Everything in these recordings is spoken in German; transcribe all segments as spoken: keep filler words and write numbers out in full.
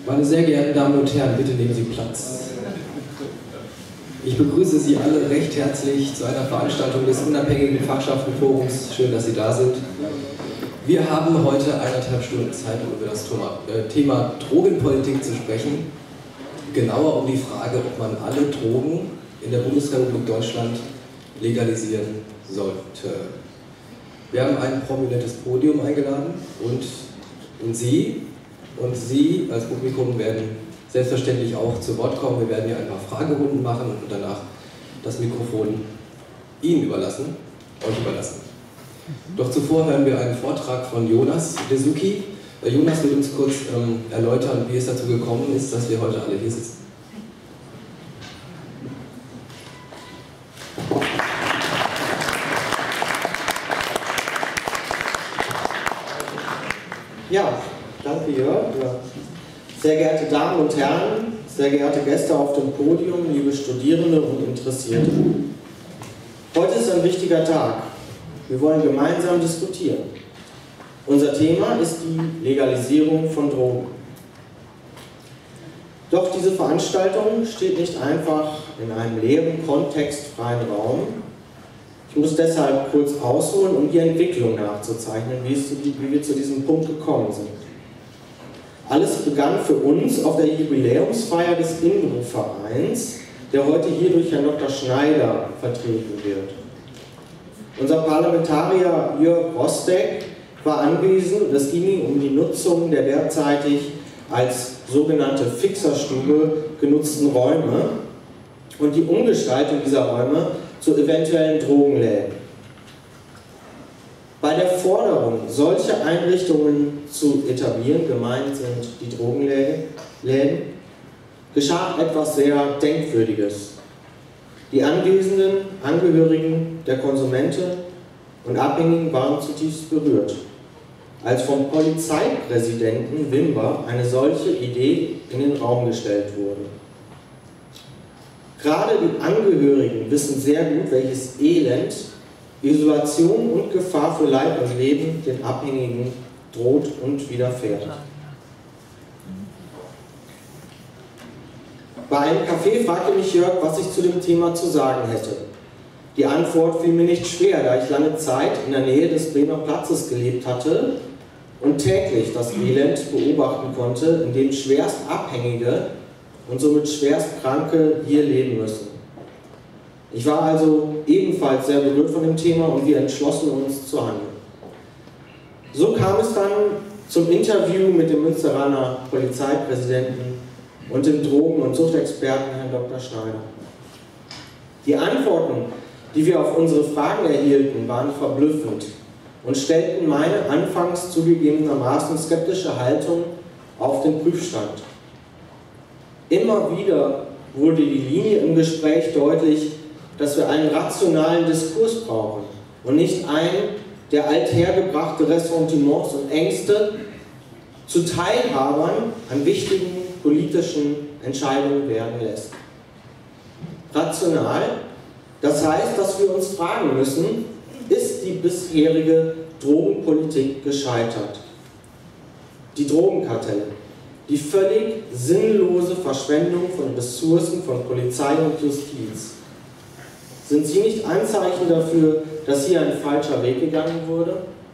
Meine sehr geehrten Damen und Herren, bitte nehmen Sie Platz. Ich begrüße Sie alle recht herzlich zu einer Veranstaltung des Unabhängigen Fachschaftenforums. Schön, dass Sie da sind. Wir haben heute eineinhalb Stunden Zeit, um über das Thema Drogenpolitik zu sprechen. Genauer um die Frage, ob man alle Drogen in der Bundesrepublik Deutschland legalisieren sollte. Wir haben ein prominentes Podium eingeladen und, und Sie und Sie als Publikum werden selbstverständlich auch zu Wort kommen. Wir werden hier ein paar Fragerunden machen und danach das Mikrofon Ihnen überlassen, euch überlassen. Doch zuvor hören wir einen Vortrag von Jonas Dezuki. Jonas wird uns kurz ähm, erläutern, wie es dazu gekommen ist, dass wir heute alle hier sitzen. Ja, danke Jörg. Sehr geehrte Damen und Herren, sehr geehrte Gäste auf dem Podium, liebe Studierende und Interessierte. Heute ist ein wichtiger Tag. Wir wollen gemeinsam diskutieren. Unser Thema ist die Legalisierung von Drogen. Doch diese Veranstaltung steht nicht einfach in einem leeren, kontextfreien Raum. Ich muss deshalb kurz ausholen, um die Entwicklung nachzuzeichnen, wie, es zu, wie wir zu diesem Punkt gekommen sind. Alles begann für uns auf der Jubiläumsfeier des INBRU-Vereins, der heute hier durch Herrn Doktor Schneider vertreten wird. Unser Parlamentarier Jörg Rostek war anwesend und es ging um die Nutzung der derzeitig als sogenannte Fixerstube genutzten Räume und die Umgestaltung dieser Räume zu eventuellen Drogenläden. Bei der Forderung, solche Einrichtungen zu etablieren, gemeint sind die Drogenläden, geschah etwas sehr Denkwürdiges. Die anwesenden Angehörigen der Konsumenten und Abhängigen waren zutiefst berührt, als vom Polizeipräsidenten Wimber eine solche Idee in den Raum gestellt wurde. Gerade die Angehörigen wissen sehr gut, welches Elend, Isolation und Gefahr für Leib und Leben den Abhängigen droht und widerfährt. Bei einem Café fragte mich Jörg, was ich zu dem Thema zu sagen hätte. Die Antwort fiel mir nicht schwer, da ich lange Zeit in der Nähe des Bremer Platzes gelebt hatte und täglich das Elend beobachten konnte, in dem schwerst Abhängige und somit schwerst Kranke hier leben müssen. Ich war also ebenfalls sehr berührt von dem Thema und wir entschlossen uns zu handeln. So kam es dann zum Interview mit dem Münsteraner Polizeipräsidenten und dem Drogen- und Suchtexperten Herrn Doktor Schneider. Die Antworten, die wir auf unsere Fragen erhielten, waren verblüffend und stellten meine anfangs zugegebenermaßen skeptische Haltung auf den Prüfstand. Immer wieder wurde die Linie im Gespräch deutlich, dass wir einen rationalen Diskurs brauchen und nicht einen, der althergebrachte Ressentiments und Ängste zu Teilhabern an wichtigen politischen Entscheidungen werden lässt. Rational, das heißt, dass wir uns fragen müssen, ist die bisherige Drogenpolitik gescheitert? Die Drogenkartelle, die völlig sinnlose Verschwendung von Ressourcen von Polizei und Justiz. Sind sie nicht Anzeichen dafür, dass hier ein falscher Weg gegangen wurde?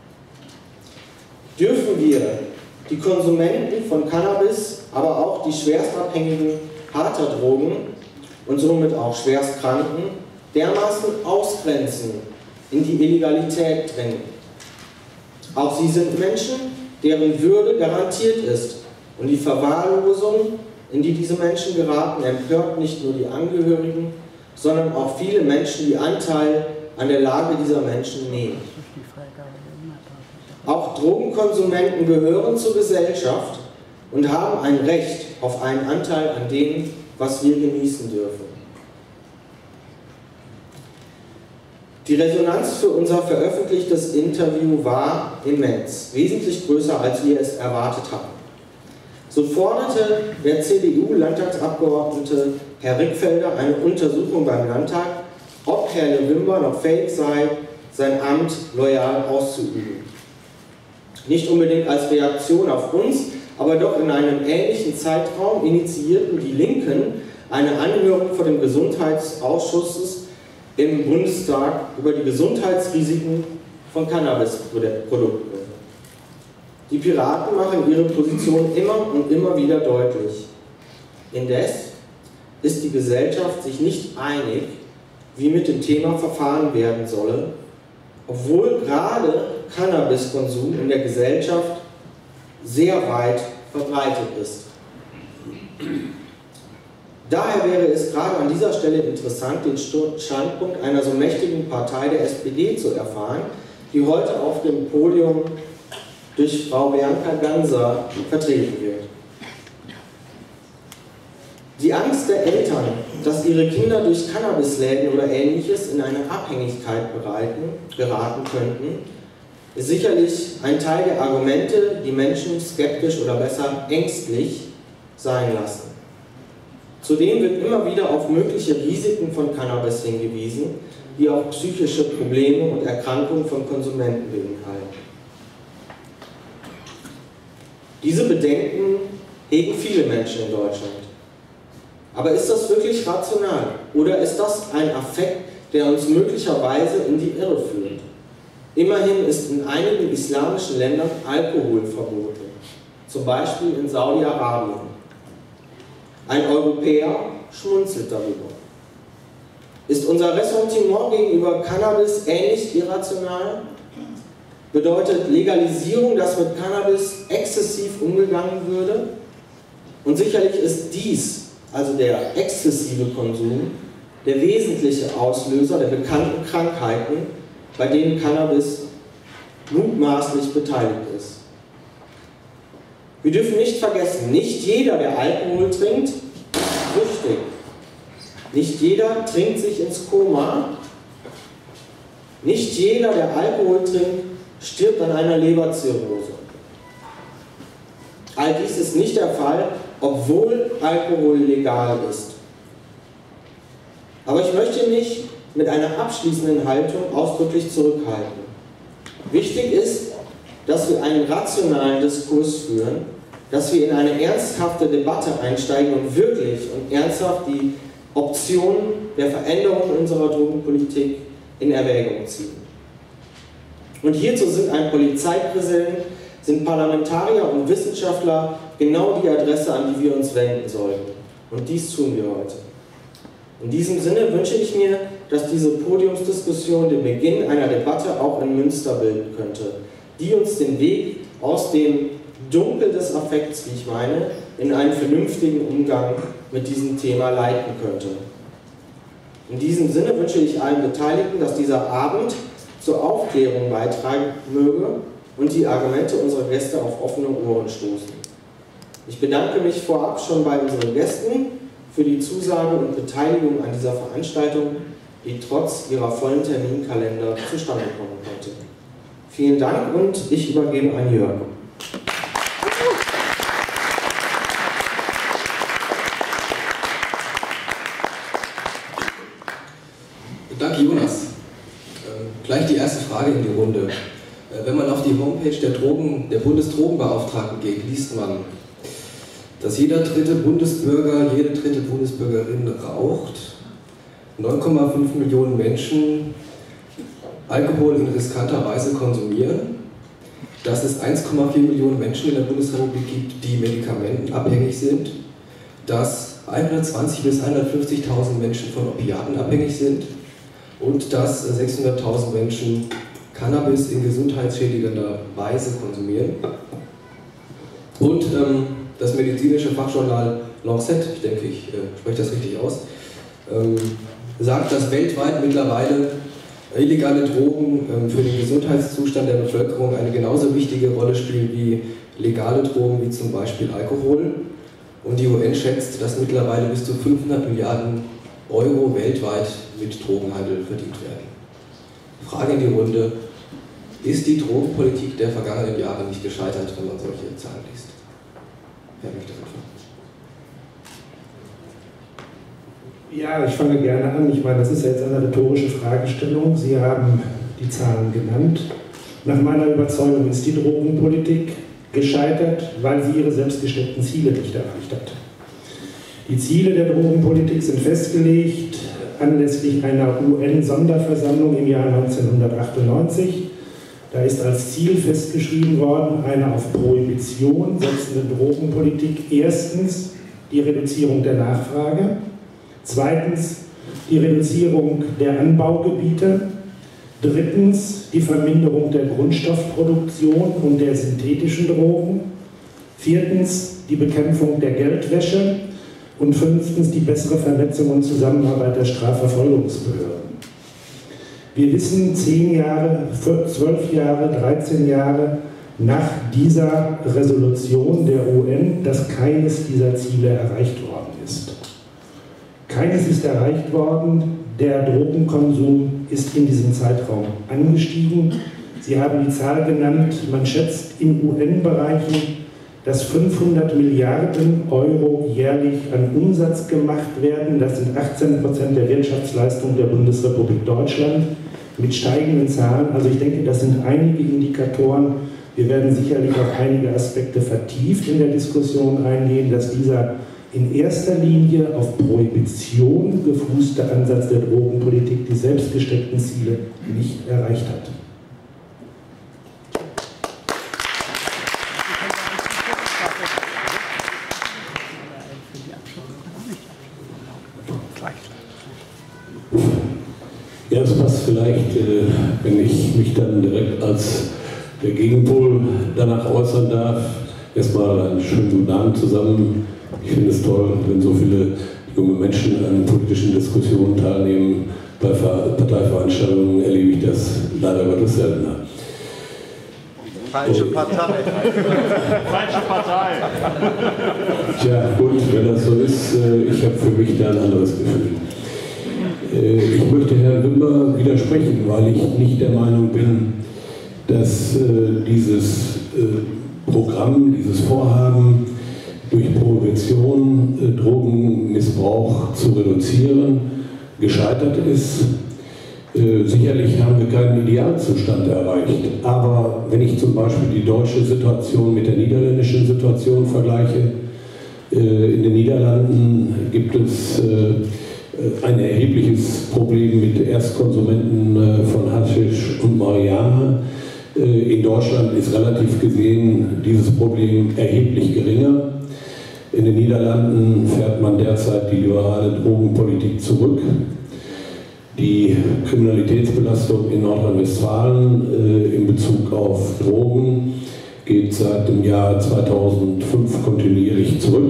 Dürfen wir die Konsumenten von Cannabis, aber auch die Schwerstabhängigen harter Drogen und somit auch Schwerstkranken dermaßen ausgrenzen, in die Illegalität drängen? Auch sie sind Menschen, deren Würde garantiert ist. Und die Verwahrlosung, in die diese Menschen geraten, empört nicht nur die Angehörigen, sondern auch viele Menschen, die Anteil an der Lage dieser Menschen nehmen. Auch Drogenkonsumenten gehören zur Gesellschaft und haben ein Recht auf einen Anteil an dem, was wir genießen dürfen. Die Resonanz für unser veröffentlichtes Interview war immens, wesentlich größer, als wir es erwartet hatten. So forderte der C D U-Landtagsabgeordnete Herr Rickfelder eine Untersuchung beim Landtag, ob Herr Wimber noch fähig sei, sein Amt loyal auszuüben. Nicht unbedingt als Reaktion auf uns, aber doch in einem ähnlichen Zeitraum initiierten die Linken eine Anhörung vor dem Gesundheitsausschuss im Bundestag über die Gesundheitsrisiken von Cannabisprodukten. Die Piraten machen ihre Position immer und immer wieder deutlich. Indes ist die Gesellschaft sich nicht einig, wie mit dem Thema verfahren werden solle, obwohl gerade Cannabiskonsum in der Gesellschaft sehr weit verbreitet ist. Daher wäre es gerade an dieser Stelle interessant, den Standpunkt einer so mächtigen Partei der S P D zu erfahren, die heute auf dem Podium durch Frau Bianca Ganser vertreten wird. Die Angst der Eltern, dass ihre Kinder durch Cannabisläden oder Ähnliches in eine Abhängigkeit bereiten, geraten könnten, ist sicherlich ein Teil der Argumente, die Menschen skeptisch oder besser ängstlich sein lassen. Zudem wird immer wieder auf mögliche Risiken von Cannabis hingewiesen, die auch psychische Probleme und Erkrankungen von Konsumenten beinhalten. Diese Bedenken hegen viele Menschen in Deutschland. Aber ist das wirklich rational? Oder ist das ein Affekt, der uns möglicherweise in die Irre führt? Immerhin ist in einigen islamischen Ländern Alkohol verboten, zum Beispiel in Saudi-Arabien. Ein Europäer schmunzelt darüber. Ist unser Ressentiment gegenüber Cannabis ähnlich irrational? Bedeutet Legalisierung, dass mit Cannabis exzessiv umgegangen würde? Und sicherlich ist dies, also der exzessive Konsum, der wesentliche Auslöser der bekannten Krankheiten, bei denen Cannabis mutmaßlich beteiligt ist. Wir dürfen nicht vergessen, nicht jeder, der Alkohol trinkt, ist süchtig. Nicht jeder trinkt sich ins Koma. Nicht jeder, der Alkohol trinkt, stirbt an einer Leberzirrhose. All dies ist nicht der Fall, obwohl Alkohol legal ist. Aber ich möchte mich mit einer abschließenden Haltung ausdrücklich zurückhalten. Wichtig ist, dass wir einen rationalen Diskurs führen, dass wir in eine ernsthafte Debatte einsteigen und wirklich und ernsthaft die Optionen der Veränderung unserer Drogenpolitik in Erwägung ziehen. Und hierzu sind ein Polizeipräsident, sind Parlamentarier und Wissenschaftler genau die Adresse, an die wir uns wenden sollten. Und dies tun wir heute. In diesem Sinne wünsche ich mir, dass diese Podiumsdiskussion den Beginn einer Debatte auch in Münster bilden könnte, die uns den Weg aus dem Dunkel des Affekts, wie ich meine, in einen vernünftigen Umgang mit diesem Thema leiten könnte. In diesem Sinne wünsche ich allen Beteiligten, dass dieser Abend zur Aufklärung beitragen möge und die Argumente unserer Gäste auf offene Ohren stoßen. Ich bedanke mich vorab schon bei unseren Gästen für die Zusage und Beteiligung an dieser Veranstaltung, die trotz ihrer vollen Terminkalender zustande kommen konnte. Vielen Dank und ich übergebe an Jörg. Danke, Jonas. Ähm, gleich die erste Frage in die Runde. Äh, wenn man auf die Homepage der, Drogen, der Bundesdrogenbeauftragten geht, liest man, dass jeder dritte Bundesbürger, jede dritte Bundesbürgerin raucht, neun Komma fünf Millionen Menschen Alkohol in riskanter Weise konsumieren, dass es eins Komma vier Millionen Menschen in der Bundesrepublik gibt, die medikamentenabhängig sind, dass hundertzwanzigtausend bis hundertfünfzigtausend Menschen von Opiaten abhängig sind und dass sechshunderttausend Menschen Cannabis in gesundheitsschädigender Weise konsumieren. Und ähm, das medizinische Fachjournal Lancet, ich denke, ich äh, spreche das richtig aus, ähm, sagt, dass weltweit mittlerweile illegale Drogen ähm, für den Gesundheitszustand der Bevölkerung eine genauso wichtige Rolle spielen wie legale Drogen, wie zum Beispiel Alkohol. Und die U N schätzt, dass mittlerweile bis zu fünfhundert Milliarden Euro weltweit mit Drogenhandel verdient werden. Frage in die Runde: Ist die Drogenpolitik der vergangenen Jahre nicht gescheitert, wenn man solche Zahlen liest? Wer möchte anfangen? Ja, ich fange gerne an. Ich meine, das ist ja jetzt eine rhetorische Fragestellung. Sie haben die Zahlen genannt. Nach meiner Überzeugung ist die Drogenpolitik gescheitert, weil sie ihre selbst gesteckten Ziele nicht erreicht hat. Die Ziele der Drogenpolitik sind festgelegt anlässlich einer U N-Sonderversammlung im Jahr neunzehnhundertachtundneunzig. Da ist als Ziel festgeschrieben worden, eine auf Prohibition setzende Drogenpolitik. Erstens die Reduzierung der Nachfrage, zweitens die Reduzierung der Anbaugebiete, drittens die Verminderung der Grundstoffproduktion und der synthetischen Drogen, viertens die Bekämpfung der Geldwäsche und fünftens die bessere Vernetzung und Zusammenarbeit der Strafverfolgungsbehörden. Wir wissen zehn Jahre, zwölf Jahre, dreizehn Jahre nach dieser Resolution der U N, dass keines dieser Ziele erreicht worden ist. Keines ist erreicht worden, der Drogenkonsum ist in diesem Zeitraum angestiegen. Sie haben die Zahl genannt, man schätzt in U N-Bereichen, dass fünfhundert Milliarden Euro jährlich an Umsatz gemacht werden. Das sind achtzehn Prozent der Wirtschaftsleistung der Bundesrepublik Deutschland mit steigenden Zahlen. Also ich denke, das sind einige Indikatoren. Wir werden sicherlich auf einige Aspekte vertieft in der Diskussion eingehen, dass dieser in erster Linie auf Prohibition gefußte Ansatz der Drogenpolitik die selbst gesteckten Ziele nicht erreicht hat. Ja, es passt vielleicht, äh, wenn ich mich dann direkt als der Gegenpol danach äußern darf. Erstmal einen schönen guten Abend zusammen. Ich finde es toll, wenn so viele junge Menschen an politischen Diskussionen teilnehmen. Bei Parteiveranstaltungen erlebe ich das leider Gottes seltener. Falsche Partei. Falsche Partei. Tja, gut, wenn das so ist, äh, ich habe für mich da ein anderes Gefühl. Ich möchte Herrn Wimber widersprechen, weil ich nicht der Meinung bin, dass äh, dieses äh, Programm, dieses Vorhaben durch Prohibition äh, Drogenmissbrauch zu reduzieren gescheitert ist. Äh, sicherlich haben wir keinen Idealzustand erreicht, aber wenn ich zum Beispiel die deutsche Situation mit der niederländischen Situation vergleiche, äh, in den Niederlanden gibt es äh, ein erhebliches Problem mit Erstkonsumenten von Haschisch und Marihuana. In Deutschland ist relativ gesehen dieses Problem erheblich geringer. In den Niederlanden fährt man derzeit die liberale Drogenpolitik zurück. Die Kriminalitätsbelastung in Nordrhein-Westfalen äh, in Bezug auf Drogen geht seit dem Jahr zweitausendfünf kontinuierlich zurück.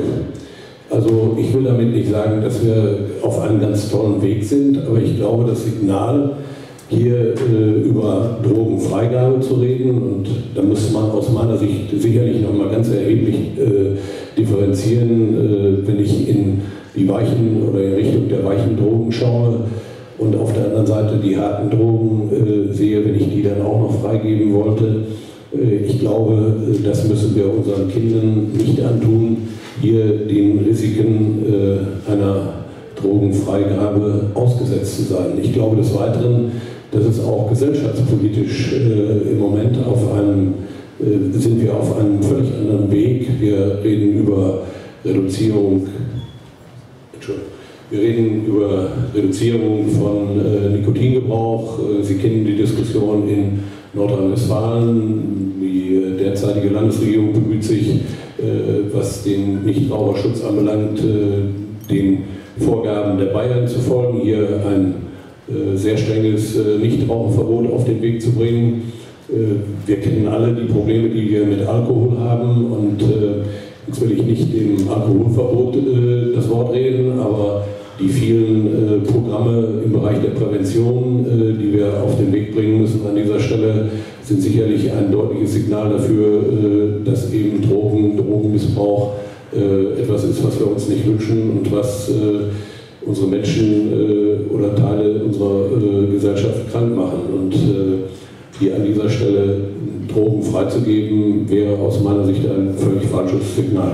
Also ich will damit nicht sagen, dass wir auf einem ganz tollen Weg sind, aber ich glaube, das Signal, hier äh, über Drogenfreigabe zu reden, und da muss man aus meiner Sicht sicherlich nochmal ganz erheblich äh, differenzieren, äh, wenn ich in die weichen oder in Richtung der weichen Drogen schaue und auf der anderen Seite die harten Drogen äh, sehe, wenn ich die dann auch noch freigeben wollte. Äh, ich glaube, das müssen wir unseren Kindern nicht antun, hier den Risiken äh, einer Drogenfreigabe ausgesetzt zu sein. Ich glaube des Weiteren, dass es auch gesellschaftspolitisch äh, im Moment auf einem, äh, sind wir auf einem völlig anderen Weg. Wir reden über Reduzierung, Entschuldigung, wir reden über Reduzierung von äh, Nikotingebrauch. Äh, Sie kennen die Diskussion in Nordrhein-Westfalen. Die äh, derzeitige Landesregierung bemüht sich, was den Nichtraucherschutz anbelangt, den Vorgaben der Bayern zu folgen, hier ein sehr strenges Nichtraucherverbot auf den Weg zu bringen. Wir kennen alle die Probleme, die wir mit Alkohol haben, und jetzt will ich nicht dem Alkoholverbot das Wort reden, aber die vielen Programme im Bereich der Prävention, die wir auf den Weg bringen müssen an dieser Stelle, sind sicherlich ein deutliches Signal dafür, dass eben Drogen, Drogenmissbrauch etwas ist, was wir uns nicht wünschen und was unsere Menschen oder Teile unserer Gesellschaft krank machen. Und hier an dieser Stelle Drogen freizugeben, wäre aus meiner Sicht ein völlig falsches Signal.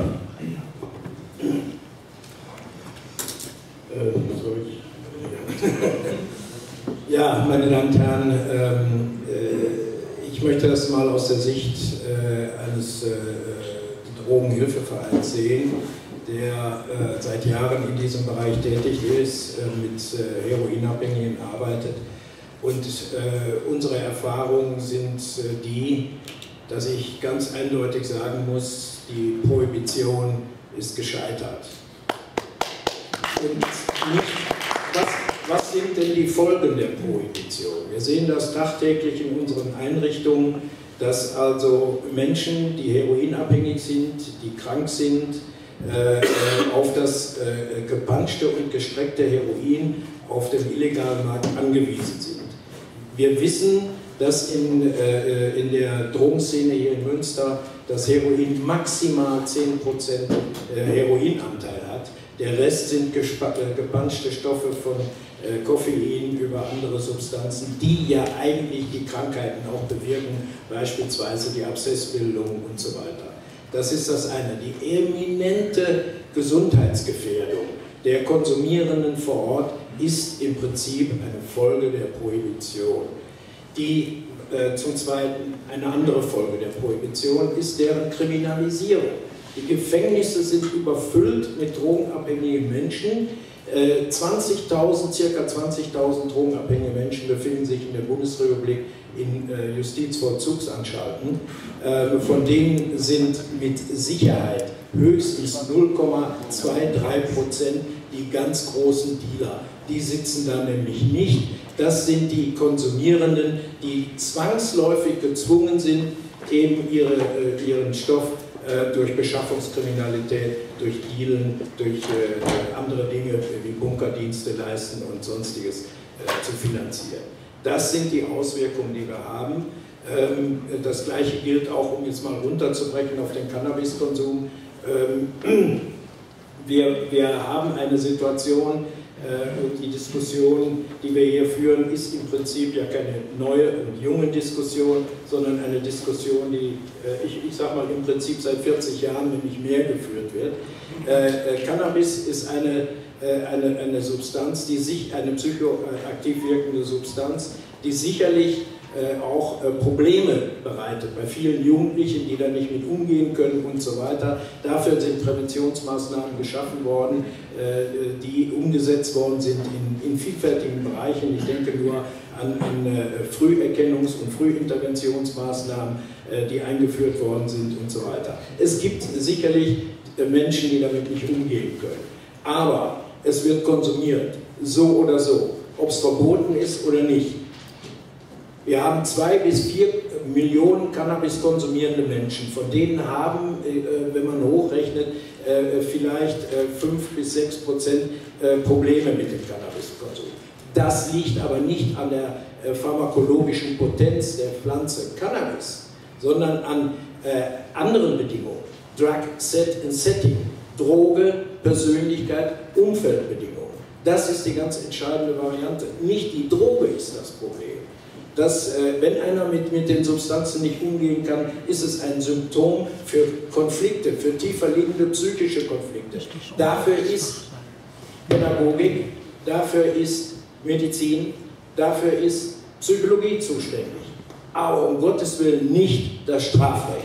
Ja, meine Damen und Herren, ähm, äh, ich Ich möchte das mal aus der Sicht äh, eines äh, Drogenhilfevereins sehen, der äh, seit Jahren in diesem Bereich tätig ist, äh, mit äh, Heroinabhängigen arbeitet. Und äh, unsere Erfahrungen sind äh, die, dass ich ganz eindeutig sagen muss, die Prohibition ist gescheitert. Und nicht, was, was sind denn die Folgen der Prohibition? Wir sehen das tagtäglich in unseren Einrichtungen, dass also Menschen, die heroinabhängig sind, die krank sind, äh, auf das äh, gepanschte und gestreckte Heroin auf dem illegalen Markt angewiesen sind. Wir wissen, dass in, äh, in der Drogenszene hier in Münster das Heroin maximal zehn Prozent Heroinanteil hat. Der Rest sind gepanschte Stoffe von äh, Koffein über andere Substanzen, die ja eigentlich die Krankheiten auch bewirken, beispielsweise die Abszessbildung und so weiter. Das ist das eine. Die eminente Gesundheitsgefährdung der Konsumierenden vor Ort ist im Prinzip eine Folge der Prohibition. Die äh, zum Zweiten eine andere Folge der Prohibition ist deren Kriminalisierung. Die Gefängnisse sind überfüllt mit drogenabhängigen Menschen. Äh, zwanzigtausend, circa zwanzigtausend drogenabhängige Menschen befinden sich in der Bundesrepublik in äh, Justizvollzugsanstalten. Äh, von denen sind mit Sicherheit höchstens null Komma drundzwanzig Prozent die ganz großen Dealer. Die sitzen da nämlich nicht. Das sind die Konsumierenden, die zwangsläufig gezwungen sind, eben ihre, äh, ihren Stoff äh, durch Beschaffungskriminalität, durch Dealen, durch äh, andere Dinge wie Bunkerdienste leisten und Sonstiges äh, zu finanzieren. Das sind die Auswirkungen, die wir haben. Ähm, das Gleiche gilt auch, um jetzt mal runterzubrechen auf den Cannabiskonsum. Ähm, wir, wir haben eine Situation, und die Diskussion, die wir hier führen, ist im Prinzip ja keine neue und junge Diskussion, sondern eine Diskussion, die, ich, ich sage mal, im Prinzip seit vierzig Jahren, wenn nicht mehr, geführt wird. Äh, Cannabis ist eine, äh, eine, eine Substanz, die sich, eine psychoaktiv wirkende Substanz, die sicherlich äh, auch äh, Probleme bereitet bei vielen Jugendlichen, die da nicht mit umgehen können und so weiter. Dafür sind Präventionsmaßnahmen geschaffen worden, äh, die umgesetzt worden sind in, in vielfältigen Bereichen. Ich denke nur an, an äh, Früherkennungs- und Frühinterventionsmaßnahmen, äh, die eingeführt worden sind und so weiter. Es gibt sicherlich äh, Menschen, die damit nicht umgehen können. Aber es wird konsumiert, so oder so, ob es verboten ist oder nicht. Wir haben zwei bis vier Millionen Cannabis konsumierende Menschen, von denen haben, wenn man hochrechnet, vielleicht fünf bis sechs Prozent Probleme mit dem Cannabiskonsum. Das liegt aber nicht an der pharmakologischen Potenz der Pflanze Cannabis, sondern an anderen Bedingungen. Drug, Set and Setting, Droge, Persönlichkeit, Umfeldbedingungen. Das ist die ganz entscheidende Variante. Nicht die Droge ist das Problem. Dass, äh, wenn einer mit, mit den Substanzen nicht umgehen kann, ist es ein Symptom für Konflikte, für tiefer liegende psychische Konflikte. Dafür ist Pädagogik, dafür ist Medizin, dafür ist Psychologie zuständig. Aber um Gottes Willen nicht das Strafrecht.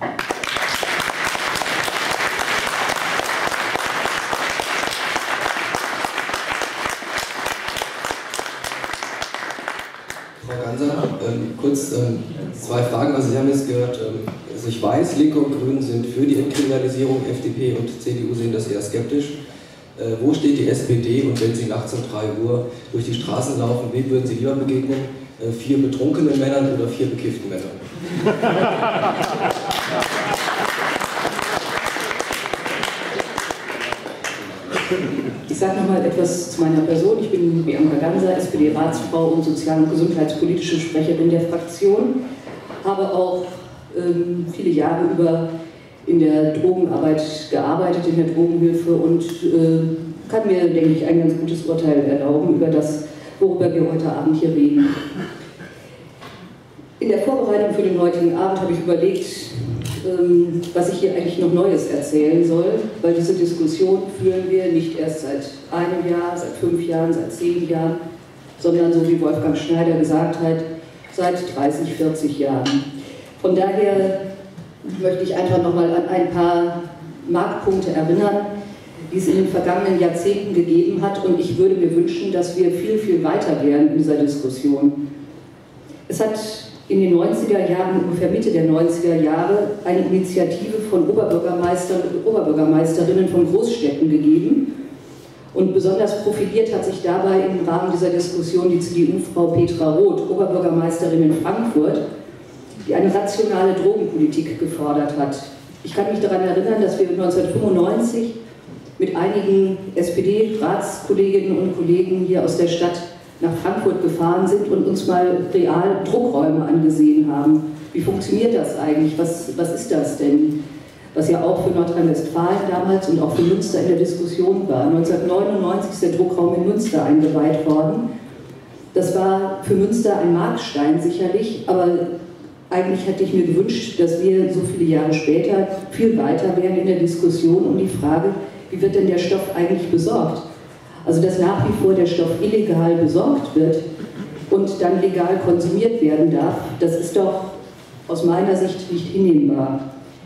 Ähm, kurz ähm, zwei Fragen. Also Sie haben jetzt gehört, ähm, also ich weiß, Linke und Grünen sind für die Entkriminalisierung, F D P und C D U sehen das eher skeptisch. Äh, wo steht die S P D und wenn Sie nachts um drei Uhr durch die Straßen laufen, wem würden Sie lieber begegnen? Äh, vier betrunkenen Männern oder vier bekifften Männern? Ich sage noch mal etwas zu meiner Person. Ich bin Bianca Ganser, S P D-Ratsfrau und sozial- und gesundheitspolitische Sprecherin der Fraktion. Habe auch ähm, viele Jahre über in der Drogenarbeit gearbeitet, in der Drogenhilfe und äh, kann mir, denke ich, ein ganz gutes Urteil erlauben über das, worüber wir heute Abend hier reden. In der Vorbereitung für den heutigen Abend habe ich überlegt, was ich hier eigentlich noch Neues erzählen soll, weil diese Diskussion führen wir nicht erst seit einem Jahr, seit fünf Jahren, seit zehn Jahren, sondern so wie Wolfgang Schneider gesagt hat, seit dreißig, vierzig Jahren. Von daher möchte ich einfach nochmal an ein paar Markpunkte erinnern, die es in den vergangenen Jahrzehnten gegeben hat, und ich würde mir wünschen, dass wir viel, viel weiter wären in dieser Diskussion. Es hat in den neunziger Jahren, ungefähr Mitte der neunziger Jahre, eine Initiative von Oberbürgermeistern und Oberbürgermeisterinnen von Großstädten gegeben. Und besonders profiliert hat sich dabei im Rahmen dieser Diskussion die C D U-Frau Petra Roth, Oberbürgermeisterin in Frankfurt, die eine rationale Drogenpolitik gefordert hat. Ich kann mich daran erinnern, dass wir neunzehnhundertfünfundneunzig mit einigen S P D-Ratskolleginnen und Kollegen hier aus der Stadt nach Frankfurt gefahren sind und uns mal real Druckräume angesehen haben. Wie funktioniert das eigentlich? Was, was ist das denn? Was ja auch für Nordrhein-Westfalen damals und auch für Münster in der Diskussion war. neunzehnhundertneunundneunzig ist der Druckraum in Münster eingeweiht worden. Das war für Münster ein Markstein sicherlich, aber eigentlich hätte ich mir gewünscht, dass wir so viele Jahre später viel weiter wären in der Diskussion um die Frage, wie wird denn der Stoff eigentlich besorgt? Also dass nach wie vor der Stoff illegal besorgt wird und dann legal konsumiert werden darf, das ist doch aus meiner Sicht nicht hinnehmbar.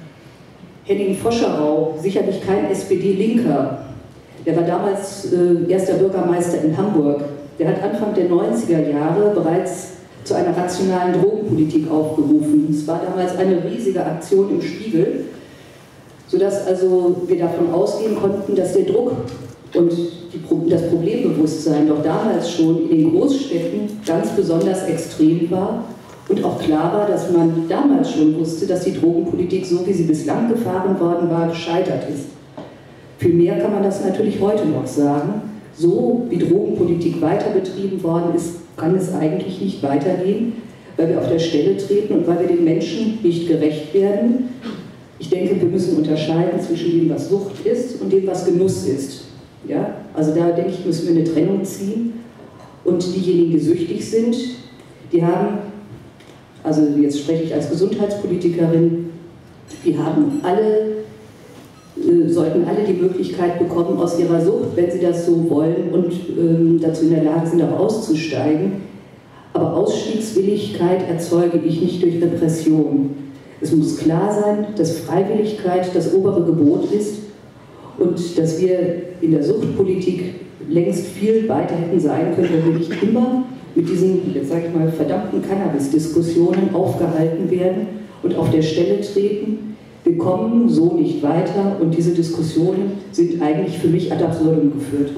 Henning Foscherau, sicherlich kein S P D-Linker, der war damals äh, erster Bürgermeister in Hamburg. Der hat Anfang der neunziger Jahre bereits zu einer rationalen Drogenpolitik aufgerufen. Es war damals eine riesige Aktion im Spiegel, sodass also wir davon ausgehen konnten, dass der Druck und die, das Problembewusstsein doch damals schon in den Großstädten ganz besonders extrem war und auch klar war, dass man damals schon wusste, dass die Drogenpolitik, so wie sie bislang gefahren worden war, gescheitert ist. Viel mehr kann man das natürlich heute noch sagen. So wie Drogenpolitik weiter betrieben worden ist, kann es eigentlich nicht weitergehen, weil wir auf der Stelle treten und weil wir den Menschen nicht gerecht werden. Ich denke, wir müssen unterscheiden zwischen dem, was Sucht ist und dem, was Genuss ist. Ja? Also da, denke ich, müssen wir eine Trennung ziehen. Und diejenigen, die süchtig sind, die haben, also jetzt spreche ich als Gesundheitspolitikerin, die haben alle, äh, sollten alle die Möglichkeit bekommen, aus ihrer Sucht, wenn sie das so wollen und ähm, dazu in der Lage sind, auch auszusteigen. Aber Ausstiegswilligkeit erzeuge ich nicht durch Repression. Es muss klar sein, dass Freiwilligkeit das obere Gebot ist und dass wir in der Suchtpolitik längst viel weiter hätten sein können, wenn wir nicht immer mit diesen, jetzt sage ich mal, verdammten Cannabis-Diskussionen aufgehalten werden und auf der Stelle treten. Wir kommen so nicht weiter und diese Diskussionen sind eigentlich für mich ad absurdum geführt.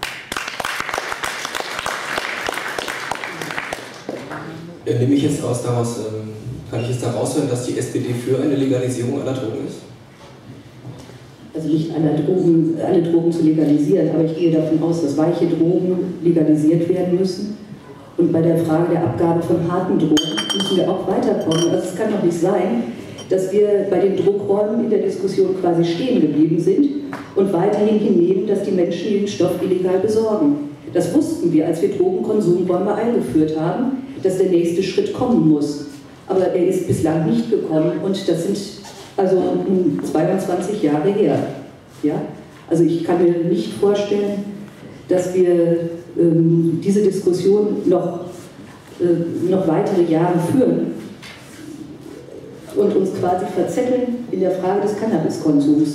Nehme ich jetzt aus daraus, kann ich jetzt da raushören, dass die S P D für eine Legalisierung aller Drogen ist? Also nicht alle Drogen, alle Drogen zu legalisieren, aber ich gehe davon aus, dass weiche Drogen legalisiert werden müssen. Und bei der Frage der Abgabe von harten Drogen müssen wir auch weiterkommen. Also es kann doch nicht sein, dass wir bei den Druckräumen in der Diskussion quasi stehen geblieben sind und weiterhin hinnehmen, dass die Menschen den Stoff illegal besorgen. Das wussten wir, als wir Drogenkonsumräume eingeführt haben, dass der nächste Schritt kommen muss. Aber er ist bislang nicht gekommen und das sind also zweiundzwanzig Jahre her. Ja? Also ich kann mir nicht vorstellen, dass wir ähm, diese Diskussion noch, äh, noch weitere Jahre führen und uns quasi verzetteln in der Frage des Cannabiskonsums.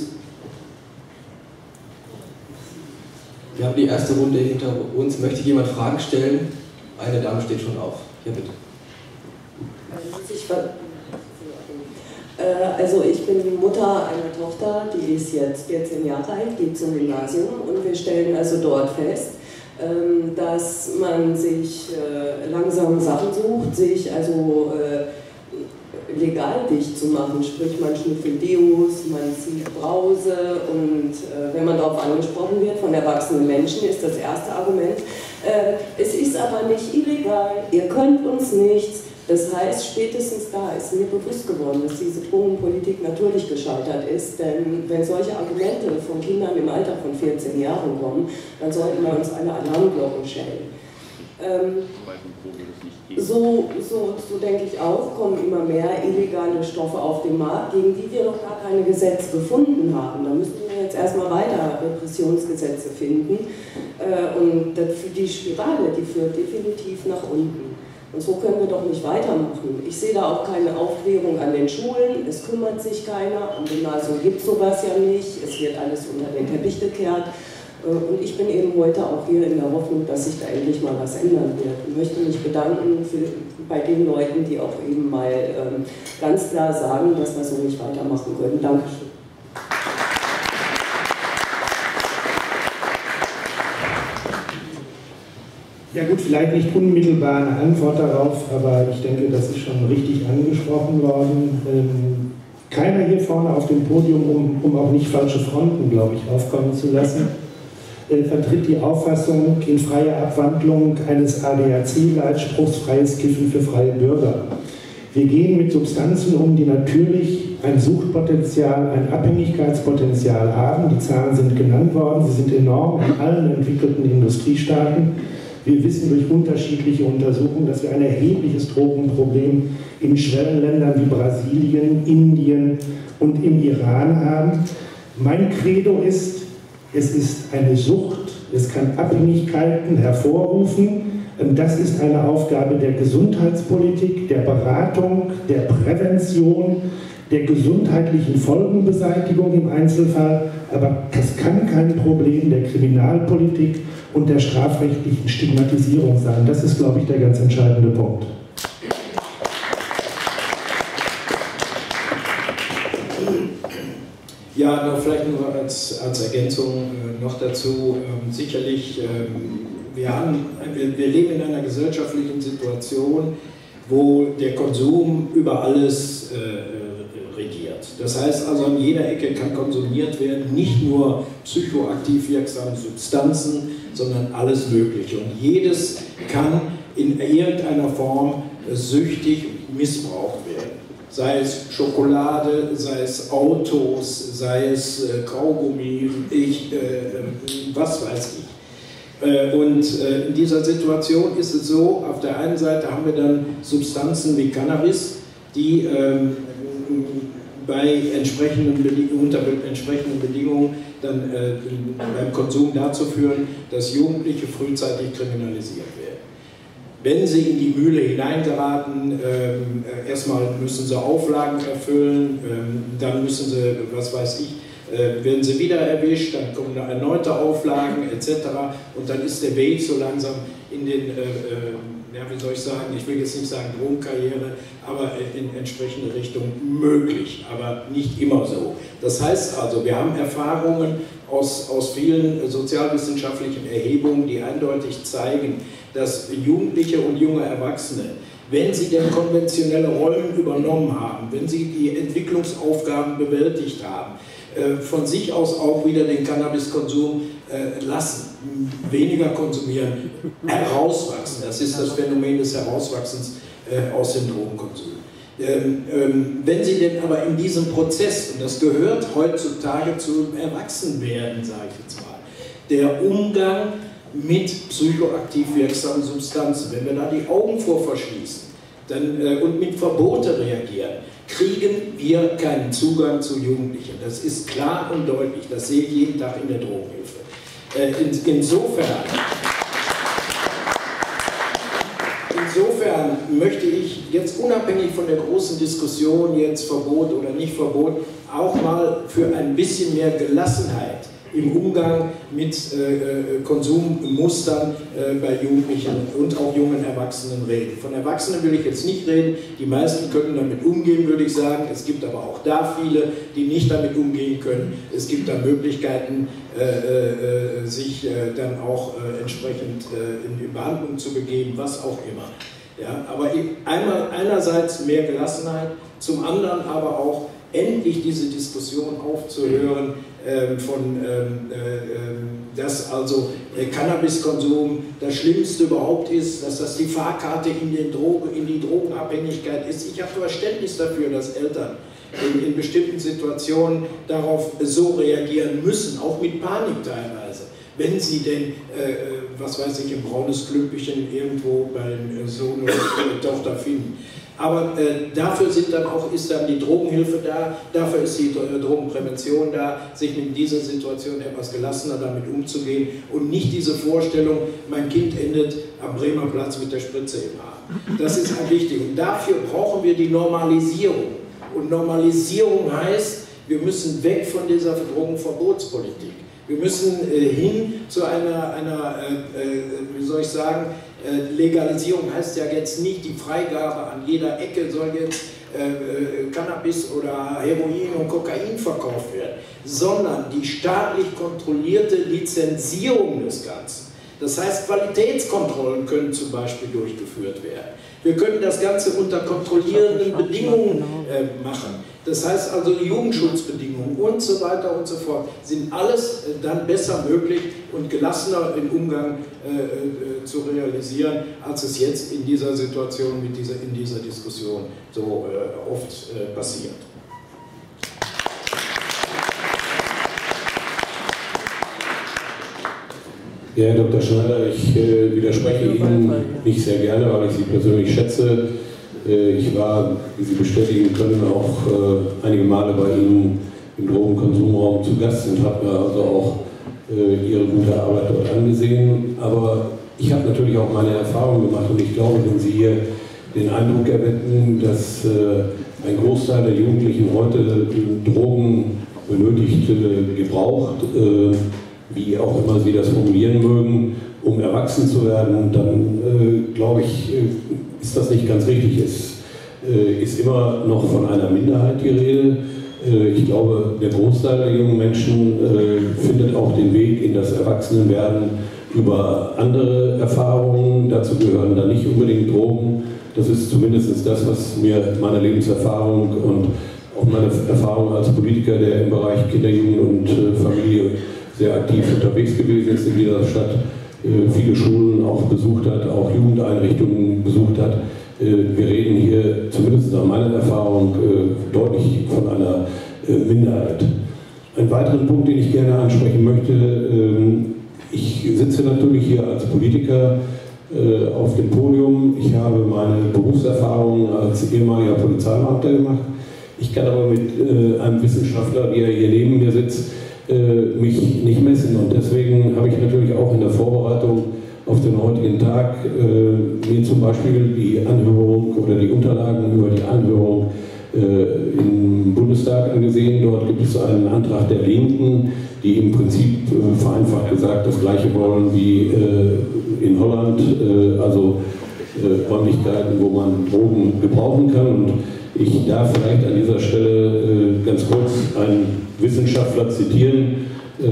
Wir haben die erste Runde hinter uns. Möchte jemand Fragen stellen? Eine Dame steht schon auf. Ja, bitte. Also ich bin Mutter einer Tochter, die ist jetzt vierzehn Jahre alt, geht zum Gymnasium und wir stellen also dort fest, dass man sich langsam Sachen sucht, sich also legal dicht zu machen, sprich man schnüffelt Deos, man zieht Brause und wenn man darauf angesprochen wird von erwachsenen Menschen, ist das erste Argument, es ist aber nicht illegal, ihr könnt uns nichts. Das heißt, spätestens da ist mir bewusst geworden, dass diese Drogenpolitik natürlich gescheitert ist, denn wenn solche Argumente von Kindern im Alter von vierzehn Jahren kommen, dann sollten wir uns alle Alarmglocken schellen. Ähm, so, so, so denke ich auch, kommen immer mehr illegale Stoffe auf den Markt, gegen die wir noch gar keine Gesetze gefunden haben. Da müssen wir jetzt erstmal weiter Repressionsgesetze finden äh, und das, die Spirale, die führt definitiv nach unten. Und so können wir doch nicht weitermachen. Ich sehe da auch keine Aufklärung an den Schulen, es kümmert sich keiner, am Gymnasium gibt es sowas ja nicht, es wird alles unter den Teppich gekehrt. Und ich bin eben heute auch hier in der Hoffnung, dass sich da endlich mal was ändern wird. Ich möchte mich bedanken für, bei den Leuten, die auch eben mal ähm, ganz klar sagen, dass wir so nicht weitermachen können. Dankeschön. Ja gut, vielleicht nicht unmittelbar eine Antwort darauf, aber ich denke, das ist schon richtig angesprochen worden. Ähm, keiner hier vorne auf dem Podium, um, um auch nicht falsche Fronten, glaube ich, aufkommen zu lassen, äh, vertritt die Auffassung in freier Abwandlung eines A D A C-Leitspruchs freies Kiffen für freie Bürger. Wir gehen mit Substanzen um, die natürlich ein Suchtpotenzial, ein Abhängigkeitspotenzial haben. Die Zahlen sind genannt worden, sie sind enorm in allen entwickelten Industriestaaten. Wir wissen durch unterschiedliche Untersuchungen, dass wir ein erhebliches Drogenproblem in Schwellenländern wie Brasilien, Indien und im Iran haben. Mein Credo ist, es ist eine Sucht, es kann Abhängigkeiten hervorrufen. Das ist eine Aufgabe der Gesundheitspolitik, der Beratung, der Prävention, der gesundheitlichen Folgenbeseitigung im Einzelfall, aber das kann kein Problem der Kriminalpolitik und der strafrechtlichen Stigmatisierung sein. Das ist, glaube ich, der ganz entscheidende Punkt. Ja, noch vielleicht nur als, als Ergänzung äh, noch dazu, ähm, sicherlich, ähm, wir, haben, wir, wir leben in einer gesellschaftlichen Situation, wo der Konsum über alles äh, regiert. Das heißt also, an jeder Ecke kann konsumiert werden, nicht nur psychoaktiv wirksame Substanzen, sondern alles Mögliche. Und jedes kann in irgendeiner Form süchtig missbraucht werden. Sei es Schokolade, sei es Autos, sei es äh, Kaugummi, ich, äh, was weiß ich. Äh, und äh, in dieser Situation ist es so, auf der einen Seite haben wir dann Substanzen wie Cannabis, die ähm, bei entsprechenden Bedingungen, unter entsprechenden Bedingungen dann äh, beim Konsum dazu führen, dass Jugendliche frühzeitig kriminalisiert werden. Wenn sie in die Mühle hineingeraten, ähm, erstmal müssen sie Auflagen erfüllen, ähm, dann müssen sie, was weiß ich, äh, werden sie wieder erwischt, dann kommen da erneute Auflagen et cetera. Und dann ist der Weg so langsam in den, äh, äh, ja, wie soll ich sagen, ich will jetzt nicht sagen Drogenkarriere, aber in entsprechende Richtung möglich, aber nicht immer so. Das heißt also, wir haben Erfahrungen aus, aus vielen sozialwissenschaftlichen Erhebungen, die eindeutig zeigen, dass Jugendliche und junge Erwachsene, wenn sie denn konventionelle Rollen übernommen haben, wenn sie die Entwicklungsaufgaben bewältigt haben, von sich aus auch wieder den Cannabiskonsum lassen, weniger konsumieren, herauswachsen. Das ist das Phänomen des Herauswachsens aus dem Drogenkonsum. Wenn sie denn aber in diesem Prozess, und das gehört heutzutage zum Erwachsenwerden, sage ich jetzt mal, der Umgang mit psychoaktiv wirksamen Substanzen, wenn wir da die Augen vor verschließen dann, äh, und mit Verbote reagieren, kriegen wir keinen Zugang zu Jugendlichen. Das ist klar und deutlich, das sehe ich jeden Tag in der Drogenhilfe. Äh, in, insofern, insofern möchte ich jetzt unabhängig von der großen Diskussion, jetzt Verbot oder nicht Verbot, auch mal für ein bisschen mehr Gelassenheit im Umgang mit äh, Konsummustern äh, bei Jugendlichen und auch jungen Erwachsenen reden. Von Erwachsenen will ich jetzt nicht reden, die meisten können damit umgehen, würde ich sagen. Es gibt aber auch da viele, die nicht damit umgehen können. Es gibt da Möglichkeiten, äh, äh, sich äh, dann auch äh, entsprechend äh, in die Behandlung zu begeben, was auch immer. Ja, aber einmal, einerseits mehr Gelassenheit, zum anderen aber auch endlich diese Diskussion aufzuhören, ähm, von, ähm, äh, dass also äh, Cannabiskonsum das Schlimmste überhaupt ist, dass das die Fahrkarte in, den Drogen, in die Drogenabhängigkeit ist. Ich habe Verständnis dafür, dass Eltern in, in bestimmten Situationen darauf so reagieren müssen, auch mit Panik teilweise, wenn sie denn äh, was weiß ich, ein braunes Klümpchen irgendwo beim Sohn oder Tochter finden. Aber äh, dafür sind dann auch, ist dann die Drogenhilfe da, dafür ist die Drogenprävention da, sich in dieser Situation etwas gelassener damit umzugehen und nicht diese Vorstellung, mein Kind endet am Bremer Platz mit der Spritze im Arm. Das ist halt wichtig und dafür brauchen wir die Normalisierung. Und Normalisierung heißt, wir müssen weg von dieser Drogenverbotspolitik. Wir müssen äh, hin zu einer, einer äh, äh, wie soll ich sagen, äh, Legalisierung heißt ja jetzt nicht die Freigabe an jeder Ecke soll jetzt äh, Cannabis oder Heroin und Kokain verkauft werden, sondern die staatlich kontrollierte Lizenzierung des Ganzen. Das heißt, Qualitätskontrollen können zum Beispiel durchgeführt werden. Wir können das Ganze unter kontrollierenden Bedingungen äh, machen. Das heißt also Jugendschutzbedingungen und so weiter und so fort sind alles äh, dann besser möglich und gelassener im Umgang äh, äh, zu realisieren, als es jetzt in dieser Situation, mit dieser, in dieser Diskussion so äh, oft äh, passiert. Ja, Herr Doktor Schneider, ich äh, widerspreche Ihnen nicht sehr gerne, weil ich Sie persönlich schätze. Äh, ich war, wie Sie bestätigen können, auch äh, einige Male bei Ihnen im Drogenkonsumraum zu Gast und habe mir also auch äh, Ihre gute Arbeit dort angesehen. Aber ich habe natürlich auch meine Erfahrungen gemacht und ich glaube, wenn Sie hier den Eindruck erwecken, dass äh, ein Großteil der Jugendlichen heute Drogen benötigt, äh, gebraucht, äh, wie auch immer Sie das formulieren mögen, um erwachsen zu werden, dann äh, glaube ich, äh, ist das nicht ganz richtig. Es äh, ist immer noch von einer Minderheit die Rede. Äh, ich glaube, der Großteil der jungen Menschen äh, findet auch den Weg in das Erwachsenenwerden über andere Erfahrungen. Dazu gehören dann nicht unbedingt Drogen. Das ist zumindest das, was mir meine Lebenserfahrung und auch meine Erfahrung als Politiker, der im Bereich Kinder, Jugend und äh, Familie sehr aktiv unterwegs gewesen ist in dieser Stadt, äh, viele Schulen auch besucht hat, auch Jugendeinrichtungen besucht hat. Äh, wir reden hier, zumindest nach meiner Erfahrung, äh, deutlich von einer äh, Minderheit. Einen weiteren Punkt, den ich gerne ansprechen möchte, äh, ich sitze natürlich hier als Politiker äh, auf dem Podium. Ich habe meine Berufserfahrung als ehemaliger Polizeibeamter gemacht. Ich kann aber mit äh, einem Wissenschaftler, wie er hier neben mir sitzt, mich nicht messen und deswegen habe ich natürlich auch in der Vorbereitung auf den heutigen Tag äh, mir zum Beispiel die Anhörung oder die Unterlagen über die Anhörung äh, im Bundestag angesehen. Dort gibt es einen Antrag der Linken, die im Prinzip äh, vereinfacht gesagt das Gleiche wollen wie äh, in Holland, äh, also äh, Räumlichkeiten, wo man Drogen gebrauchen kann. Und ich darf vielleicht an dieser Stelle äh, ganz kurz einen Wissenschaftler zitieren.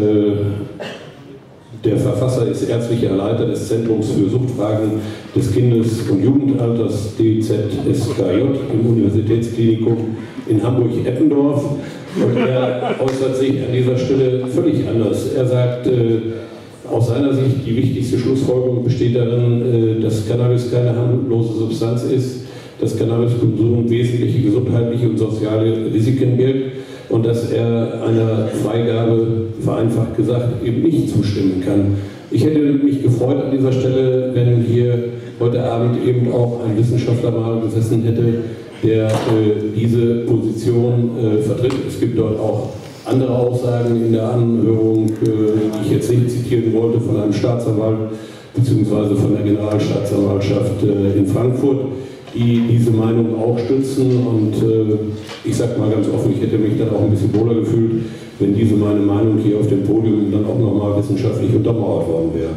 Äh, der Verfasser ist ärztlicher Leiter des Zentrums für Suchtfragen des Kindes- und Jugendalters D Z S K J im Universitätsklinikum in Hamburg-Eppendorf. Und er äußert sich an dieser Stelle völlig anders. Er sagt, äh, aus seiner Sicht, die wichtigste Schlussfolgerung besteht darin, äh, dass Cannabis keine harmlose Substanz ist, dass Cannabiskonsum wesentliche gesundheitliche und soziale Risiken birgt und dass er einer Freigabe, vereinfacht gesagt, eben nicht zustimmen kann. Ich hätte mich gefreut an dieser Stelle, wenn hier heute Abend eben auch ein Wissenschaftler mal gesessen hätte, der äh, diese Position äh, vertritt. Es gibt dort auch andere Aussagen in der Anhörung, äh, die ich jetzt nicht zitieren wollte, von einem Staatsanwalt bzw. von der Generalstaatsanwaltschaft äh, in Frankfurt, die diese Meinung auch stützen und äh, ich sage mal ganz offen, ich hätte mich dann auch ein bisschen wohler gefühlt, wenn diese meine Meinung hier auf dem Podium dann auch nochmal wissenschaftlich untermauert worden wäre.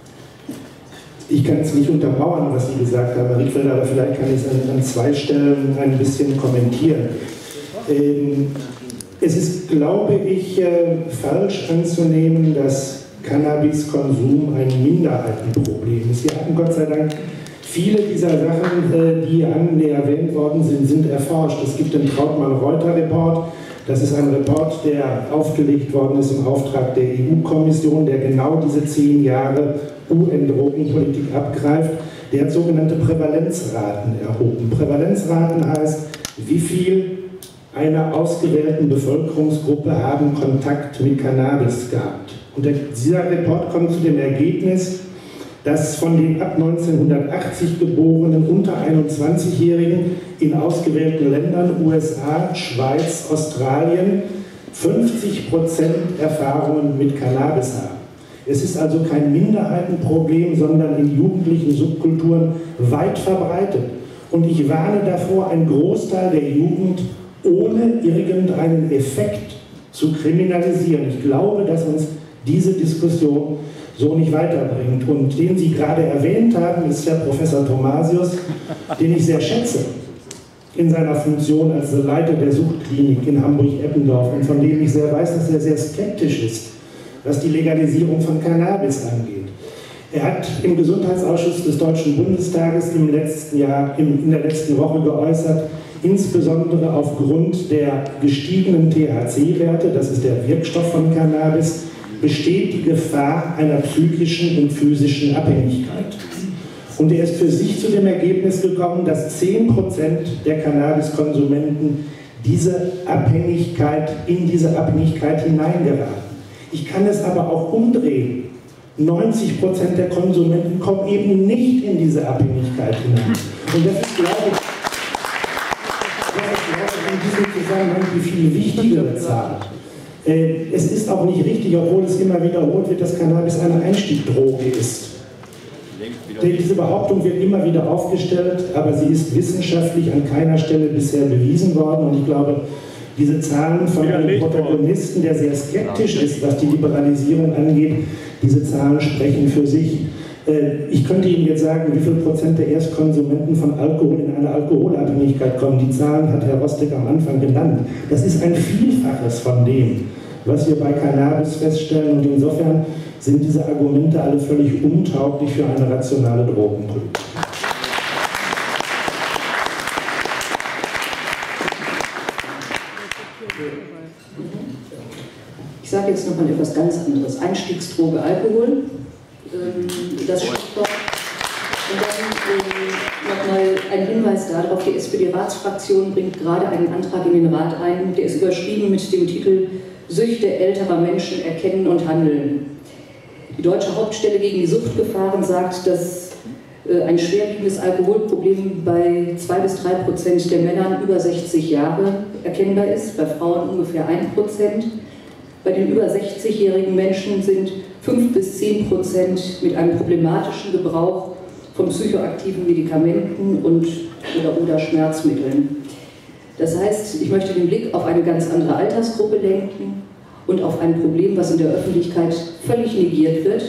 Ich kann es nicht untermauern, was Sie gesagt haben, Herr Riedfelder, aber vielleicht kann ich es an, an zwei Stellen ein bisschen kommentieren. Ähm, es ist, glaube ich, äh, falsch anzunehmen, dass Cannabiskonsum ein Minderheitenproblem ist. Wir hatten Gott sei Dank viele dieser Sachen, äh, die an, erwähnt worden sind, sind erforscht. Es gibt den Trautmann-Reuter-Report. Das ist ein Report, der aufgelegt worden ist im Auftrag der E U-Kommission, der genau diese zehn Jahre U N-Drogenpolitik abgreift. Der hat sogenannte Prävalenzraten erhoben. Prävalenzraten heißt, wie viel einer ausgewählten Bevölkerungsgruppe haben Kontakt mit Cannabis gehabt. Und der, dieser Report kommt zu dem Ergebnis, dass von den ab neunzehnhundertachtzig geborenen unter einundzwanzigjährigen in ausgewählten Ländern, U S A, Schweiz, Australien, fünfzig Prozent Erfahrungen mit Cannabis haben. Es ist also kein Minderheitenproblem, sondern in jugendlichen Subkulturen weit verbreitet. Und ich warne davor, einen Großteil der Jugend ohne irgendeinen Effekt zu kriminalisieren. Ich glaube, dass uns diese Diskussion so nicht weiterbringt. Und den Sie gerade erwähnt haben, ist Herr Professor Thomasius, den ich sehr schätze, in seiner Funktion als Leiter der Suchtklinik in Hamburg-Eppendorf und von dem ich sehr weiß, dass er sehr skeptisch ist, was die Legalisierung von Cannabis angeht. Er hat im Gesundheitsausschuss des Deutschen Bundestages im letzten Jahr, in der letzten Woche geäußert, insbesondere aufgrund der gestiegenen T H C-Werte, das ist der Wirkstoff von Cannabis, besteht die Gefahr einer psychischen und physischen Abhängigkeit. Und er ist für sich zu dem Ergebnis gekommen, dass zehn Prozent der Cannabiskonsumenten diese Abhängigkeit, in diese Abhängigkeit hineingeraten. Ich kann es aber auch umdrehen. neunzig Prozent der Konsumenten kommen eben nicht in diese Abhängigkeit hinein. Und das ist, glaube ich, das ist, glaube ich, in diesem Zusammenhang die viel wichtigere Zahl. Äh, es ist auch nicht richtig, obwohl es immer wiederholt wird, dass Cannabis eine Einstiegdroge ist. Diese Behauptung wird immer wieder aufgestellt, aber sie ist wissenschaftlich an keiner Stelle bisher bewiesen worden. Und ich glaube, diese Zahlen von einem Protagonisten, der sehr skeptisch ist, was die Liberalisierung angeht, diese Zahlen sprechen für sich. Ich könnte Ihnen jetzt sagen, wie viel Prozent der Erstkonsumenten von Alkohol in eine Alkoholabhängigkeit kommen. Die Zahlen hat Herr Rostek am Anfang genannt. Das ist ein Vielfaches von dem, was wir bei Cannabis feststellen. Und insofern sind diese Argumente alle völlig untauglich für eine rationale Drogenpolitik. Ich sage jetzt nochmal etwas ganz anderes. Einstiegsdroge Alkohol, ähm, das Stichwort. Und dann ähm, nochmal ein Hinweis darauf, die S P D-Ratsfraktion bringt gerade einen Antrag in den Rat ein, der ist überschrieben mit dem Titel Süchte älterer Menschen erkennen und handeln. Die Deutsche Hauptstelle gegen die Suchtgefahren sagt, dass äh, ein schwerwiegendes Alkoholproblem bei zwei bis drei Prozent der Männern über sechzig Jahre erkennbar ist, bei Frauen ungefähr ein Prozent. Bei den über sechzigjährigen Menschen sind fünf bis zehn Prozent mit einem problematischen Gebrauch von psychoaktiven Medikamenten und oder, oder Schmerzmitteln. Das heißt, ich möchte den Blick auf eine ganz andere Altersgruppe lenken und auf ein Problem, was in der Öffentlichkeit völlig negiert wird.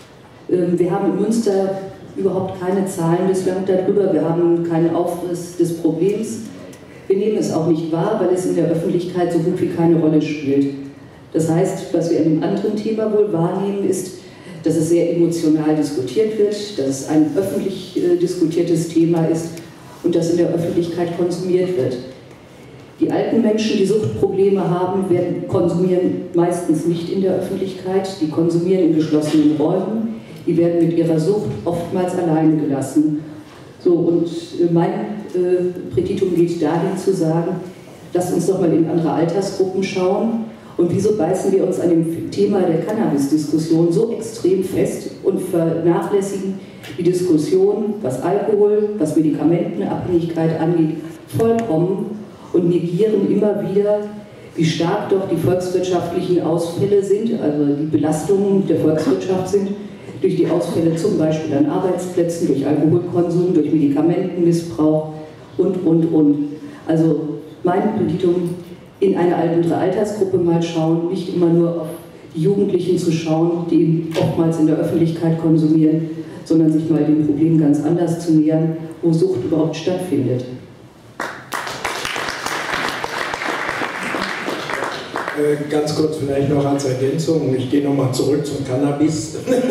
Wir haben in Münster überhaupt keine Zahlen bislang darüber, wir haben keinen Aufriss des Problems. Wir nehmen es auch nicht wahr, weil es in der Öffentlichkeit so gut wie keine Rolle spielt. Das heißt, was wir an dem anderen Thema wohl wahrnehmen, ist, dass es sehr emotional diskutiert wird, dass es ein öffentlich äh, diskutiertes Thema ist und dass in der Öffentlichkeit konsumiert wird. Die alten Menschen, die Suchtprobleme haben, werden, konsumieren meistens nicht in der Öffentlichkeit, die konsumieren in geschlossenen Räumen, die werden mit ihrer Sucht oftmals alleine gelassen. So, und äh, mein äh, Präditum geht dahin zu sagen, lasst uns doch mal in andere Altersgruppen schauen. Und wieso beißen wir uns an dem Thema der Cannabis-Diskussion so extrem fest und vernachlässigen die Diskussion, was Alkohol, was Medikamentenabhängigkeit angeht, vollkommen und negieren immer wieder, wie stark doch die volkswirtschaftlichen Ausfälle sind, also die Belastungen der Volkswirtschaft sind, durch die Ausfälle zum Beispiel an Arbeitsplätzen, durch Alkoholkonsum, durch Medikamentenmissbrauch und, und, und. Also mein Präditum, in eine andere Altersgruppe mal schauen, nicht immer nur auf die Jugendlichen zu schauen, die oftmals in der Öffentlichkeit konsumieren, sondern sich mal dem Problem ganz anders zu nähern, wo Sucht überhaupt stattfindet. Äh, ganz kurz vielleicht noch als Ergänzung, ich gehe nochmal zurück zum Cannabis.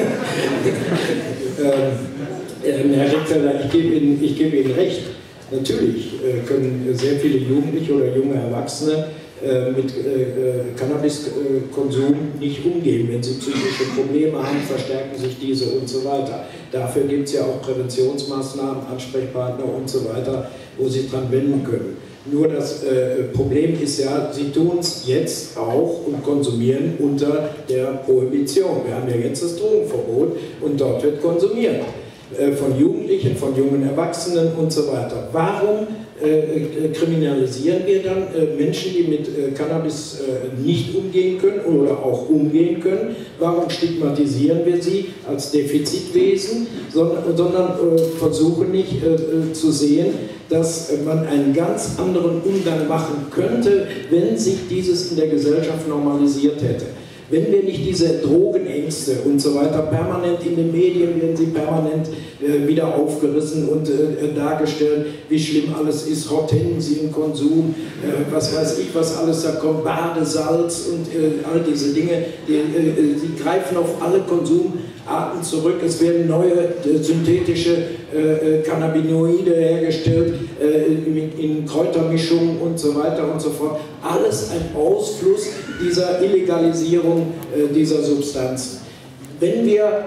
äh, äh, Herr Rickfelder, ich gebe Ihnen, ich gebe Ihnen recht. Natürlich äh, können sehr viele Jugendliche oder junge Erwachsene äh, mit äh, Cannabiskonsum nicht umgehen. Wenn sie psychische Probleme haben, verstärken sich diese und so weiter. Dafür gibt es ja auch Präventionsmaßnahmen, Ansprechpartner und so weiter, wo sie dran wenden können. Nur das äh, Problem ist ja, sie tun es jetzt auch und konsumieren unter der Prohibition. Wir haben ja jetzt das Drogenverbot und dort wird konsumiert. Äh, von Jugendlichen, von jungen Erwachsenen und so weiter. Warum äh, kriminalisieren wir dann äh, Menschen, die mit äh, Cannabis äh, nicht umgehen können oder auch umgehen können? Warum stigmatisieren wir sie als Defizitwesen, sondern, sondern äh, versuchen nicht äh, zu sehen, dass man einen ganz anderen Umgang machen könnte, wenn sich dieses in der Gesellschaft normalisiert hätte. Wenn wir nicht diese Drogenängste und so weiter permanent in den Medien werden sie permanent äh, wieder aufgerissen und äh, dargestellt, wie schlimm alles ist, Hortensienkonsum, äh, was weiß ich, was alles da kommt, Badesalz und äh, all diese Dinge, die, äh, sie greifen auf alle Konsumarten zurück, es werden neue äh, synthetische äh, Cannabinoide hergestellt, äh, in, in Kräutermischungen und so weiter und so fort. Alles ein Ausfluss dieser Illegalisierung äh, dieser Substanzen. Wenn wir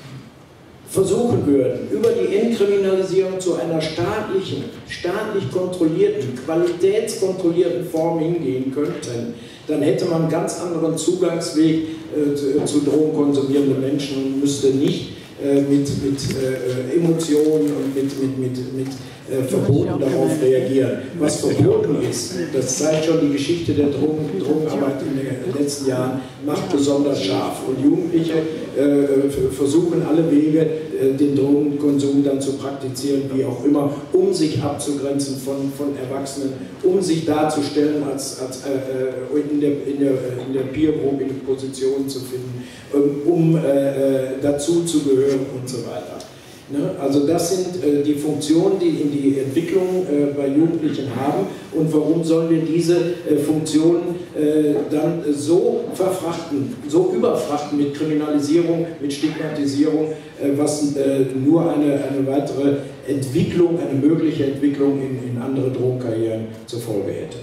versuchen würden, über die Entkriminalisierung zu einer staatlichen, staatlich kontrollierten, qualitätskontrollierten Form hingehen könnten, dann hätte man einen ganz anderen Zugangsweg äh, zu, zu drogenkonsumierenden Menschen und müsste nicht äh, mit, mit äh, Emotionen und mit, mit, mit, mit äh, Verboten darauf reagieren. Was verboten ist, das zeigt schon die Geschichte der Drogen, Drogenarbeit in den letzten Jahren, macht besonders scharf. Und Jugendliche äh, versuchen alle Wege, äh, den Drogenkonsum dann zu praktizieren, wie auch immer, um sich abzugrenzen von, von Erwachsenen, um sich darzustellen, als, als äh, in der, in der, in der Peer Group in Positionen zu finden, um, um äh, dazu zu gehören und so weiter. Ne? Also das sind äh, die Funktionen, die in die Entwicklung äh, bei Jugendlichen haben, und warum sollen wir diese äh, Funktionen äh, dann so verfrachten, so überfrachten mit Kriminalisierung, mit Stigmatisierung, äh, was äh, nur eine, eine weitere Entwicklung, eine mögliche Entwicklung in, in andere Drogenkarrieren zur Folge hätte.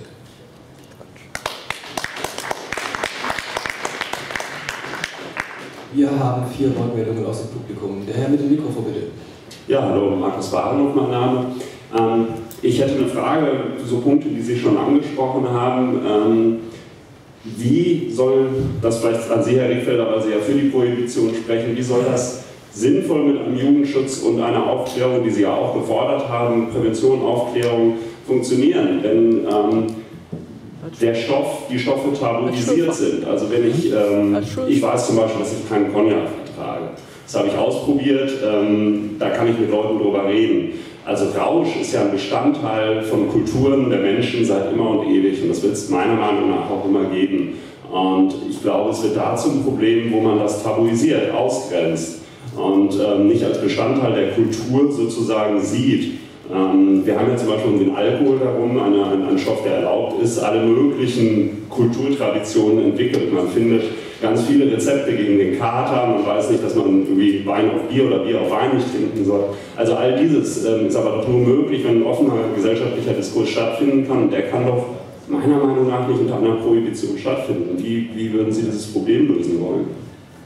Wir haben vier Wortmeldungen aus dem Publikum. Der Herr mit dem Mikrofon, bitte. Ja, hallo, Markus Bahnhof, mein Name. Ähm, ich hätte eine Frage zu so Punkte, die Sie schon angesprochen haben. Ähm, wie soll das vielleicht an Sie, Herr Rickfelder, weil Sie ja für die Prohibition sprechen, wie soll das sinnvoll mit einem Jugendschutz und einer Aufklärung, die Sie ja auch gefordert haben, Prävention, Aufklärung, funktionieren? Denn ähm, der Stoff, die Stoffe tabuisiert sind. Also wenn ich, ähm, ich weiß zum Beispiel, dass ich keinen Cognac vertrage. Das habe ich ausprobiert, ähm, da kann ich mit Leuten drüber reden. Also Rausch ist ja ein Bestandteil von Kulturen der Menschen seit immer und ewig, und das wird es meiner Meinung nach auch immer geben. Und ich glaube, es wird da zum Problem, wo man das tabuisiert, ausgrenzt und ähm, nicht als Bestandteil der Kultur sozusagen sieht. Wir haben ja zum Beispiel um den Alkohol darum, eine, ein, ein Stoff, der erlaubt ist, alle möglichen Kulturtraditionen entwickelt. Man findet ganz viele Rezepte gegen den Kater, man weiß nicht, dass man irgendwie Wein auf Bier oder Bier auf Wein nicht trinken soll. Also all dieses ähm, ist aber doch nur möglich, wenn ein offener gesellschaftlicher Diskurs stattfinden kann, und der kann doch meiner Meinung nach nicht unter einer Prohibition stattfinden. Wie, wie würden Sie dieses Problem lösen wollen?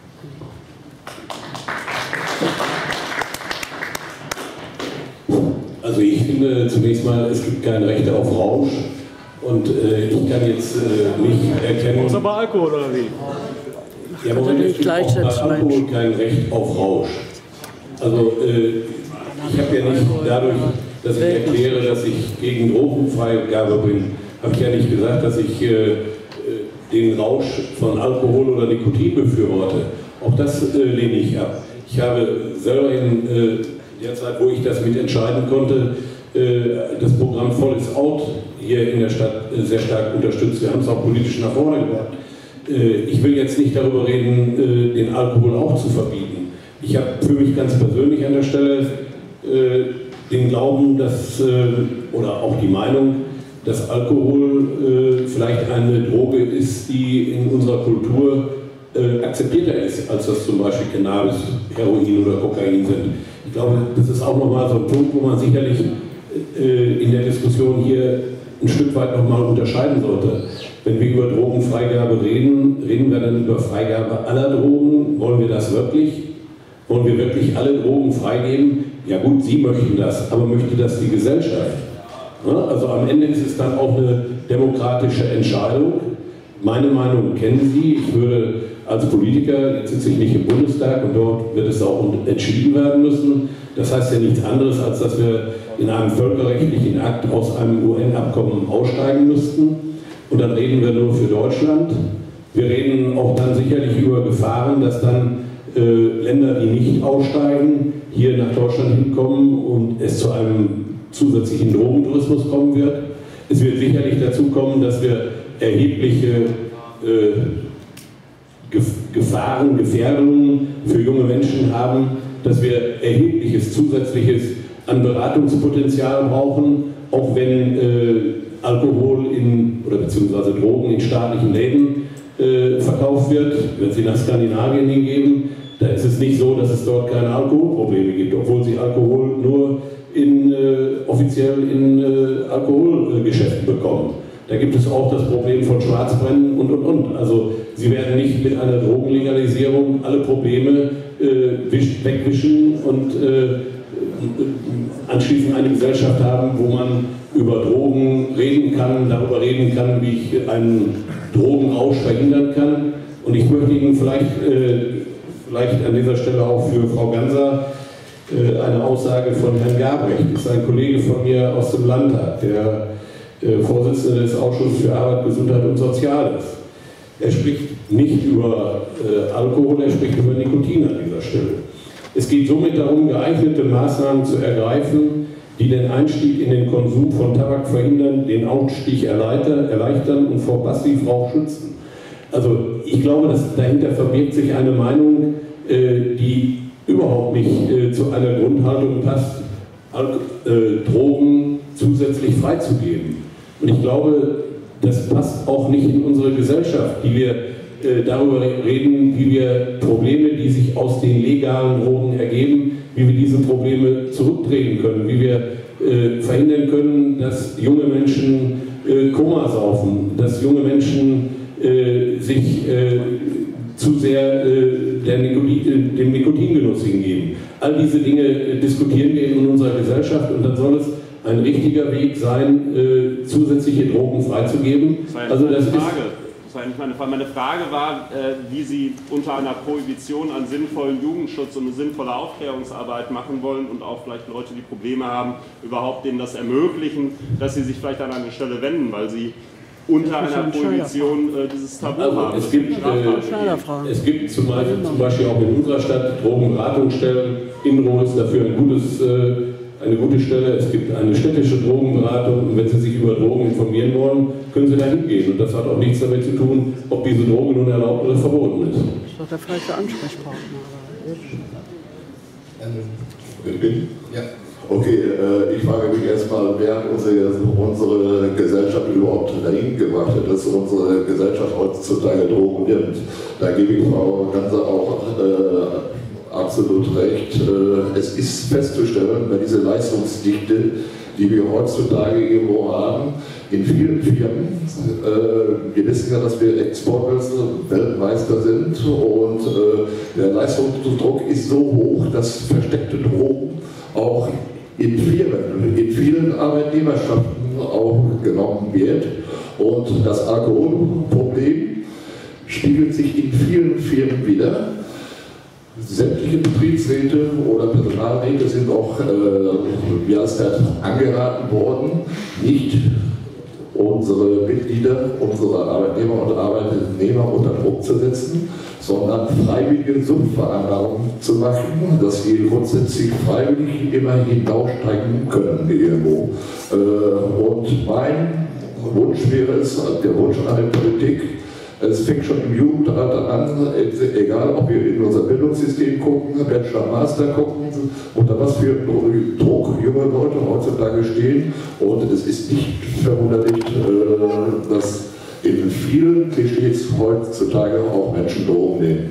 Also ich finde zunächst mal, es gibt kein Recht auf Rausch, und äh, ich kann jetzt äh, nicht erkennen... Muss aber Alkohol oder wie? Ja, aber es gibt auch bei Alkohol kein Recht auf Rausch. Also äh, ich habe ja nicht dadurch, dass ich erkläre, dass ich gegen Drogenfreigabe bin, habe ich ja nicht gesagt, dass ich äh, den Rausch von Alkohol oder Nikotin befürworte. Auch das äh, lehne ich ab. Ich habe selber in äh, der Zeit, wo ich das mitentscheiden konnte, das Programm Voll is Out hier in der Stadt sehr stark unterstützt. Wir haben es auch politisch nach vorne gebracht. Ich will jetzt nicht darüber reden, den Alkohol auch zu verbieten. Ich habe für mich ganz persönlich an der Stelle den Glauben, dass, oder auch die Meinung, dass Alkohol vielleicht eine Droge ist, die in unserer Kultur akzeptierter ist, als das zum Beispiel Cannabis, Heroin oder Kokain sind. Ich glaube, das ist auch nochmal so ein Punkt, wo man sicherlich äh, in der Diskussion hier ein Stück weit nochmal unterscheiden sollte. Wenn wir über Drogenfreigabe reden, reden wir dann über Freigabe aller Drogen? Wollen wir das wirklich? Wollen wir wirklich alle Drogen freigeben? Ja gut, Sie möchten das, aber möchte das die Gesellschaft? Also am Ende ist es dann auch eine demokratische Entscheidung. Meine Meinung kennen Sie. Ich würde als Politiker, jetzt sitze ich nicht im Bundestag und dort wird es auch entschieden werden müssen. Das heißt ja nichts anderes, als dass wir in einem völkerrechtlichen Akt aus einem U N-Abkommen aussteigen müssten. Und dann reden wir nur für Deutschland. Wir reden auch dann sicherlich über Gefahren, dass dann äh, Länder, die nicht aussteigen, hier nach Deutschland hinkommen und es zu einem zusätzlichen Drogentourismus kommen wird. Es wird sicherlich dazu kommen, dass wir erhebliche äh, Gefahren, Gefährdungen für junge Menschen haben, dass wir erhebliches zusätzliches an Beratungspotenzial brauchen, auch wenn äh, Alkohol in, oder beziehungsweise Drogen in staatlichen Läden äh, verkauft wird. Wenn Sie nach Skandinavien hingehen, da ist es nicht so, dass es dort keine Alkoholprobleme gibt, obwohl Sie Alkohol nur in, äh, offiziell in äh, Alkoholgeschäften bekommen. Da gibt es auch das Problem von Schwarzbrennen und und und. Also Sie werden nicht mit einer Drogenlegalisierung alle Probleme äh, wisch, wegwischen und äh, anschließend eine Gesellschaft haben, wo man über Drogen reden kann, darüber reden kann, wie ich einen Drogenrausch verhindern kann. Und ich möchte Ihnen vielleicht, äh, vielleicht an dieser Stelle auch für Frau Ganser äh, eine Aussage von Herrn Gabrecht, das ist ein Kollege von mir aus dem Landtag, der äh, Vorsitzende des Ausschusses für Arbeit, Gesundheit und Soziales. Er spricht nicht über äh, Alkohol, er spricht über Nikotin an dieser Stelle. Es geht somit darum, geeignete Maßnahmen zu ergreifen, die den Einstieg in den Konsum von Tabak verhindern, den Ausstieg erleichtern und vor Passivrauch schützen. Also ich glaube, dass dahinter verbirgt sich eine Meinung, äh, die überhaupt nicht äh, zu einer Grundhaltung passt, Al äh, Drogen zusätzlich freizugeben. Und ich glaube, das passt auch nicht in unsere Gesellschaft, die wir äh, darüber reden, wie wir Probleme, die sich aus den legalen Drogen ergeben, wie wir diese Probleme zurückdrehen können, wie wir äh, verhindern können, dass junge Menschen äh, Koma saufen, dass junge Menschen äh, sich äh, zu sehr äh, der Nikotin, dem Nikotingenuss hingeben. All diese Dinge äh, diskutieren wir in unserer Gesellschaft und dann soll es ein richtiger Weg sein, äh, zusätzliche Drogen freizugeben. Das also das Frage. ist Meine, meine Frage war, äh, wie Sie unter einer Prohibition einen sinnvollen Jugendschutz und eine sinnvolle Aufklärungsarbeit machen wollen und auch vielleicht Leute, die Probleme haben, überhaupt denen das ermöglichen, dass sie sich vielleicht an eine Stelle wenden, weil sie unter einer Prohibition äh, dieses Tabu also haben. Es gibt, äh, es gibt zum Beispiel, zum Beispiel auch in unserer Stadt Drogenberatungsstellen. Inro ist dafür ein gutes, äh, eine gute Stelle. Es gibt eine städtische Drogenberatung und wenn Sie sich über Drogen informieren wollen, können Sie da hingehen. Und das hat auch nichts damit zu tun, ob diese Droge nun erlaubt oder verboten ist. Das ist doch der falsche Ansprechpartner. Ähm, ja. Okay, äh, ich frage mich erstmal, wer hat unsere, unsere Gesellschaft überhaupt dahin gebracht hat, dass unsere Gesellschaft heutzutage Drogen nimmt. Da gebe ich Frau Ganser auch äh, absolut recht. Äh, es ist festzustellen, bei dieser Leistungsdichte, die wir heutzutage irgendwo haben, in vielen Firmen. Äh, wir wissen ja, dass wir Exportweltmeister sind und äh, der Leistungsdruck ist so hoch, dass versteckte Drogen auch in Firmen, in vielen Arbeitnehmerschaften auch genommen wird. Und das Alkoholproblem spiegelt sich in vielen Firmen wieder. Sämtliche Betriebsräte oder Personalräte sind auch, äh, wie heißt das, angeraten worden, nicht unsere Mitglieder, unsere Arbeitnehmer und Arbeitnehmer unter Druck zu setzen, sondern freiwillige Suchtvereinbarungen zu machen, dass sie grundsätzlich freiwillig immer hinaussteigen können irgendwo. Äh, und mein Wunsch wäre es, der Wunsch an die Politik, es fängt schon im Jugendalter an, egal ob wir in unser Bildungssystem gucken, Bachelor, Master gucken, unter was für Druck junge Leute heutzutage stehen. Und es ist nicht verwunderlich, dass in vielen Klischees heutzutage auch Menschen Drogen nehmen.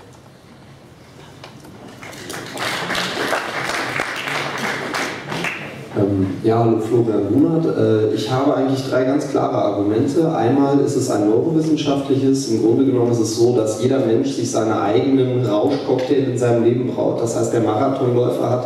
Ja, hallo Florian Runert. Ich habe eigentlich drei ganz klare Argumente. Einmal ist es ein neurowissenschaftliches. Im Grunde genommen ist es so, dass jeder Mensch sich seine eigenen Rauschcocktail in seinem Leben braut. Das heißt, der Marathonläufer hat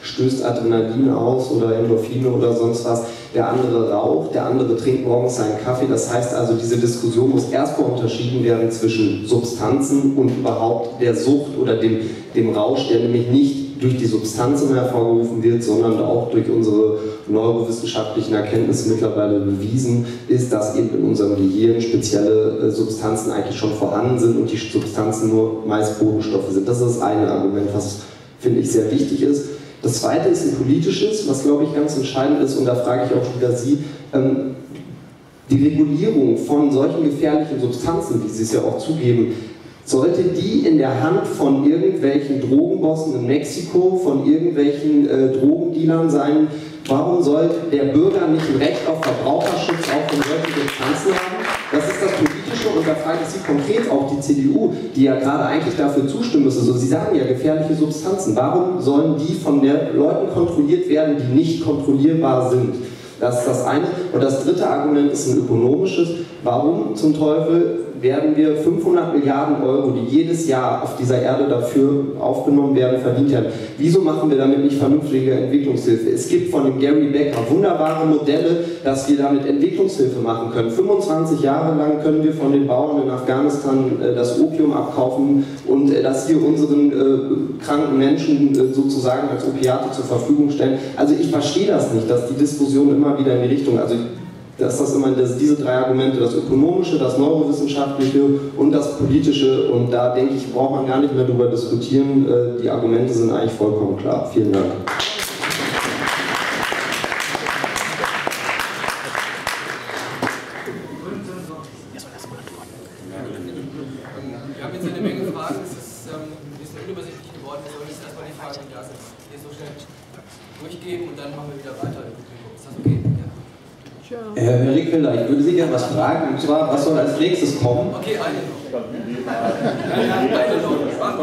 stößt Adrenalin aus oder Endorphine oder sonst was. Der andere raucht, der andere trinkt morgens seinen Kaffee. Das heißt also, diese Diskussion muss erstmal unterschieden werden zwischen Substanzen und überhaupt der Sucht oder dem, dem Rausch, der nämlich nicht durch die Substanzen hervorgerufen wird, sondern auch durch unsere neurowissenschaftlichen Erkenntnisse mittlerweile bewiesen ist, dass eben in unserem Gehirn spezielle Substanzen eigentlich schon vorhanden sind und die Substanzen nur meist Botenstoffe sind. Das ist das eine Argument, was, finde ich, sehr wichtig ist. Das zweite ist ein politisches, was, glaube ich, ganz entscheidend ist, und da frage ich auch wieder Sie, ähm, die Regulierung von solchen gefährlichen Substanzen, wie Sie es ja auch zugeben, sollte die in der Hand von irgendwelchen Drogenbossen in Mexiko, von irgendwelchen äh, Drogendealern sein? Warum soll der Bürger nicht ein Recht auf Verbraucherschutz auch von solchen Substanzen haben? Das ist das Politische, und da frage ich Sie konkret auch die C D U, die ja gerade eigentlich dafür zustimmen müsste. So, Sie sagen ja gefährliche Substanzen. Warum sollen die von den Leuten kontrolliert werden, die nicht kontrollierbar sind? Das ist das eine. Und das dritte Argument ist ein ökonomisches. Warum zum Teufel werden wir fünfhundert Milliarden Euro, die jedes Jahr auf dieser Erde dafür aufgenommen werden, verdient werden? Wieso machen wir damit nicht vernünftige Entwicklungshilfe? Es gibt von dem Gary Becker wunderbare Modelle, dass wir damit Entwicklungshilfe machen können. fünfundzwanzig Jahre lang können wir von den Bauern in Afghanistan äh, das Opium abkaufen und äh, das hier unseren äh, kranken Menschen äh, sozusagen als Opiate zur Verfügung stellen. Also ich verstehe das nicht, dass die Diskussion immer wieder in die Richtung, also dass das immer das, diese drei Argumente, das ökonomische, das neurowissenschaftliche und das politische, und da denke ich, braucht man gar nicht mehr darüber diskutieren, die Argumente sind eigentlich vollkommen klar. Vielen Dank. Wir haben jetzt eine Menge Fragen, es ist ähm, ein bisschen unübersichtlich geworden, wir sollen jetzt erstmal die Fragen, die da sind, hier so schnell durchgeben und dann machen wir wieder weiter. Ist das okay? Ja. Herr Rickfelder, ich würde Sie gerne was fragen, und zwar, was soll als nächstes kommen? Okay, eine noch. Eine noch.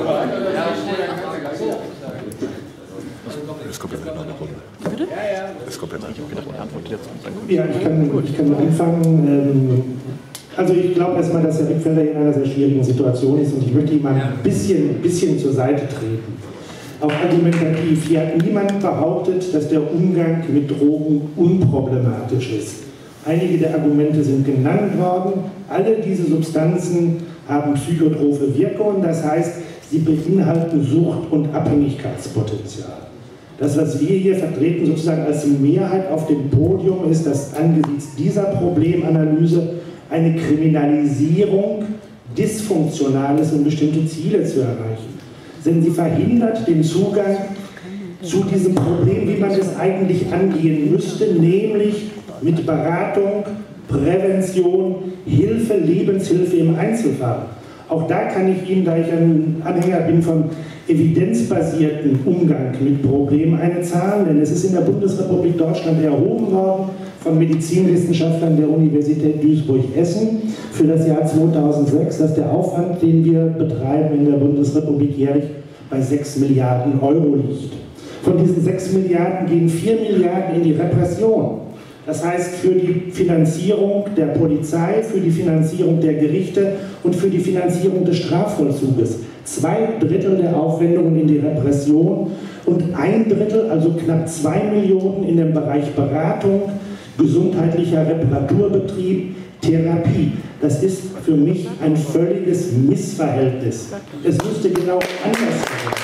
Das kommt jetzt noch. Bitte? Das kommt jetzt eigentlich. Ich antworte jetzt. Ja, ich kann, ich kann anfangen. Also ich glaube erstmal, dass Herr Rickfelder in einer sehr schwierigen Situation ist, und ich möchte ihm mal ein bisschen, bisschen zur Seite treten. Auch argumentativ. Hier hat niemand behauptet, dass der Umgang mit Drogen unproblematisch ist. Einige der Argumente sind genannt worden. Alle diese Substanzen haben psychotrophe Wirkung, das heißt, sie beinhalten Sucht- und Abhängigkeitspotenzial. Das, was wir hier vertreten, sozusagen als Mehrheit auf dem Podium, ist, dass angesichts dieser Problemanalyse eine Kriminalisierung dysfunktional ist, um bestimmte Ziele zu erreichen. Denn sie verhindert den Zugang zu diesem Problem, wie man es eigentlich angehen müsste, nämlich mit Beratung, Prävention, Hilfe, Lebenshilfe im Einzelfall. Auch da kann ich Ihnen, da ich ein Anhänger bin von evidenzbasierten Umgang mit Problemen, eine Zahl nennen. Es ist in der Bundesrepublik Deutschland erhoben worden von Medizinwissenschaftlern der Universität Duisburg-Essen für das Jahr zweitausendsechs, dass der Aufwand, den wir betreiben in der Bundesrepublik jährlich, bei sechs Milliarden Euro liegt. Von diesen sechs Milliarden gehen vier Milliarden in die Repression. Das heißt, für die Finanzierung der Polizei, für die Finanzierung der Gerichte und für die Finanzierung des Strafvollzuges. Zwei Drittel der Aufwendungen in die Repression und ein Drittel, also knapp zwei Millionen in dem Bereich Beratung, gesundheitlicher Reparaturbetrieb, Therapie. Das ist für mich ein völliges Missverhältnis. Es müsste genau anders sein.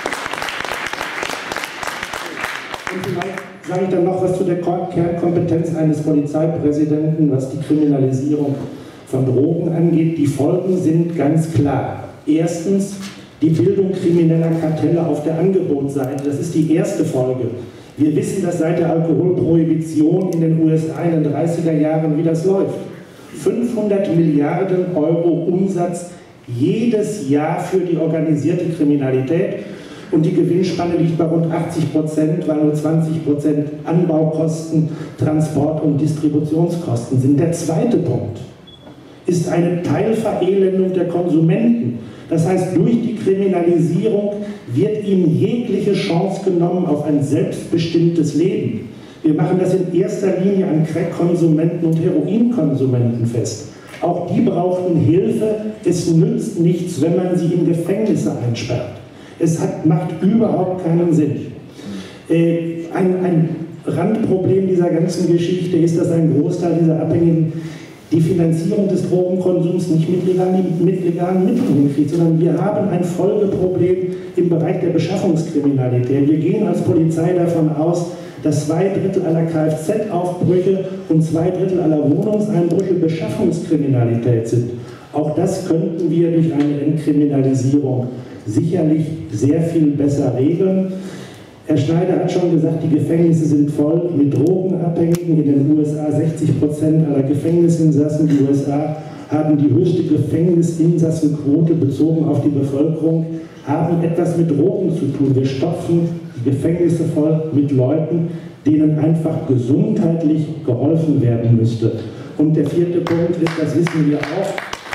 Und vielleicht sage ich dann noch was zu der Kernkompetenz eines Polizeipräsidenten, was die Kriminalisierung von Drogen angeht. Die Folgen sind ganz klar. Erstens, die Bildung krimineller Kartelle auf der Angebotsseite. Das ist die erste Folge. Wir wissen, dass seit der Alkoholprohibition in den U S A in den dreißiger Jahren, wie das läuft. fünfhundert Milliarden Euro Umsatz jedes Jahr für die organisierte Kriminalität. Und die Gewinnspanne liegt bei rund achtzig Prozent, weil nur zwanzig Prozent Anbaukosten, Transport- und Distributionskosten sind. Der zweite Punkt ist eine Teilverelendung der Konsumenten. Das heißt, durch die Kriminalisierung wird ihnen jegliche Chance genommen auf ein selbstbestimmtes Leben. Wir machen das in erster Linie an Crack-Konsumenten und Heroinkonsumenten fest. Auch die brauchten Hilfe. Es nützt nichts, wenn man sie in Gefängnisse einsperrt. Es hat, macht überhaupt keinen Sinn. Ein, ein Randproblem dieser ganzen Geschichte ist, dass ein Großteil dieser Abhängigen die Finanzierung des Drogenkonsums nicht mit legalen, mit legalen Mitteln hinkriegt, sondern wir haben ein Folgeproblem im Bereich der Beschaffungskriminalität. Wir gehen als Polizei davon aus, dass zwei Drittel aller Kfz-Aufbrüche und zwei Drittel aller Wohnungseinbrüche Beschaffungskriminalität sind. Auch das könnten wir durch eine Entkriminalisierung sicherlich sehr viel besser regeln. Herr Schneider hat schon gesagt, die Gefängnisse sind voll mit Drogenabhängigen. In den U S A sechzig Prozent aller Gefängnisinsassen. Die U S A haben die höchste Gefängnisinsassenquote bezogen auf die Bevölkerung, haben etwas mit Drogen zu tun. Wir stopfen die Gefängnisse voll mit Leuten, denen einfach gesundheitlich geholfen werden müsste. Und der vierte Punkt ist, das wissen wir auch,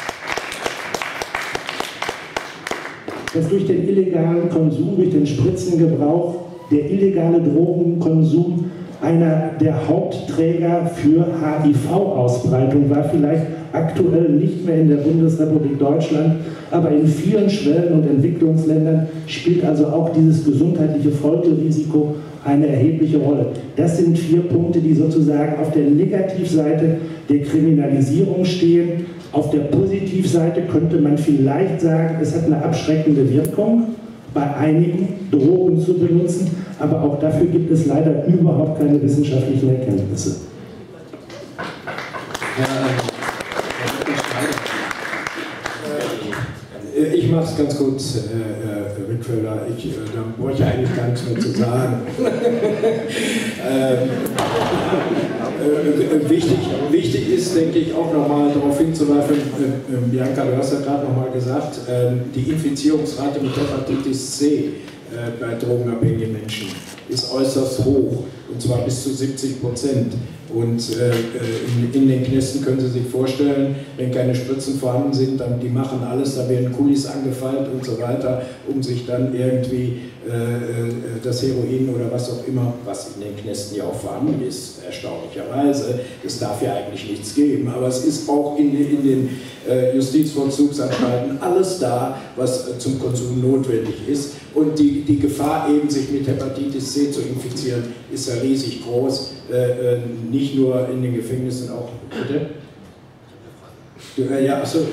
dass durch den illegalen Konsum, durch den Spritzengebrauch, der illegale Drogenkonsum einer der Hauptträger für H I V-Ausbreitung war, vielleicht aktuell nicht mehr in der Bundesrepublik Deutschland, aber in vielen Schwellen- und Entwicklungsländern spielt also auch dieses gesundheitliche Folgerisiko eine erhebliche Rolle. Das sind vier Punkte, die sozusagen auf der Negativseite der Kriminalisierung stehen. Auf der Positivseite könnte man vielleicht sagen, es hat eine abschreckende Wirkung, bei einigen Drogen zu benutzen, aber auch dafür gibt es leider überhaupt keine wissenschaftlichen Erkenntnisse. Ich mache es ganz kurz, äh, Rickfelder, ich, äh, da brauche ich eigentlich gar nichts mehr zu sagen. ähm, äh, wichtig, wichtig ist, denke ich, auch nochmal darauf hinzuweisen, äh, Bianca, du hast ja gerade nochmal gesagt, äh, die Infizierungsrate mit Hepatitis C äh, bei drogenabhängigen Menschen ist äußerst hoch, und zwar bis zu siebzig Prozent. Und äh, in, in den Knästen können Sie sich vorstellen, wenn keine Spritzen vorhanden sind, dann die machen alles, da werden Kulis angefeilt und so weiter, um sich dann irgendwie äh, das Heroin oder was auch immer, was in den Knästen ja auch vorhanden ist, erstaunlicherweise, es darf ja eigentlich nichts geben, aber es ist auch in, in den äh, Justizvollzugsanstalten alles da, was äh, zum Konsum notwendig ist. Und die, die Gefahr eben, sich mit Hepatitis C zu infizieren, ist ja riesig groß, äh, nicht nur in den Gefängnissen, auch, bitte? Du, äh, ja, achso.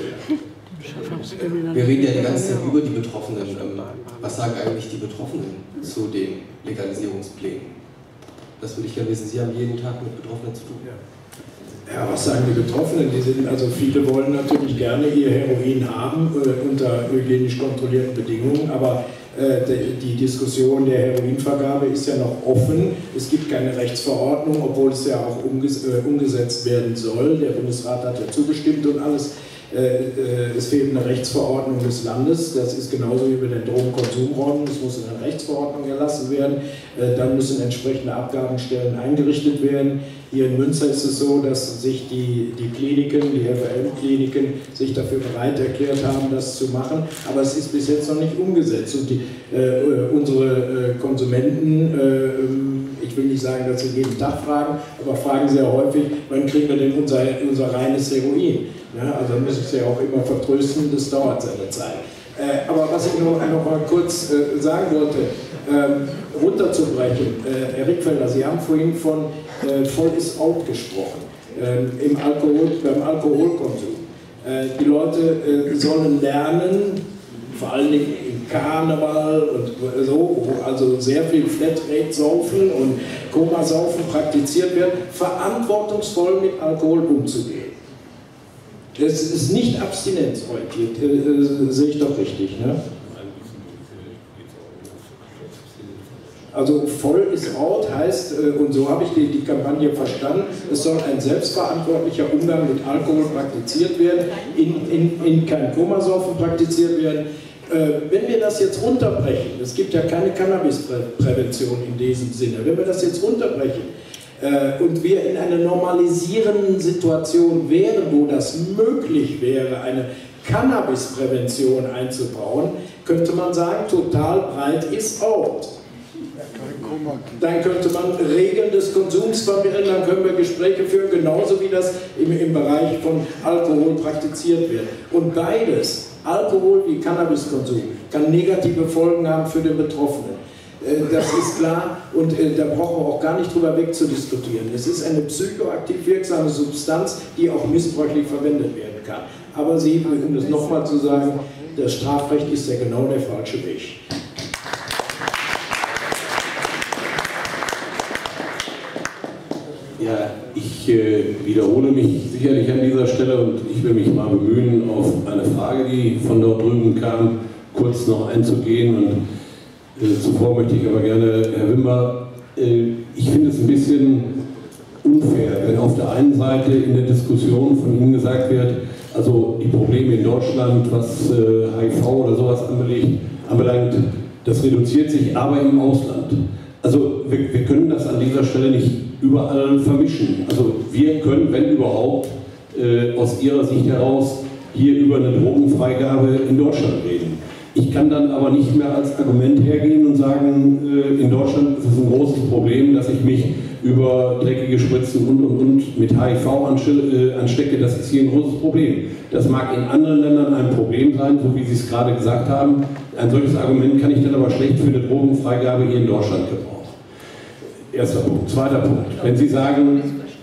Wir reden ja die ganze Zeit über die Betroffenen. Was sagen eigentlich die Betroffenen zu den Legalisierungsplänen? Das würde ich gerne wissen. Sie haben jeden Tag mit Betroffenen zu tun. Ja, was sagen die Betroffenen? Die sind, also viele wollen natürlich gerne ihr Heroin haben, äh, unter hygienisch kontrollierten Bedingungen, aber äh, die, die Diskussion der Heroinvergabe ist ja noch offen. Es gibt keine Rechtsverordnung, obwohl es ja auch umges äh, umgesetzt werden soll. Der Bundesrat hat ja zugestimmt und alles. Es fehlt eine Rechtsverordnung des Landes, das ist genauso wie bei den Drogenkonsumräumen, es muss in einer Rechtsverordnung erlassen werden, dann müssen entsprechende Abgabenstellen eingerichtet werden. Hier in Münster ist es so, dass sich die, die Kliniken, die F R M-Kliniken, sich dafür bereit erklärt haben, das zu machen, aber es ist bis jetzt noch nicht umgesetzt. Und die, äh, unsere äh, Konsumenten, äh, ich will nicht sagen, dass sie jeden Tag fragen, aber fragen sehr häufig, wann kriegen wir denn unser, unser reines Heroin? Ja, also muss ich sie auch immer vertrösten, das dauert seine Zeit. Äh, aber was ich noch, noch mal kurz äh, sagen wollte, ähm, runterzubrechen, äh, Herr Rickfelder, Sie haben vorhin von äh, voll ist out gesprochen, äh, im Alkohol, beim Alkoholkonsum. Äh, die Leute äh, sollen lernen, vor allen Dingen im Karneval und so, wo also sehr viel Flatrate-Saufen und Komasaufen praktiziert wird, verantwortungsvoll mit Alkohol umzugehen. Das ist nicht abstinenzorientiert, äh, sehe ich doch richtig, ne? Also voll ist out heißt, äh, und so habe ich die, die Kampagne verstanden, es soll ein selbstverantwortlicher Umgang mit Alkohol praktiziert werden, in, in, in kein Komasaufen praktiziert werden. Äh, wenn wir das jetzt runterbrechen, es gibt ja keine Cannabisprävention in diesem Sinne, wenn wir das jetzt runterbrechen, und wir in einer normalisierenden Situation wären, wo das möglich wäre, eine Cannabisprävention einzubauen, könnte man sagen, total breit ist out. Dann könnte man Regeln des Konsums vermitteln, dann können wir Gespräche führen, genauso wie das im, im Bereich von Alkohol praktiziert wird. Und beides, Alkohol wie Cannabiskonsum, kann negative Folgen haben für den Betroffenen. Das ist klar und da brauchen wir auch gar nicht drüber wegzudiskutieren. Es ist eine psychoaktiv wirksame Substanz, die auch missbräuchlich verwendet werden kann. Aber Sie, um das nochmal zu sagen, das Strafrecht ist ja genau der falsche Weg. Ja, ich äh, wiederhole mich sicherlich an dieser Stelle und ich will mich mal bemühen, auf eine Frage, die von dort drüben kam, kurz noch einzugehen. Und äh, zuvor möchte ich aber gerne, Herr Wimmer, äh, ich finde es ein bisschen unfair, wenn auf der einen Seite in der Diskussion von Ihnen gesagt wird, also die Probleme in Deutschland, was äh, H I V oder sowas anbelangt, anbelangt, das reduziert sich aber im Ausland. Also wir, wir können das an dieser Stelle nicht überall vermischen. Also wir können, wenn überhaupt, äh, aus Ihrer Sicht heraus hier über eine Drogenfreigabe in Deutschland reden. Ich kann dann aber nicht mehr als Argument hergehen und sagen, äh, in Deutschland ist es ein großes Problem, dass ich mich über dreckige Spritzen und und und mit H I V anstecke. Das ist hier ein großes Problem. Das mag in anderen Ländern ein Problem sein, so wie Sie es gerade gesagt haben. Ein solches Argument kann ich dann aber schlecht für eine Drogenfreigabe hier in Deutschland gebrauchen. Erster Punkt. Zweiter Punkt. Wenn Sie sagen,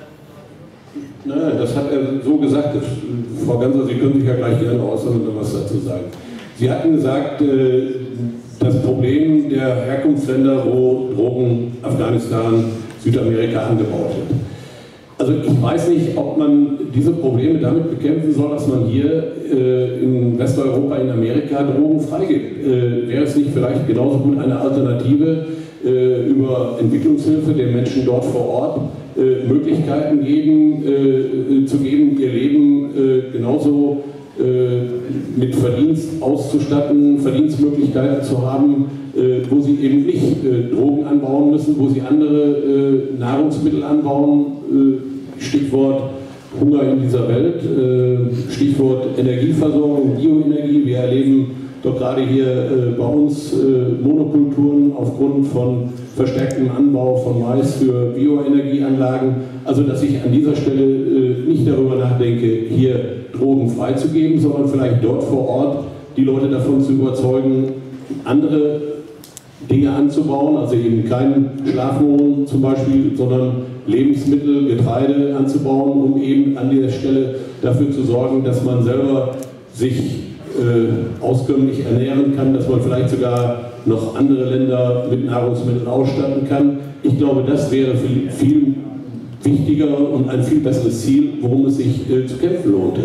na, das hat er so gesagt, das, Frau Ganser, Sie können sich ja gleich gerne äußern und was dazu sagen. Sie hatten gesagt, das Problem der Herkunftsländer, wo Drogen, Afghanistan, Südamerika angebaut wird. Also ich weiß nicht, ob man diese Probleme damit bekämpfen soll, dass man hier äh, in Westeuropa, in Amerika Drogen freigibt. Äh, wäre es nicht vielleicht genauso gut eine Alternative, äh, über Entwicklungshilfe den Menschen dort vor Ort äh, Möglichkeiten geben, äh, zu geben, ihr Leben äh, genauso äh, mit Verdienst auszustatten, Verdienstmöglichkeiten zu haben, äh, wo sie eben nicht äh, Drogen anbauen müssen, wo sie andere äh, Nahrungsmittel anbauen, äh, Stichwort Hunger in dieser Welt, äh, Stichwort Energieversorgung, Bioenergie. Wir erleben doch gerade hier äh, bei uns äh, Monokulturen aufgrund von verstärktem Anbau von Mais für Bioenergieanlagen. Also dass ich an dieser Stelle äh, nicht darüber nachdenke, hier Drogen freizugeben, sondern vielleicht dort vor Ort die Leute davon zu überzeugen, andere Dinge anzubauen, also eben kein Schlafmohn zum Beispiel, sondern Lebensmittel, Getreide anzubauen, um eben an der Stelle dafür zu sorgen, dass man selber sich äh, auskömmlich ernähren kann, dass man vielleicht sogar noch andere Länder mit Nahrungsmitteln ausstatten kann. Ich glaube, das wäre viel, viel wichtiger und ein viel besseres Ziel, worum es sich äh, zu kämpfen lohnte.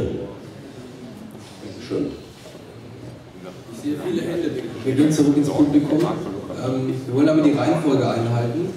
Schön. Ich sehe viele Hände. Wir gehen zurück ins Publikum. Ähm, wir wollen aber die Reihenfolge einhalten.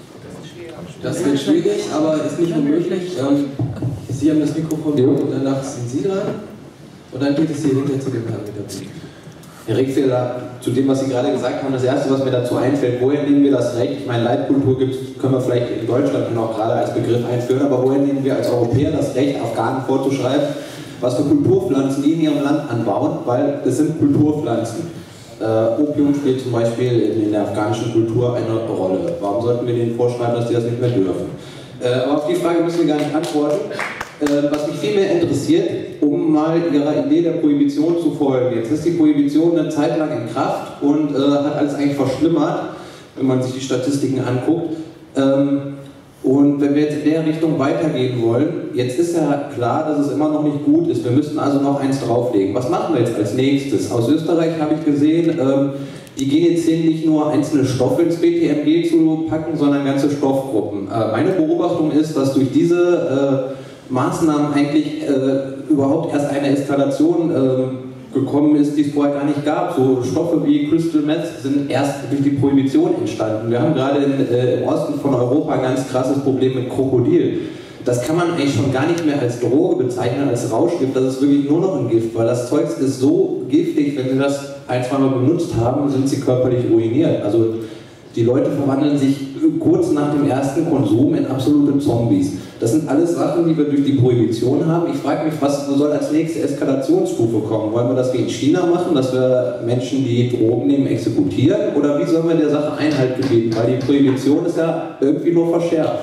Das wird schwierig, aber ist nicht unmöglich. Ähm, Sie haben das Mikrofon und danach sind Sie dran. Und dann geht es hier hinter zu dem Herrn mit der Bühne. Herr Rickfelder, zu dem, was Sie gerade gesagt haben, das Erste, was mir dazu einfällt, woher nehmen wir das Recht? Ich meine, Leitkultur gibt's, können wir vielleicht in Deutschland noch gerade als Begriff einführen, aber woher nehmen wir als Europäer das Recht, Afghanen vorzuschreiben, was für Kulturpflanzen die in ihrem Land anbauen? Weil es sind Kulturpflanzen. Äh, Opium spielt zum Beispiel in, in der afghanischen Kultur eine Rolle. Warum sollten wir denen vorschreiben, dass die das nicht mehr dürfen? Äh, aber auf die Frage müssen wir gar nicht antworten. Äh, was mich viel mehr interessiert, um mal Ihrer Idee der Prohibition zu folgen. Jetzt ist die Prohibition eine Zeit lang in Kraft und äh, hat alles eigentlich verschlimmert, wenn man sich die Statistiken anguckt. Ähm, und wenn wir jetzt in der Richtung weitergehen wollen, jetzt ist ja klar, dass es immer noch nicht gut ist. Wir müssten also noch eins drauflegen. Was machen wir jetzt als nächstes? Aus Österreich habe ich gesehen, ähm, die gehen jetzt hin, nicht nur einzelne Stoffe ins B T M G zu packen, sondern ganze Stoffgruppen. Äh, meine Beobachtung ist, dass durch diese äh, Maßnahmen eigentlich äh, überhaupt erst eine Eskalation äh, gekommen ist, die es vorher gar nicht gab. So Stoffe wie Crystal Meth sind erst durch die Prohibition entstanden. Wir haben gerade in, äh, im Osten von Europa ein ganz krasses Problem mit Krokodil. Das kann man eigentlich schon gar nicht mehr als Droge bezeichnen, als Rauschgift. Das ist wirklich nur noch ein Gift, weil das Zeug ist so giftig, wenn Sie das ein, zwei Mal benutzt haben, sind Sie körperlich ruiniert. Also die Leute verwandeln sich kurz nach dem ersten Konsum in absolute Zombies. Das sind alles Sachen, die wir durch die Prohibition haben. Ich frage mich, was soll als nächste Eskalationsstufe kommen? Wollen wir das wie in China machen, dass wir Menschen, die Drogen nehmen, exekutieren? Oder wie sollen wir der Sache Einhalt gebieten? Weil die Prohibition ist ja irgendwie nur verschärft.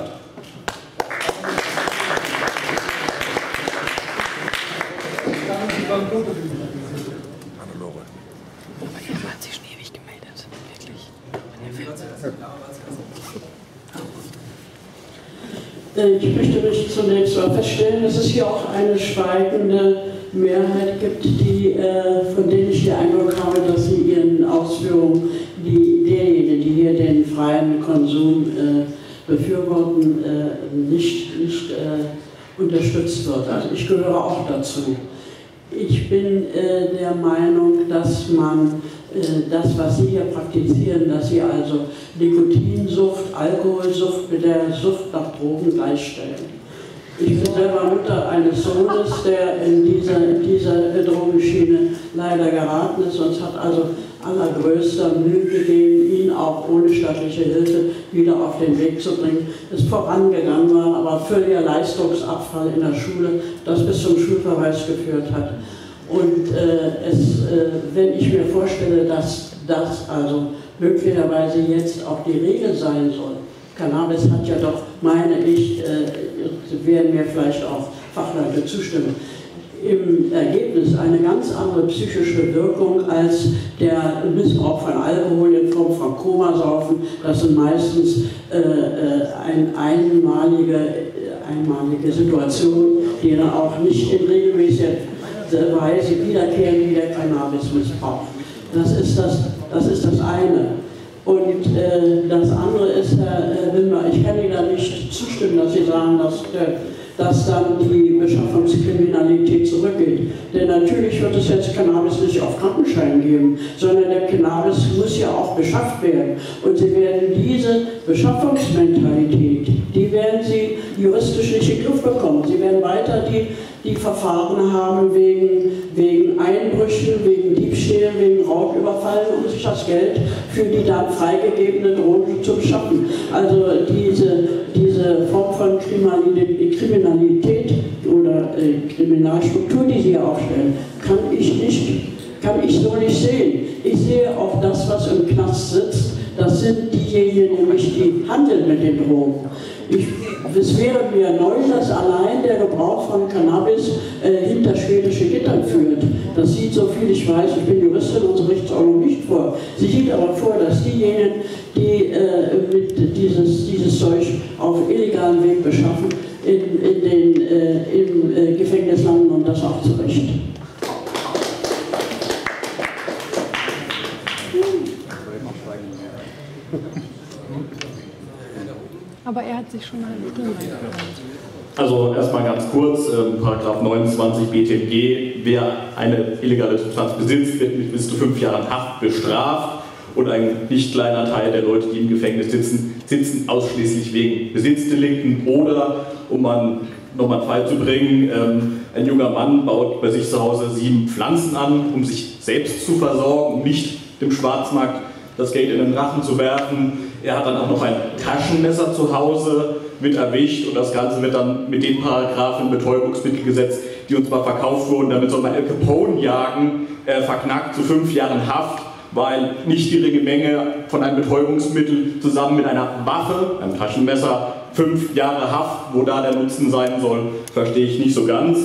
Hat sich schon ewig gemeldet, wirklich. Ich möchte mich zunächst mal feststellen, dass es hier auch eine schweigende Mehrheit gibt, die, äh, von denen ich den Eindruck habe, dass sie ihren Ausführungen, die derjenigen, die hier den freien Konsum äh, befürworten, äh, nicht, nicht äh, unterstützt wird. Also ich gehöre auch dazu. Ich bin äh, der Meinung, dass man äh, das, was Sie hier praktizieren, dass Sie also Nikotinsucht, Alkoholsucht mit der Sucht nach Drogen gleichstellen. Ich bin selber Mutter eines Sohnes, der in dieser, in dieser Drogenschiene leider geraten ist und es hat also allergrößter Mühe gegeben, ihn auch ohne staatliche Hilfe wieder auf den Weg zu bringen. Es ist vorangegangen war, aber völliger Leistungsabfall in der Schule, das bis zum Schulverweis geführt hat. Und äh, es, äh, wenn ich mir vorstelle, dass das also möglicherweise jetzt auch die Regel sein soll, Cannabis hat ja doch, meine ich, äh, werden mir vielleicht auch Fachleute zustimmen, im Ergebnis eine ganz andere psychische Wirkung als der Missbrauch von Alkohol in Form von Komasaufen. Das sind meistens äh, ein einmalige, einmalige Situationen, die dann auch nicht in regelmäßiger Weise wiederkehren wie der Cannabismissbrauch. Das ist das, das ist das eine. Und äh, das andere ist, Herr äh, Wimmer, ich kann Ihnen da nicht zustimmen, dass Sie sagen, dass, äh, dass dann die Beschaffungskriminalität zurückgeht. Denn natürlich wird es jetzt Cannabis nicht auf Krankenschein geben, sondern der Cannabis muss ja auch beschafft werden. Und Sie werden diese Beschaffungsmentalität, die werden Sie juristisch nicht in den Griff bekommen. Sie werden weiter die, die Verfahren haben wegen, wegen Einbrüchen, wegen Diebstählen, wegen Raubüberfallen, um sich das Geld für die dann freigegebenen Drogen zu beschaffen. Also diese, diese Form von Kriminalität oder äh, Kriminalstruktur, die Sie hier aufstellen, kann ich, nicht, kann ich so nicht sehen. Ich sehe auch das, was im Knast sitzt, das sind diejenigen, nämlich die handeln mit den Drogen. Ich, es wäre mir neu, dass allein der Gebrauch von Cannabis äh, hinter schwedische Gittern führt. Das sieht, so viel ich weiß, ich bin Juristin und so Rechtsordnung nicht vor. Sie sieht aber vor, dass diejenigen, die äh, mit dieses, dieses Zeug auf illegalem Weg beschaffen, in, in den, äh, im äh, Gefängnis landen und das auch zu Recht. Aber er hat sich schon mal Stimme gehört. Also erstmal ganz kurz, äh, Paragraph neunundzwanzig B T M G, wer eine illegale Substanz besitzt, wird mit bis zu fünf Jahren Haft bestraft und ein nicht kleiner Teil der Leute, die im Gefängnis sitzen, sitzen ausschließlich wegen Besitzdelikten oder, um man nochmal einen Fall zu bringen, ähm, ein junger Mann baut bei sich zu Hause sieben Pflanzen an, um sich selbst zu versorgen, um nicht dem Schwarzmarkt das Geld in den Rachen zu werfen. Er hat dann auch noch ein Taschenmesser zu Hause mit erwischt und das Ganze wird dann mit den Paragraphen im Betäubungsmittelgesetz, die uns mal verkauft wurden, damit soll man Al Capone jagen, äh, verknackt zu fünf Jahren Haft, weil nicht die geringe Menge von einem Betäubungsmittel zusammen mit einer Waffe, einem Taschenmesser, fünf Jahre Haft, wo da der Nutzen sein soll, verstehe ich nicht so ganz.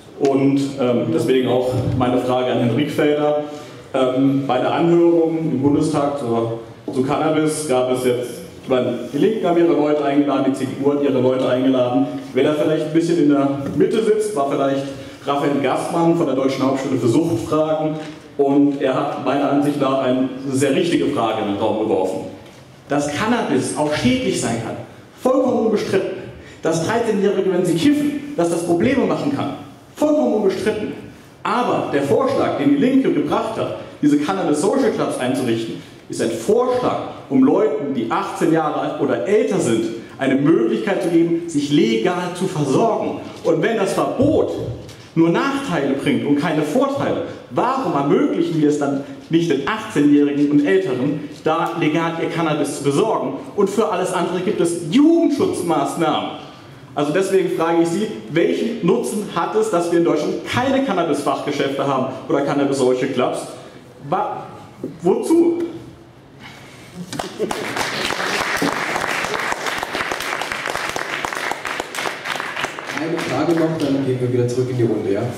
Und ähm, deswegen auch meine Frage an Herrn Rickfelder. Ähm, bei der Anhörung im Bundestag zur, zu Cannabis gab es jetzt, ich meine, die Linken haben ihre Leute eingeladen, die C D U hat ihre Leute eingeladen. Wer da vielleicht ein bisschen in der Mitte sitzt, war vielleicht Raphael Gastmann von der Deutschen Hauptschule für Suchtfragen und er hat meiner Ansicht nach eine sehr richtige Frage in den Raum geworfen. Dass Cannabis auch schädlich sein kann, vollkommen unbestritten. Dass dreizehnjährige, wenn sie kiffen, dass das Probleme machen kann, vollkommen unbestritten. Aber der Vorschlag, den die Linke gebracht hat, diese Cannabis Social Clubs einzurichten, ist ein Vorschlag, um Leuten, die achtzehn Jahre alt oder älter sind, eine Möglichkeit zu geben, sich legal zu versorgen. Und wenn das Verbot nur Nachteile bringt und keine Vorteile, warum ermöglichen wir es dann nicht den achtzehnjährigen und Älteren, da legal ihr Cannabis zu besorgen? Und für alles andere gibt es Jugendschutzmaßnahmen. Also deswegen frage ich Sie, welchen Nutzen hat es, dass wir in Deutschland keine Cannabis-Fachgeschäfte haben oder Cannabis-Social Clubs? Wa- wozu? Eine Frage noch, dann gehen wir wieder zurück in die Runde, ja?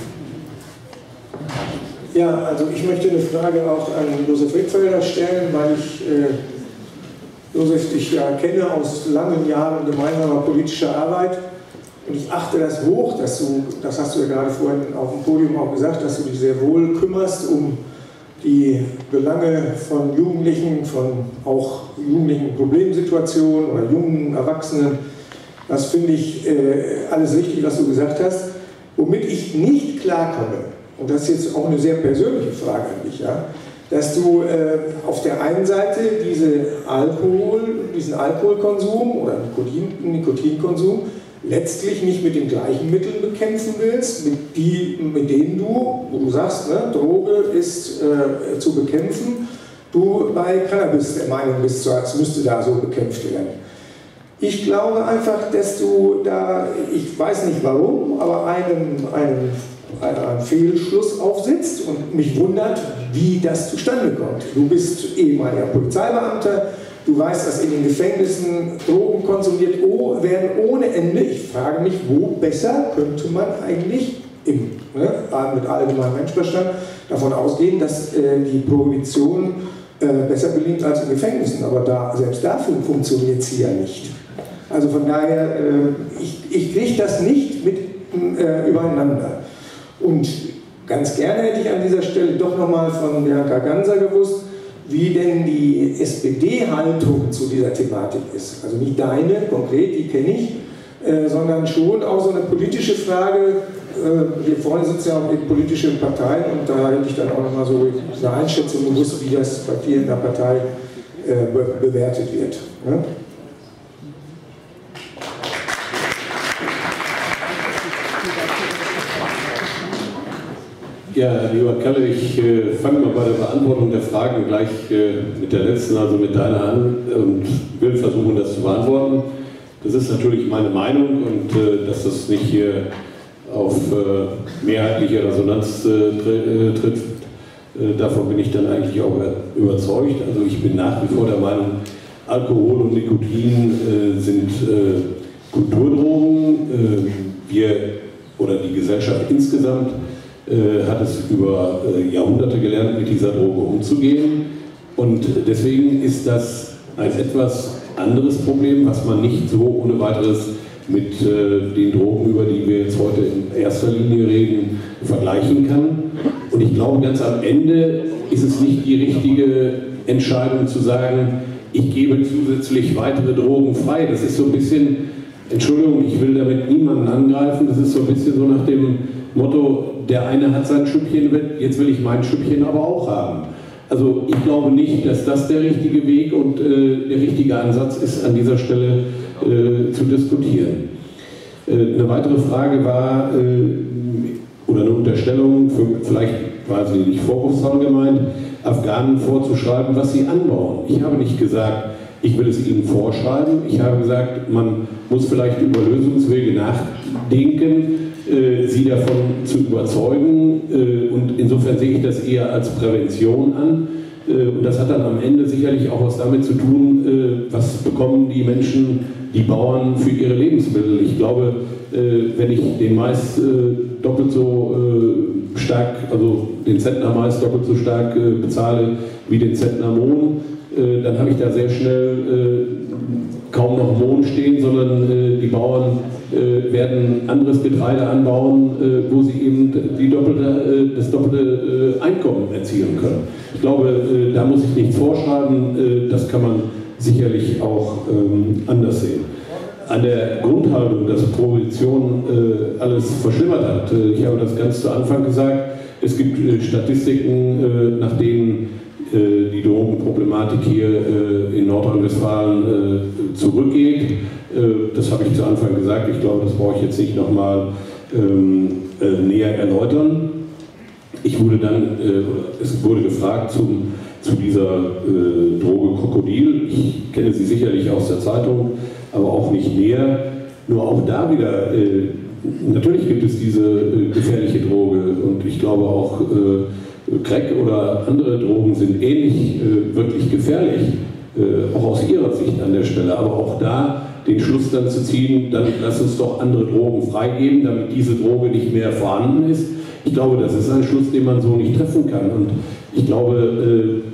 Ja, also ich möchte eine Frage auch an Josef Rickfelder stellen, weil ich äh, Josef, dich ja kenne aus langen Jahren gemeinsamer politischer Arbeit. Und ich achte das hoch, dass du, das hast du ja gerade vorhin auf dem Podium auch gesagt, dass du dich sehr wohl kümmerst um die Belange von Jugendlichen, von auch jugendlichen Problemsituationen oder jungen Erwachsenen. Das finde ich äh, alles richtig, was du gesagt hast. Womit ich nicht klarkomme, und das ist jetzt auch eine sehr persönliche Frage an dich, ja, dass du äh, auf der einen Seite diese Alkohol, diesen Alkoholkonsum oder Nikotin, Nikotinkonsum letztlich nicht mit den gleichen Mitteln bekämpfen willst, mit, die, mit denen du, wo du sagst, ne, Droge ist äh, zu bekämpfen, du bei Cannabis der Meinung bist, so als müsste da so bekämpft werden. Ich glaube einfach, dass du da, ich weiß nicht warum, aber einen, einen, einen Fehlschluss aufsitzt und mich wundert, wie das zustande kommt. Du bist ehemaliger Polizeibeamter, du weißt, dass in den Gefängnissen Drogen konsumiert werden ohne Ende. Ich frage mich, wo besser könnte man eigentlich im, ne, mit allgemeinem Menschenverstand davon ausgehen, dass äh, die Prohibition äh, besser gelingt als in Gefängnissen. Aber da, selbst dafür funktioniert sie ja nicht. Also von daher, äh, ich, ich kriege das nicht mit äh, übereinander. Und ganz gerne hätte ich an dieser Stelle doch nochmal von Bianca Ganser gewusst, wie denn die S P D-Haltung zu dieser Thematik ist. Also nicht deine konkret, die kenne ich, äh, sondern schon auch so eine politische Frage. Äh, hier vorne sitzen ja auch die politischen Parteien und da hätte ich dann auch nochmal so eine Einschätzung gewusst, wie das bei dir in der Partei äh, be bewertet wird. Ne? Ja, lieber Kalle, ich äh, fange mal bei der Beantwortung der Fragen gleich äh, mit der letzten, also mit deiner an und will versuchen, das zu beantworten. Das ist natürlich meine Meinung und äh, dass das nicht hier auf äh, mehrheitliche Resonanz äh, trifft, äh, davon bin ich dann eigentlich auch überzeugt. Also ich bin nach wie vor der Meinung, Alkohol und Nikotin äh, sind äh, Kulturdrogen. Äh, wir oder die Gesellschaft insgesamt hat es über Jahrhunderte gelernt, mit dieser Droge umzugehen. Und deswegen ist das ein etwas anderes Problem, was man nicht so ohne weiteres mit den Drogen, über die wir jetzt heute in erster Linie reden, vergleichen kann. Und ich glaube, ganz am Ende ist es nicht die richtige Entscheidung zu sagen, ich gebe zusätzlich weitere Drogen frei. Das ist so ein bisschen, Entschuldigung, ich will damit niemanden angreifen, das ist so ein bisschen so nach dem Motto, der eine hat sein Schüppchen, jetzt will ich mein Schüppchen aber auch haben. Also ich glaube nicht, dass das der richtige Weg und äh, der richtige Ansatz ist, an dieser Stelle äh, zu diskutieren. Äh, eine weitere Frage war, äh, oder eine Unterstellung, für, vielleicht war sie nicht vorwurfsvoll gemeint, Afghanen vorzuschreiben, was sie anbauen. Ich habe nicht gesagt, ich will es ihnen vorschreiben. Ich habe gesagt, man muss vielleicht über Lösungswege nachdenken, sie davon zu überzeugen, und insofern sehe ich das eher als Prävention an, und das hat dann am Ende sicherlich auch was damit zu tun, was bekommen die Menschen, die Bauern für ihre Lebensmittel. Ich glaube, wenn ich den Mais doppelt so stark, also den Zentner Mais doppelt so stark bezahle wie den Zentner Mohn, dann habe ich da sehr schnell kaum noch Mohn stehen, sondern die Bauern äh, werden anderes Getreide anbauen, äh, wo sie eben die doppelte, äh, das doppelte äh, Einkommen erzielen können. Ich glaube, äh, da muss ich nichts vorschreiben, äh, das kann man sicherlich auch ähm, anders sehen. An der Grundhaltung, dass Prohibition äh, alles verschlimmert hat, äh, ich habe das ganz zu Anfang gesagt, es gibt äh, Statistiken, äh, nach denen äh, die Drogenproblematik hier äh, in Nordrhein-Westfalen äh, zurückgeht. Das habe ich zu Anfang gesagt, ich glaube, das brauche ich jetzt nicht nochmal ähm, äh, näher erläutern. Ich wurde dann, äh, es wurde gefragt zum, zu dieser äh, Droge Krokodil. Ich kenne sie sicherlich aus der Zeitung, aber auch nicht näher. Nur auch da wieder, äh, natürlich gibt es diese äh, gefährliche Droge und ich glaube auch äh, Crack oder andere Drogen sind ähnlich äh, wirklich gefährlich, äh, auch aus ihrer Sicht an der Stelle, aber auch da den Schluss dann zu ziehen, dann lass uns doch andere Drogen freigeben, damit diese Droge nicht mehr vorhanden ist. Ich glaube, das ist ein Schluss, den man so nicht treffen kann. Und ich glaube,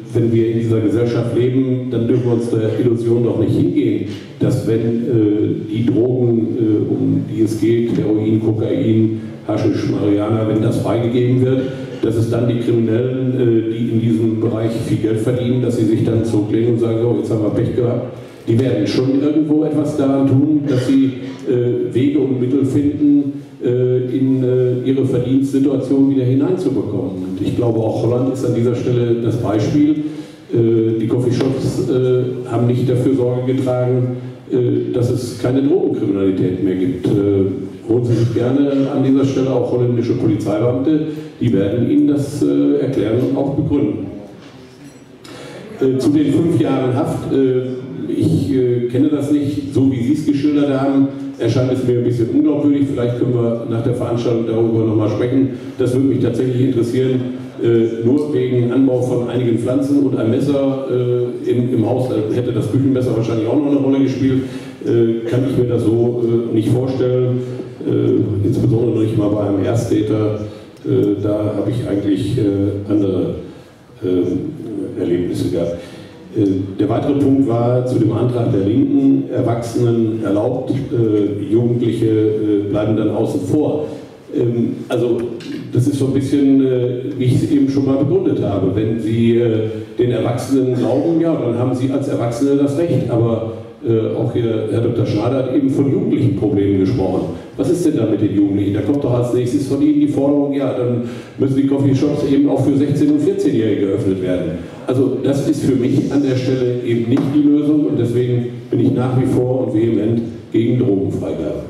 wenn wir in dieser Gesellschaft leben, dann dürfen wir uns der Illusion doch nicht hingehen, dass wenn äh, die Drogen, äh, um die es geht, Heroin, Kokain, Haschisch, Marihuana, wenn das freigegeben wird, dass es dann die Kriminellen, äh, die in diesem Bereich viel Geld verdienen, dass sie sich dann zurücklehnen und sagen, oh, jetzt haben wir Pech gehabt. Die werden schon irgendwo etwas daran tun, dass sie äh, Wege und Mittel finden, äh, in äh, ihre Verdienstsituation wieder hineinzubekommen. Und ich glaube, auch Holland ist an dieser Stelle das Beispiel. Äh, die Coffeeshops äh, haben nicht dafür Sorge getragen, äh, dass es keine Drogenkriminalität mehr gibt. Äh, holen Sie sich gerne an dieser Stelle auch holländische Polizeibeamte, die werden Ihnen das äh, erklären und auch begründen. Äh, zu den fünf Jahren Haft, äh, ich äh, kenne das nicht, so wie Sie es geschildert haben, erscheint es mir ein bisschen unglaubwürdig. Vielleicht können wir nach der Veranstaltung darüber nochmal sprechen. Das würde mich tatsächlich interessieren. Äh, nur wegen Anbau von einigen Pflanzen und ein Messer äh, im, im Haus, da hätte das Küchenmesser wahrscheinlich auch noch eine Rolle gespielt, äh, kann ich mir das so äh, nicht vorstellen. Äh, insbesondere nicht mal bei einem Ersttäter. Äh, da habe ich eigentlich äh, andere äh, Erlebnisse gehabt. Der weitere Punkt war zu dem Antrag der Linken, Erwachsenen erlaubt, äh, Jugendliche äh, bleiben dann außen vor. Ähm, also das ist so ein bisschen, äh, wie ich es eben schon mal begründet habe. Wenn Sie äh, den Erwachsenen glauben, ja, dann haben Sie als Erwachsene das Recht. Aber äh, auch hier, Herr Doktor Schnader hat eben von jugendlichen Problemen gesprochen. Was ist denn da mit den Jugendlichen? Da kommt doch als nächstes von Ihnen die Forderung, ja, dann müssen die Coffeeshops eben auch für sechzehn- und vierzehnjährige geöffnet werden. Also das ist für mich an der Stelle eben nicht die Lösung und deswegen bin ich nach wie vor und vehement gegen Drogenfreigabe.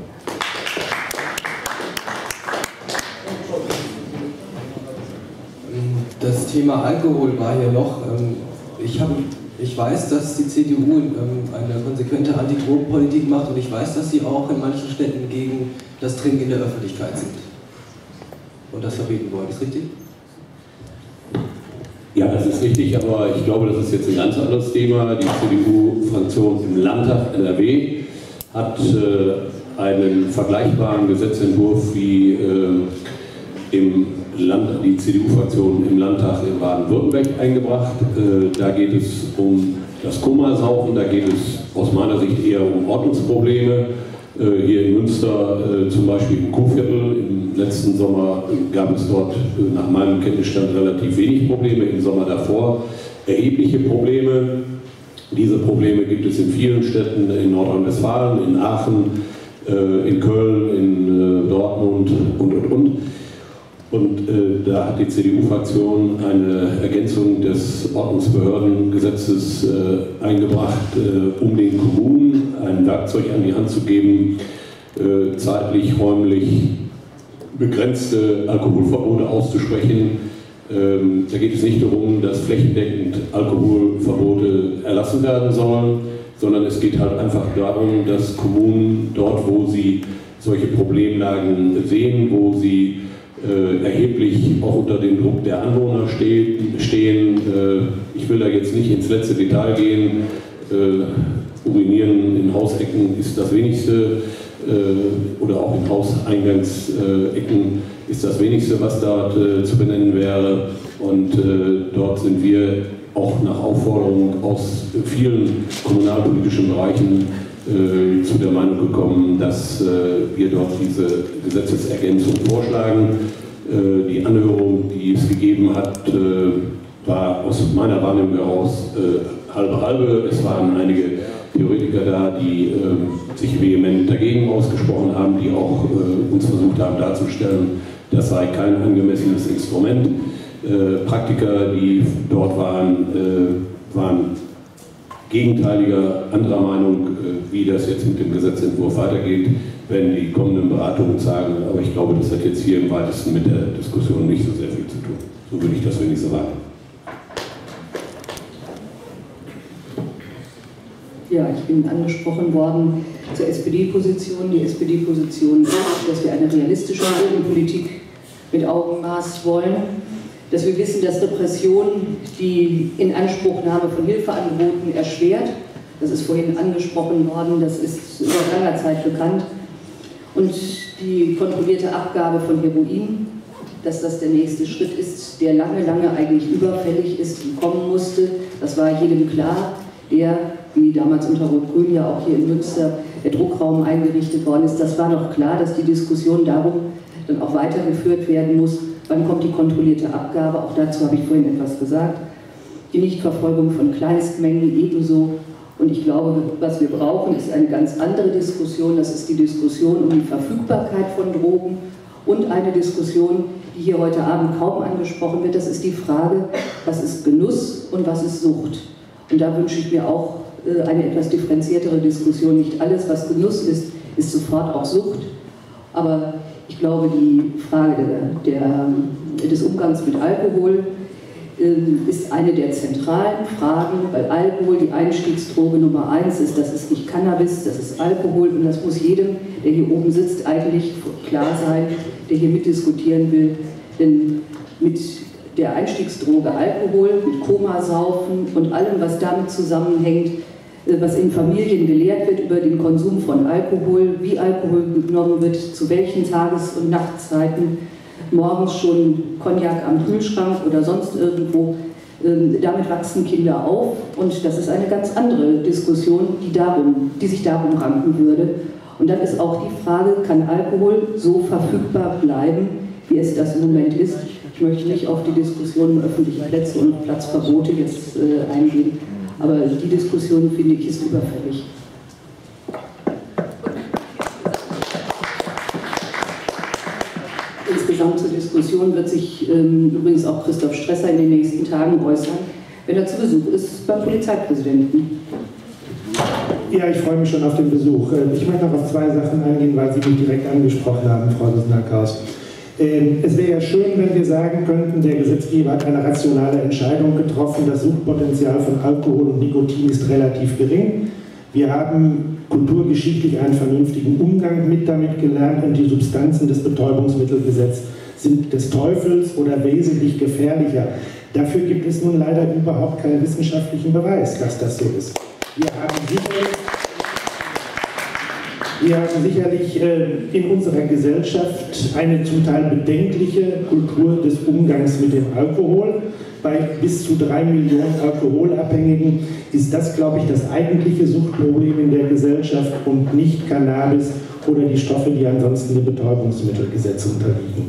Das Thema Alkohol war hier noch. Ich, hab, ich weiß, dass die C D U eine konsequente Anti-Drogen-Politik macht und ich weiß, dass sie auch in manchen Städten gegen das Trinken in der Öffentlichkeit sind. Und das verbieten wollen. Ist richtig? Ja, das ist richtig, aber ich glaube, das ist jetzt ein ganz anderes Thema. Die C D U-Fraktion im Landtag N R W hat äh, einen vergleichbaren Gesetzentwurf wie äh, im Land, die C D U-Fraktion im Landtag in Baden-Württemberg eingebracht. Äh, da geht es um das Komasaufen, da geht es aus meiner Sicht eher um Ordnungsprobleme. Äh, hier in Münster äh, zum Beispiel im Kuhviertel. Im letzten Sommer gab es dort äh, nach meinem Kenntnisstand relativ wenig Probleme, im Sommer davor erhebliche Probleme. Diese Probleme gibt es in vielen Städten in Nordrhein-Westfalen, in Aachen, äh, in Köln, in äh, Dortmund und und und. Und äh, da hat die C D U-Fraktion eine Ergänzung des Ordnungsbehördengesetzes äh, eingebracht, äh, um den Kommunen ein Werkzeug an die Hand zu geben, äh, zeitlich, räumlich begrenzte Alkoholverbote auszusprechen. Ähm, da geht es nicht darum, dass flächendeckend Alkoholverbote erlassen werden sollen, sondern es geht halt einfach darum, dass Kommunen dort, wo sie solche Problemlagen sehen, wo sie Äh, erheblich auch unter dem Druck der Anwohner stehen. stehen. Äh, ich will da jetzt nicht ins letzte Detail gehen. Äh, urinieren in Hausecken ist das wenigste äh, oder auch in Hauseingangsecken ist das wenigste, was dort äh, zu benennen wäre. Und äh, dort sind wir auch nach Aufforderung aus vielen kommunalpolitischen Bereichen Äh, zu der Meinung gekommen, dass äh, wir dort diese Gesetzesergänzung vorschlagen. Äh, die Anhörung, die es gegeben hat, äh, war aus meiner Wahrnehmung heraus äh, halbe halbe. Es waren einige Theoretiker da, die äh, sich vehement dagegen ausgesprochen haben, die auch äh, uns versucht haben darzustellen, das sei kein angemessenes Instrument. Äh, Praktiker, die dort waren, äh, waren gegenteiliger, anderer Meinung, wie das jetzt mit dem Gesetzentwurf weitergeht, werden die kommenden Beratungen sagen. Aber ich glaube, das hat jetzt hier im weitesten mit der Diskussion nicht so sehr viel zu tun. So würde ich das wenigstens sagen. Ja, ich bin angesprochen worden zur S P D-Position. Die S P D-Position ist, dass wir eine realistische Drogenpolitik mit Augenmaß wollen. Dass wir wissen, dass Repression die Inanspruchnahme von Hilfeangeboten erschwert. Das ist vorhin angesprochen worden, das ist seit langer Zeit bekannt. Und die kontrollierte Abgabe von Heroin dass das der nächste Schritt ist, der lange, lange eigentlich überfällig ist und kommen musste. Das war jedem klar, der, wie damals unter Rot-Grün ja auch hier in Münster, der Druckraum eingerichtet worden ist. Das war doch klar, dass die Diskussion darum dann auch weitergeführt werden muss. Wann kommt die kontrollierte Abgabe? Auch dazu habe ich vorhin etwas gesagt. Die Nichtverfolgung von Kleinstmengen ebenso. Und ich glaube, was wir brauchen, ist eine ganz andere Diskussion. Das ist die Diskussion um die Verfügbarkeit von Drogen und eine Diskussion, die hier heute Abend kaum angesprochen wird. Das ist die Frage, was ist Genuss und was ist Sucht? Und da wünsche ich mir auch eine etwas differenziertere Diskussion. Nicht alles, was Genuss ist, ist sofort auch Sucht. Aber ich glaube, die Frage der, der, des Umgangs mit Alkohol ist eine der zentralen Fragen, weil Alkohol die Einstiegsdroge Nummer eins ist. Das ist nicht Cannabis, das ist Alkohol und das muss jedem, der hier oben sitzt, eigentlich klar sein, der hier mitdiskutieren will. Denn mit der Einstiegsdroge Alkohol, mit Komasaufen und allem, was damit zusammenhängt, was in Familien gelehrt wird über den Konsum von Alkohol, wie Alkohol genommen wird, zu welchen Tages- und Nachtzeiten, morgens schon Cognac am Kühlschrank oder sonst irgendwo. Damit wachsen Kinder auf und das ist eine ganz andere Diskussion, die, darum, die sich darum ranken würde. Und dann ist auch die Frage, kann Alkohol so verfügbar bleiben, wie es das im Moment ist? Ich möchte nicht auf die Diskussion um öffentliche Plätze und Platzverbote jetzt äh, eingehen, aber die Diskussion, finde ich, ist überfällig. Insgesamt zur Diskussion wird sich ähm, übrigens auch Christoph Stresser in den nächsten Tagen äußern, wenn er zu Besuch ist beim Polizeipräsidenten. Ja, ich freue mich schon auf den Besuch. Ich möchte noch auf zwei Sachen eingehen, weil Sie mich direkt angesprochen haben, Frau Susnakaus. Es wäre ja schön, wenn wir sagen könnten, der Gesetzgeber hat eine rationale Entscheidung getroffen, das Suchtpotenzial von Alkohol und Nikotin ist relativ gering. Wir haben kulturgeschichtlich einen vernünftigen Umgang mit damit gelernt und die Substanzen des Betäubungsmittelgesetzes sind des Teufels oder wesentlich gefährlicher. Dafür gibt es nun leider überhaupt keinen wissenschaftlichen Beweis, dass das so ist. Wir haben sicherlich, wir haben sicherlich äh, in unserer Gesellschaft eine zum Teil bedenkliche Kultur des Umgangs mit dem Alkohol. Bei bis zu drei Millionen Alkoholabhängigen ist das, glaube ich, das eigentliche Suchtproblem in der Gesellschaft und nicht Cannabis oder die Stoffe, die ansonsten dem Betäubungsmittelgesetz unterliegen.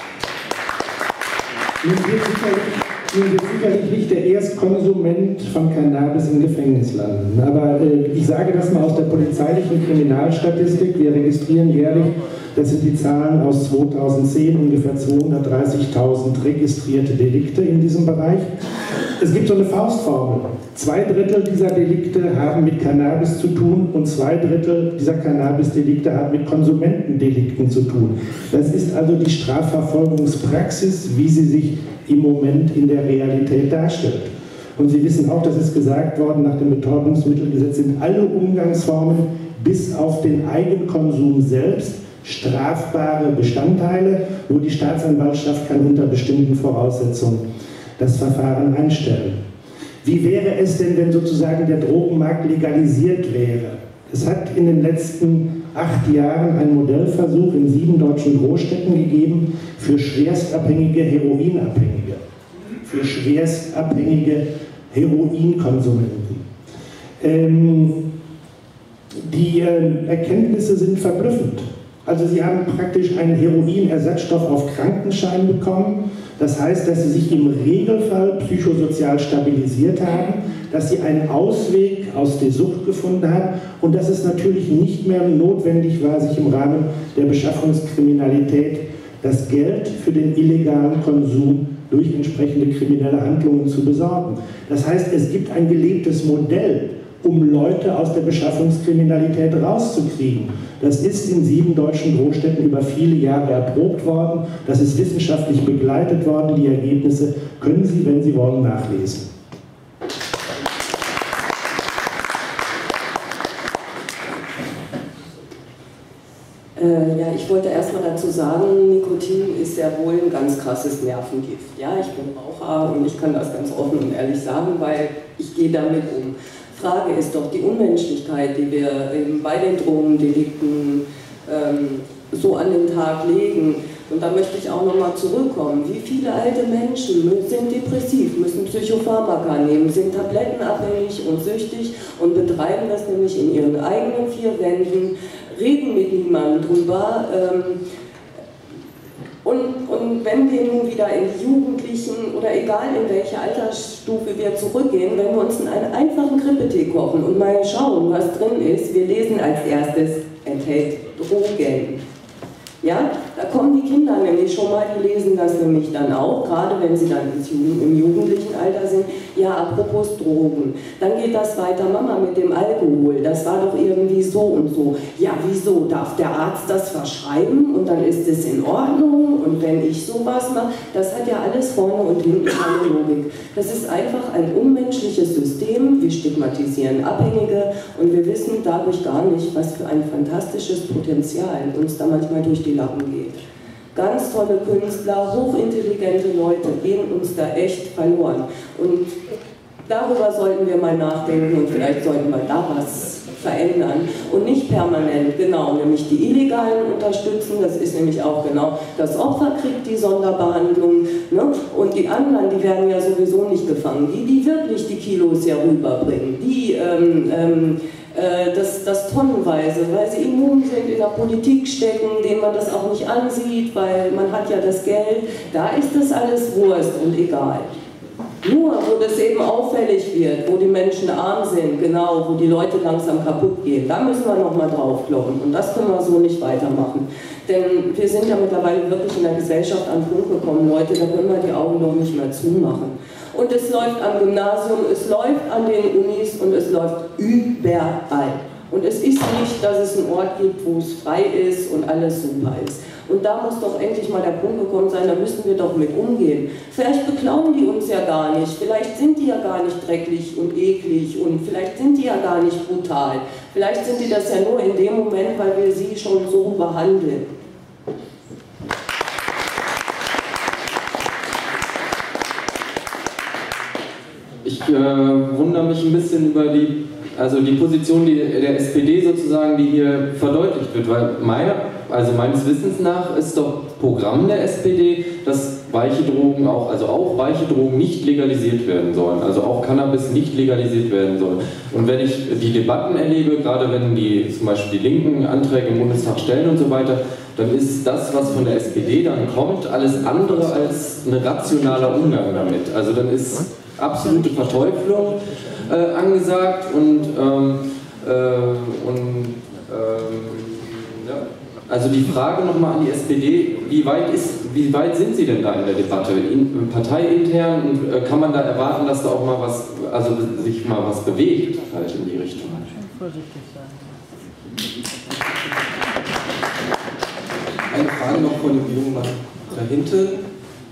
Nun wird sicherlich, nun wird sicherlich nicht der Erstkonsument von Cannabis im Gefängnis landen, aber äh, ich sage das mal aus der polizeilichen Kriminalstatistik. Wir registrieren jährlich, das sind die Zahlen aus zweitausendzehn, ungefähr zweihundertdreißigtausend registrierte Delikte in diesem Bereich. Es gibt so eine Faustformel. Zwei Drittel dieser Delikte haben mit Cannabis zu tun und zwei Drittel dieser Cannabis-Delikte haben mit Konsumentendelikten zu tun. Das ist also die Strafverfolgungspraxis, wie sie sich im Moment in der Realität darstellt. Und Sie wissen auch, das ist gesagt worden, nach dem Betäubungsmittelgesetz sind alle Umgangsformen bis auf den Eigenkonsum selbst strafbare Bestandteile, wo die Staatsanwaltschaft kann unter bestimmten Voraussetzungen das Verfahren einstellen. Wie wäre es denn, wenn sozusagen der Drogenmarkt legalisiert wäre? Es hat in den letzten acht Jahren einen Modellversuch in sieben deutschen Großstädten gegeben für schwerstabhängige Heroinabhängige, für schwerstabhängige Heroinkonsumenten. Ähm, die äh, Erkenntnisse sind verblüffend. Also Sie haben praktisch einen Heroinersatzstoff auf Krankenschein bekommen. Das heißt, dass Sie sich im Regelfall psychosozial stabilisiert haben, dass Sie einen Ausweg aus der Sucht gefunden haben und dass es natürlich nicht mehr notwendig war, sich im Rahmen der Beschaffungskriminalität das Geld für den illegalen Konsum durch entsprechende kriminelle Handlungen zu besorgen. Das heißt, es gibt ein gelebtes Modell, um Leute aus der Beschaffungskriminalität rauszukriegen. Das ist in sieben deutschen Großstädten über viele Jahre erprobt worden. Das ist wissenschaftlich begleitet worden. Die Ergebnisse können Sie, wenn Sie wollen, nachlesen. Äh, ja, ich wollte erstmal dazu sagen, Nikotin ist ja wohl ein ganz krasses Nervengift. Ja, ich bin Raucher und ich kann das ganz offen und ehrlich sagen, weil ich gehe damit um. Frage ist doch die Unmenschlichkeit, die wir eben bei den Drogendelikten ähm, so an den Tag legen. Und da möchte ich auch nochmal zurückkommen. Wie viele alte Menschen sind depressiv, müssen Psychopharmaka nehmen, sind tablettenabhängig und süchtig und betreiben das nämlich in ihren eigenen vier Wänden, reden mit niemandem drüber. Ähm, und, und wenn wir nun wieder in die Jugendlichen oder egal in welche Altersstufe wir zurückgehen, wenn wir uns in einen einfachen Krippetee kochen und mal schauen, was drin ist, wir lesen als erstes, enthält Drogen. Ja, da kommen die Kinder nämlich schon mal, die lesen das nämlich dann auch, gerade wenn sie dann im jugendlichen Alter sind. Ja, apropos Drogen, dann geht das weiter, Mama, mit dem Alkohol, das war doch irgendwie so und so. Ja, wieso, darf der Arzt das verschreiben und dann ist es in Ordnung und wenn ich sowas mache, das hat ja alles vorne und hinten eine Logik. Das ist einfach ein unmenschliches System, wir stigmatisieren Abhängige und wir wissen dadurch gar nicht, was für ein fantastisches Potenzial uns da manchmal durch die Lappen geht. Ganz tolle Künstler, hochintelligente Leute gehen uns da echt verloren. Und darüber sollten wir mal nachdenken und vielleicht sollten wir da was verändern. Und nicht permanent, genau, nämlich die Illegalen unterstützen, das ist nämlich auch genau, das Opfer kriegt die Sonderbehandlung, ne? Und die anderen, die werden ja sowieso nicht gefangen, die, die wirklich die Kilos ja rüberbringen, die ähm, ähm, Das, das tonnenweise, weil sie immun sind, in der Politik stecken, denen man das auch nicht ansieht, weil man hat ja das Geld, da ist das alles Wurst und egal. Nur, wo das eben auffällig wird, wo die Menschen arm sind, genau, wo die Leute langsam kaputt gehen, da müssen wir nochmal draufkloppen und das können wir so nicht weitermachen. Denn wir sind ja mittlerweile wirklich in der Gesellschaft an den Punkt gekommen, Leute, da können wir die Augen doch nicht mehr zumachen. Und es läuft am Gymnasium, es läuft an den Unis und es läuft überall. Und es ist nicht, dass es einen Ort gibt, wo es frei ist und alles super ist. Und da muss doch endlich mal der Punkt gekommen sein, da müssen wir doch mit umgehen. Vielleicht beklauen die uns ja gar nicht, vielleicht sind die ja gar nicht dreckig und eklig und vielleicht sind die ja gar nicht brutal. Vielleicht sind die das ja nur in dem Moment, weil wir sie schon so behandeln. Ich äh, wundere mich ein bisschen über die, also die Position die, der S P D sozusagen, die hier verdeutlicht wird, weil meine, also meines Wissens nach ist doch Programm der S P D, dass weiche Drogen auch, also auch weiche Drogen nicht legalisiert werden sollen, also auch Cannabis nicht legalisiert werden soll. Und wenn ich die Debatten erlebe, gerade wenn die zum Beispiel die linken Anträge im Bundestag stellen und so weiter, dann ist das, was von der S P D dann kommt, alles andere als ein rationaler Umgang damit. Also dann ist absolute Verteuflung äh, angesagt und, ähm, äh, und ähm, ja. Also die Frage nochmal an die S P D, wie weit, ist, wie weit sind Sie denn da in der Debatte, in, parteiintern, und äh, kann man da erwarten, dass da auch mal was, also sich mal was bewegt halt in die Richtung? Vorsichtig sein. Eine Frage noch von dem jungen Mann da hinten.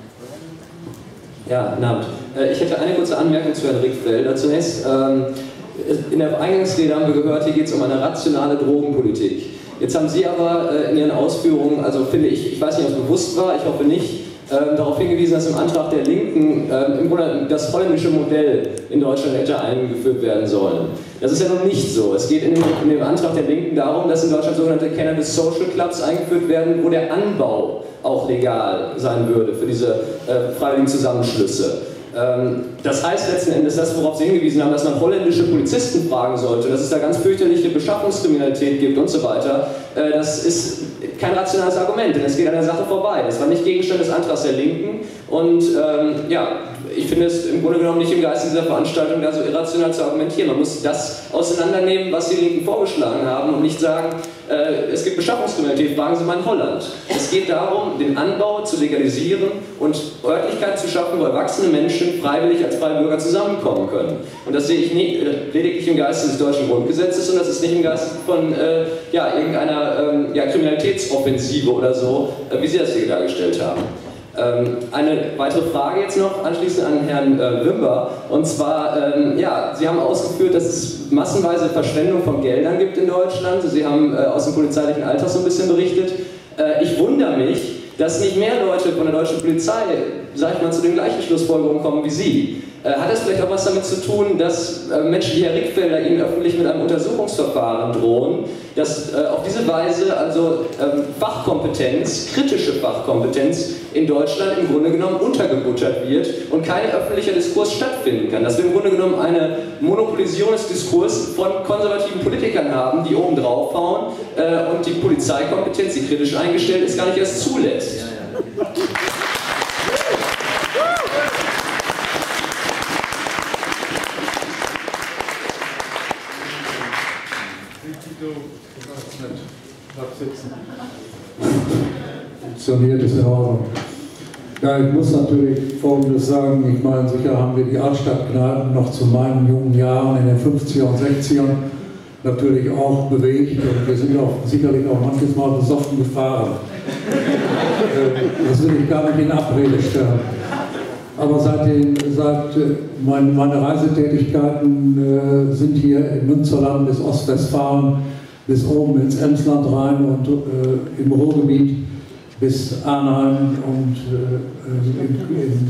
Ja, guten Abend. Ich hätte eine kurze Anmerkung zu Herrn Rickfelder. Zunächst, in der Eingangsrede haben wir gehört, hier geht es um eine rationale Drogenpolitik. Jetzt haben Sie aber in Ihren Ausführungen, also finde ich, ich weiß nicht, ob es bewusst war, ich hoffe nicht, darauf hingewiesen, dass im Antrag der Linken im Grunde das holländische Modell in Deutschland hätte eingeführt werden sollen. Das ist ja noch nicht so. Es geht in dem, in dem Antrag der Linken darum, dass in Deutschland sogenannte Cannabis Social Clubs eingeführt werden, wo der Anbau auch legal sein würde für diese äh, freiwilligen Zusammenschlüsse. Ähm, das heißt letzten Endes, das, worauf Sie hingewiesen haben, dass man holländische Polizisten fragen sollte, dass es da ganz fürchterliche Beschaffungskriminalität gibt und so weiter, äh, das ist kein rationales Argument, denn es geht an der Sache vorbei. Das war nicht Gegenstand des Antrags der Linken und ähm, ja, ich finde es im Grunde genommen nicht im Geiste dieser Veranstaltung, da so irrational zu argumentieren. Man muss das auseinandernehmen, was die Linken vorgeschlagen haben und nicht sagen, äh, es gibt Beschaffungskriminalität, fragen Sie mal in Holland. Es geht darum, den Anbau zu legalisieren und Örtlichkeit zu schaffen, wo erwachsene Menschen freiwillig als freie Bürger zusammenkommen können. Und das sehe ich nicht, äh, lediglich im Geiste des deutschen Grundgesetzes und das ist nicht im Geiste von äh, ja, irgendeiner ähm, ja, Kriminalitätsoffensive oder so, äh, wie Sie das hier dargestellt haben. Eine weitere Frage jetzt noch, anschließend an Herrn äh, Wimber, und zwar, ähm, ja, Sie haben ausgeführt, dass es massenweise Verschwendung von Geldern gibt in Deutschland. Sie haben äh, aus dem polizeilichen Alltag so ein bisschen berichtet. Äh, ich wundere mich, dass nicht mehr Leute von der deutschen Polizei, sag ich mal, zu den gleichen Schlussfolgerungen kommen wie Sie? Äh, hat das vielleicht auch was damit zu tun, dass äh, Menschen wie Herr Rickfelder Ihnen öffentlich mit einem Untersuchungsverfahren drohen, dass äh, auf diese Weise also ähm, Fachkompetenz, kritische Fachkompetenz in Deutschland im Grunde genommen untergebuttert wird und kein öffentlicher Diskurs stattfinden kann? Dass wir im Grunde genommen eine Monopolisierung des Diskurs von konservativen Politikern haben, die oben draufhauen äh, und die Polizeikompetenz, die kritisch eingestellt ist, gar nicht erst zulässt. Funktioniert es in Ordnung. Ja, ich muss natürlich Folgendes sagen. Ich meine, sicher haben wir die Altstadtkneipen noch zu meinen jungen Jahren in den fünfziger und sechzigern natürlich auch bewegt und wir sind auch sicherlich auch manches Mal besoffen gefahren. Das will ich gar nicht in Abrede stellen. Aber seitdem, seit meine, meine Reisetätigkeiten äh, sind hier im Münsterland bis Ostwestfalen, bis oben ins Emsland rein und äh, im Ruhrgebiet bis Arnheim und äh, im, im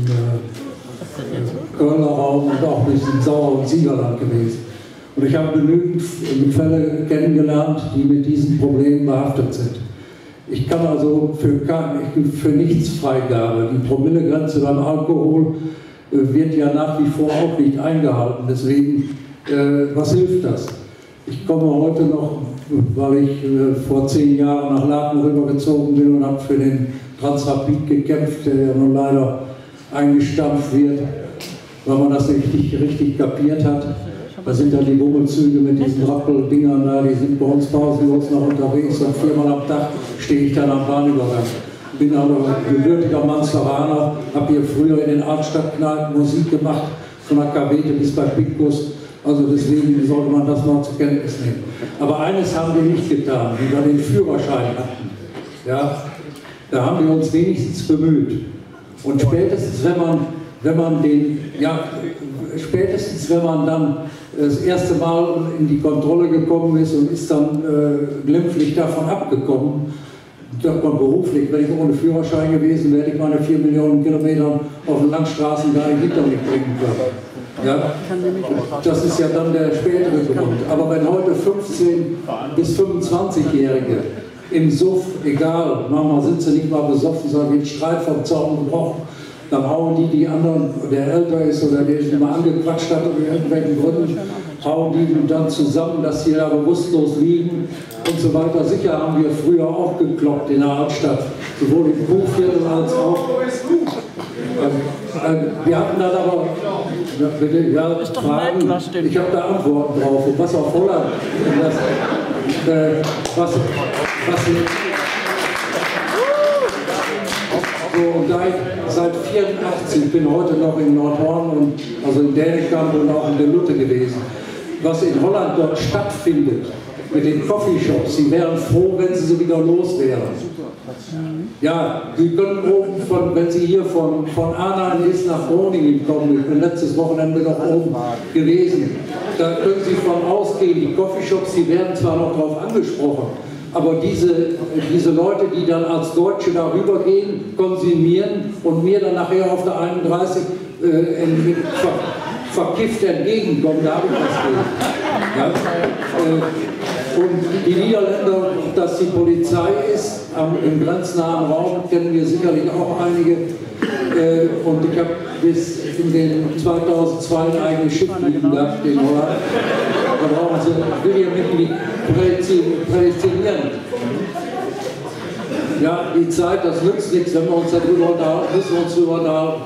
äh, Kölner Raum und auch bis im Sauer- und Siegerland gewesen. Und ich habe genügend Fälle kennengelernt, die mit diesen Problemen behaftet sind. Ich kann also für, für nichts Freigabe. Die Promillegrenze beim Alkohol äh, wird ja nach wie vor auch nicht eingehalten. Deswegen, äh, was hilft das? Ich komme heute noch, weil ich äh, vor zehn Jahren nach Laken rübergezogen bin und habe für den Transrapid gekämpft, der ja nun leider eingestampft wird, weil man das nicht richtig, richtig kapiert hat. Da sind dann die Bummelzüge mit diesen Rappeldingern da, die sind bei uns pausenlos noch unterwegs und viermal am Tag stehe ich dann am Bahnübergang. Bin aber gebürtiger Manzeraner, habe hier früher in den Altstadtkneipen Musik gemacht, von der Kavete bis bei Pickus. Also deswegen sollte man das mal zur Kenntnis nehmen. Aber eines haben wir nicht getan, wie wir den Führerschein hatten. Ja, da haben wir uns wenigstens bemüht. Und spätestens, wenn man, wenn man den, ja, spätestens, wenn man dann das erste Mal in die Kontrolle gekommen ist und ist dann äh, glimpflich davon abgekommen, sagt man beruflich, wenn ich ohne Führerschein gewesen wäre, hätte ich meine vier Millionen Kilometer auf den Landstraßen gar nicht hinter mich bringen können. Ja? Das ist ja dann der spätere Grund. Aber wenn heute fünfzehn- bis fünfundzwanzigjährige im Suff, egal, manchmal sind sie nicht mal besoffen, sondern wird Streit vom Zaun gebrochen, dann hauen die die anderen, der älter ist oder der sich immer angequatscht hat, aus irgendwelchen Gründen, hauen die dann zusammen, dass sie da bewusstlos liegen und so weiter. Sicher haben wir früher auch gekloppt in der Altstadt, sowohl im Kuhviertel als auch. Ähm, wir hatten dann aber, ja, bitte, ja, Fragen, ich habe da Antworten drauf. Und was auf Holland, das, äh, was, was so, und da ich seit vierundachtzig bin heute noch in Nordhorn und also in Dänekamp und auch in der Lutte gewesen. Was in Holland dort stattfindet mit den Coffeeshops, sie wären froh, wenn sie sie wieder los wären. Ja, Sie können oben von, wenn Sie hier von, von Arnheim ist nach Groningen kommen, ich bin letztes Wochenende noch oben gewesen, da können Sie von ausgehen, die Coffeeshops, die werden zwar noch darauf angesprochen, aber diese, diese Leute, die dann als Deutsche darüber gehen, konsumieren und mir dann nachher auf der einunddreißig äh, in, ver, verkifft entgegenkommen, da habe ich was gegen. Ja? Äh, und die Niederländer, dass die Polizei ist, am, im grenznahen Raum, kennen wir sicherlich auch einige. Äh, und ich habe bis in den zweitausendzwei ein eigenes Schiff liegen gehabt in Holland. Da brauchen Sie, will ich mich prädestinieren. Ja, die Zeit, das nützt nichts, wenn wir uns darüber unterhalten, müssen wir uns darüber unterhalten.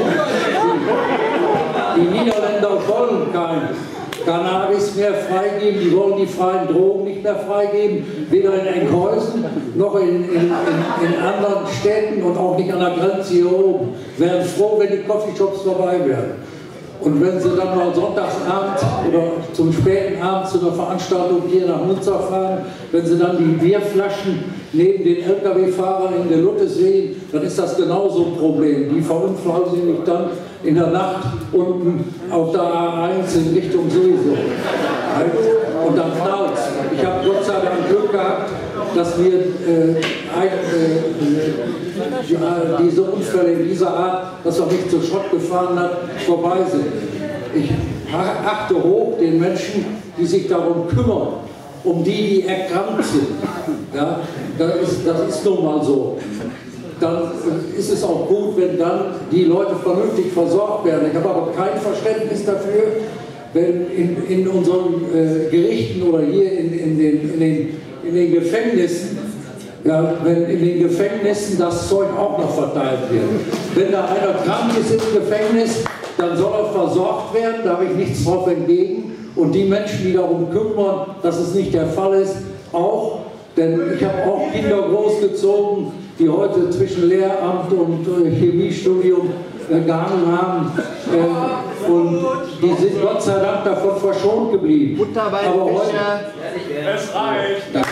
Die Niederländer wollen kein Cannabis mehr freigeben, die wollen die freien Drogen nicht mehr freigeben, weder in Enkhäusen noch in, in, in, in anderen Städten und auch nicht an der Grenze hier oben. Wären froh, wenn die Coffeeshops vorbei wären. Und wenn sie dann mal Sonntagsabend oder zum späten Abend zu einer Veranstaltung hier nach Munster fahren, wenn sie dann die Bierflaschen neben den L K W-Fahrern in der Lutte sehen, dann ist das genauso ein Problem. Die verunfallen sich dann in der Nacht unten auf der A eins in Richtung sowieso. und dann knallt es. Ich habe Gott sei Dank Glück gehabt, dass wir äh, ein, äh, äh, diese Unfälle dieser Art, dass er nicht zu Schrott gefahren hat, vorbei sind. Ich achte hoch den Menschen, die sich darum kümmern, um die, die erkrankt sind. Ja, das ist, das ist nun mal so. Dann ist es auch gut, wenn dann die Leute vernünftig versorgt werden. Ich habe aber kein Verständnis dafür, wenn in, in unseren äh, Gerichten oder hier in, in, den, in, den, in den Gefängnissen, ja, wenn in den Gefängnissen das Zeug auch noch verteilt wird. Wenn da einer krank ist im Gefängnis, dann soll er versorgt werden, da habe ich nichts drauf entgegen. Und die Menschen, die darum kümmern, dass es nicht der Fall ist, auch. Denn ich habe auch Kinder großgezogen, die heute zwischen Lehramt und äh, Chemiestudium äh, gehangen haben. Äh, und die sind Gott sei Dank davon verschont geblieben. Aber heute, es reicht. Danke.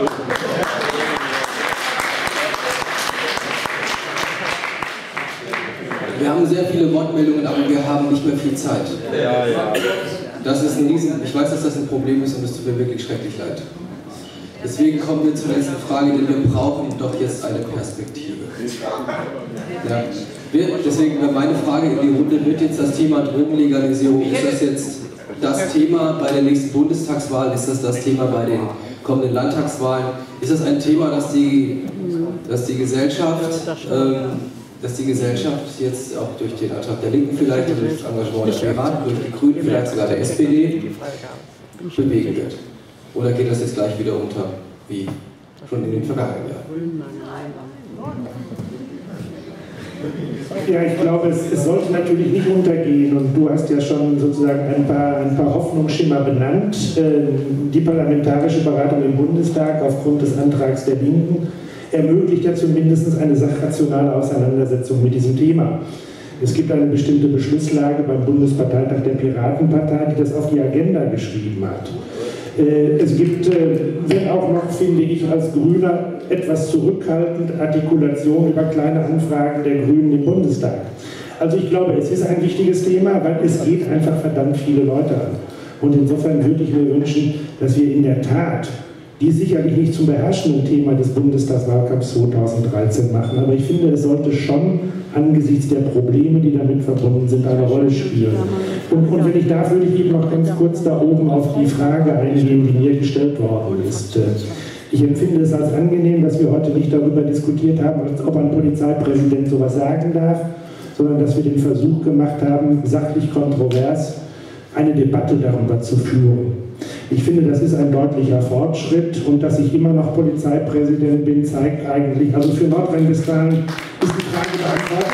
Wir haben sehr viele Wortmeldungen, aber wir haben nicht mehr viel Zeit. Ja, ja. Das ist ein Riesen, ich weiß, dass das ein Problem ist und es tut mir wirklich schrecklich leid. Deswegen kommen wir zur nächsten Frage, denn wir brauchen doch jetzt eine Perspektive. Ja. Wir, deswegen wäre meine Frage in die Runde, wird jetzt das Thema Drogenlegalisierung, ist das jetzt das Thema bei der nächsten Bundestagswahl, ist das das Thema bei den kommenden Landtagswahlen? Ist das ein Thema, das die, das die Gesellschaft, ähm, dass die Gesellschaft jetzt auch durch den Antrag der Linken vielleicht, oder durch das Engagement der Piraten, durch die Grünen, vielleicht sogar der S P D, bewegen wird? Oder geht das jetzt gleich wieder unter, wie schon in den vergangenen Jahren? Ja, ich glaube, es, es sollte natürlich nicht untergehen und du hast ja schon sozusagen ein paar, ein paar Hoffnungsschimmer benannt. Die parlamentarische Beratung im Bundestag aufgrund des Antrags der Linken ermöglicht ja zumindest eine sachrationale Auseinandersetzung mit diesem Thema. Es gibt eine bestimmte Beschlusslage beim Bundesparteitag der Piratenpartei, die das auf die Agenda geschrieben hat. Es gibt, wird auch noch, finde ich, als Grüner etwas zurückhaltend Artikulation über kleine Anfragen der Grünen im Bundestag. Also ich glaube, es ist ein wichtiges Thema, weil es geht einfach verdammt viele Leute an. Und insofern würde ich mir wünschen, dass wir in der Tat, die sicherlich nicht zum beherrschenden Thema des Bundestagswahlkampfs zweitausenddreizehn machen, aber ich finde, es sollte schon angesichts der Probleme, die damit verbunden sind, eine Rolle spielen. Und, und wenn ich darf, würde ich eben noch ganz kurz da oben auf die Frage eingehen, die mir gestellt worden ist. Ich empfinde es als angenehm, dass wir heute nicht darüber diskutiert haben, ob ein Polizeipräsident sowas sagen darf, sondern dass wir den Versuch gemacht haben, sachlich kontrovers eine Debatte darüber zu führen. Ich finde, das ist ein deutlicher Fortschritt und dass ich immer noch Polizeipräsident bin, zeigt eigentlich, also für Nordrhein-Westfalen ist die Frage beantwortet.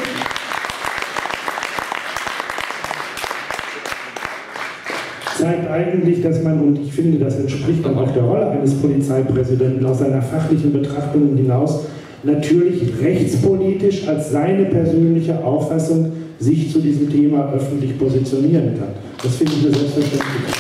Zeigt eigentlich, dass man, und ich finde, das entspricht dann auch der Rolle eines Polizeipräsidenten aus seiner fachlichen Betrachtung hinaus, natürlich rechtspolitisch als seine persönliche Auffassung sich zu diesem Thema öffentlich positionieren kann. Das finde ich eine Selbstverständlichkeit.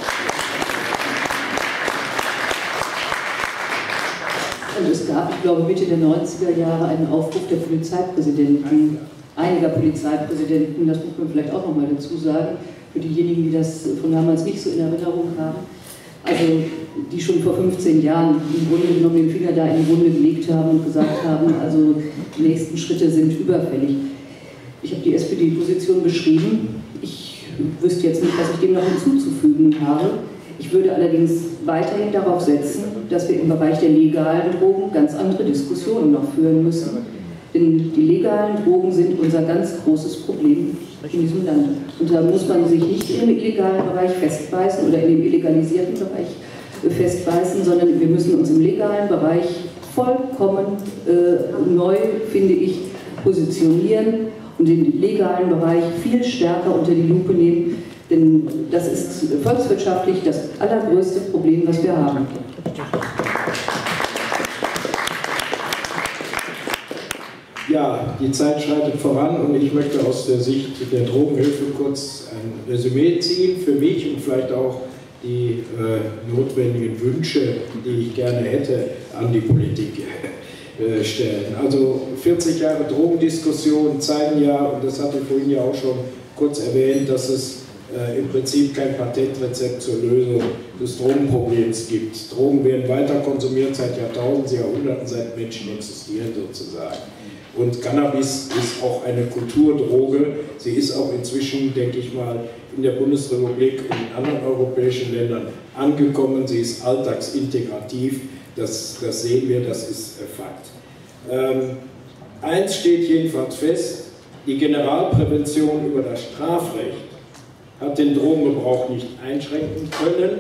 Und es gab, ich glaube, Mitte der neunziger Jahre einen Aufruf der Polizeipräsidenten, einiger Polizeipräsidenten, das muss man vielleicht auch nochmal dazu sagen, für diejenigen, die das von damals nicht so in Erinnerung haben, also die schon vor fünfzehn Jahren im Grunde genommen den Finger da in die Wunde gelegt haben und gesagt haben, also die nächsten Schritte sind überfällig. Ich habe die S P D-Position beschrieben. Ich wüsste jetzt nicht, was ich dem noch hinzuzufügen habe. Ich würde allerdings weiterhin darauf setzen, dass wir im Bereich der legalen Drogen ganz andere Diskussionen noch führen müssen. Denn die legalen Drogen sind unser ganz großes Problem in diesem Land. Und da muss man sich nicht im illegalen Bereich festbeißen oder in dem illegalisierten Bereich festbeißen, sondern wir müssen uns im legalen Bereich vollkommen äh, neu, finde ich, positionieren und den legalen Bereich viel stärker unter die Lupe nehmen. Denn das ist volkswirtschaftlich das allergrößte Problem, was wir haben. Ja, die Zeit schreitet voran und ich möchte aus der Sicht der Drogenhilfe kurz ein Resümee ziehen für mich und vielleicht auch die äh, notwendigen Wünsche, die ich gerne hätte, an die Politik äh, stellen. Also vierzig Jahre Drogendiskussion zeigen ja, und das hatte ich vorhin ja auch schon kurz erwähnt, dass es äh, im Prinzip kein Patentrezept zur Lösung des Drogenproblems gibt. Drogen werden weiter konsumiert seit Jahrtausenden, Jahrhunderten, seit Menschen existieren sozusagen. Und Cannabis ist auch eine Kulturdroge. Sie ist auch inzwischen, denke ich mal, in der Bundesrepublik und in anderen europäischen Ländern angekommen. Sie ist alltagsintegrativ. Das, das sehen wir, das ist äh, Fakt. Ähm, eins steht jedenfalls fest: Die Generalprävention über das Strafrecht hat den Drogengebrauch nicht einschränken können,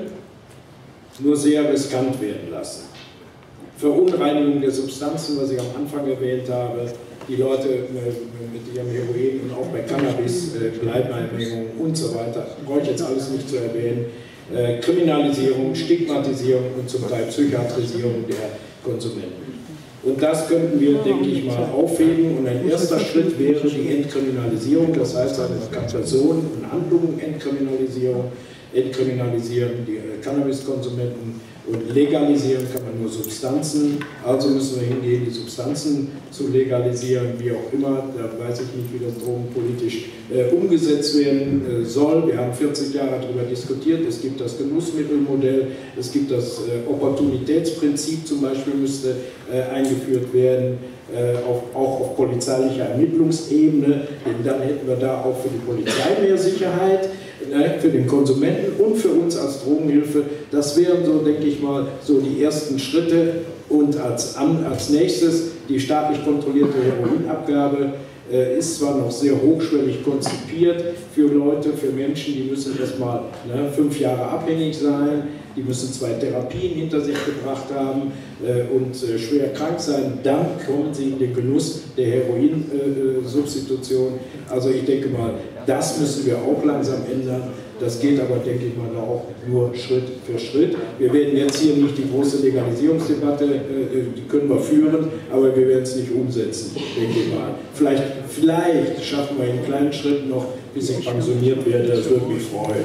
nur sehr riskant werden lassen. Verunreinigung der Substanzen, was ich am Anfang erwähnt habe, die Leute mit ihrem Heroin und auch bei Cannabis, Bleibeermengungen und so weiter, brauche ich jetzt alles nicht zu erwähnen, Kriminalisierung, Stigmatisierung und zum Teil Psychiatrisierung der Konsumenten. Und das könnten wir, denke ich mal, aufheben. Und ein erster Schritt wäre die Entkriminalisierung, das heißt eine Personen- und Handlungen-Entkriminalisierung, entkriminalisieren die Cannabiskonsumenten und legalisieren kann man nur Substanzen. Also müssen wir hingehen, die Substanzen zu legalisieren, wie auch immer. Da weiß ich nicht, wie das drogenpolitisch äh, umgesetzt werden äh, soll. Wir haben vierzig Jahre darüber diskutiert. Es gibt das Genussmittelmodell, es gibt das äh, Opportunitätsprinzip zum Beispiel, müsste äh, eingeführt werden. Äh, auf, auch auf polizeilicher Ermittlungsebene, denn dann hätten wir da auch für die Polizei mehr Sicherheit, äh, für den Konsumenten und für uns als Drogenhilfe. Das wären so, denke ich mal, so die ersten Schritte. Und als, als nächstes die staatlich kontrollierte Heroinabgabe äh, ist zwar noch sehr hochschwellig konzipiert für Leute, für Menschen, die müssen erstmal ne, fünf Jahre abhängig sein, die müssen zwei Therapien hinter sich gebracht haben äh, und äh, schwer krank sein, dann kommen sie in den Genuss der Heroinsubstitution. Äh, also ich denke mal, das müssen wir auch langsam ändern. Das geht aber, denke ich mal, auch nur Schritt für Schritt. Wir werden jetzt hier nicht die große Legalisierungsdebatte, äh, die können wir führen, aber wir werden es nicht umsetzen, denke ich mal. Vielleicht, vielleicht schaffen wir einen kleinen Schritt noch, bis ich pensioniert werde, das würde mich freuen.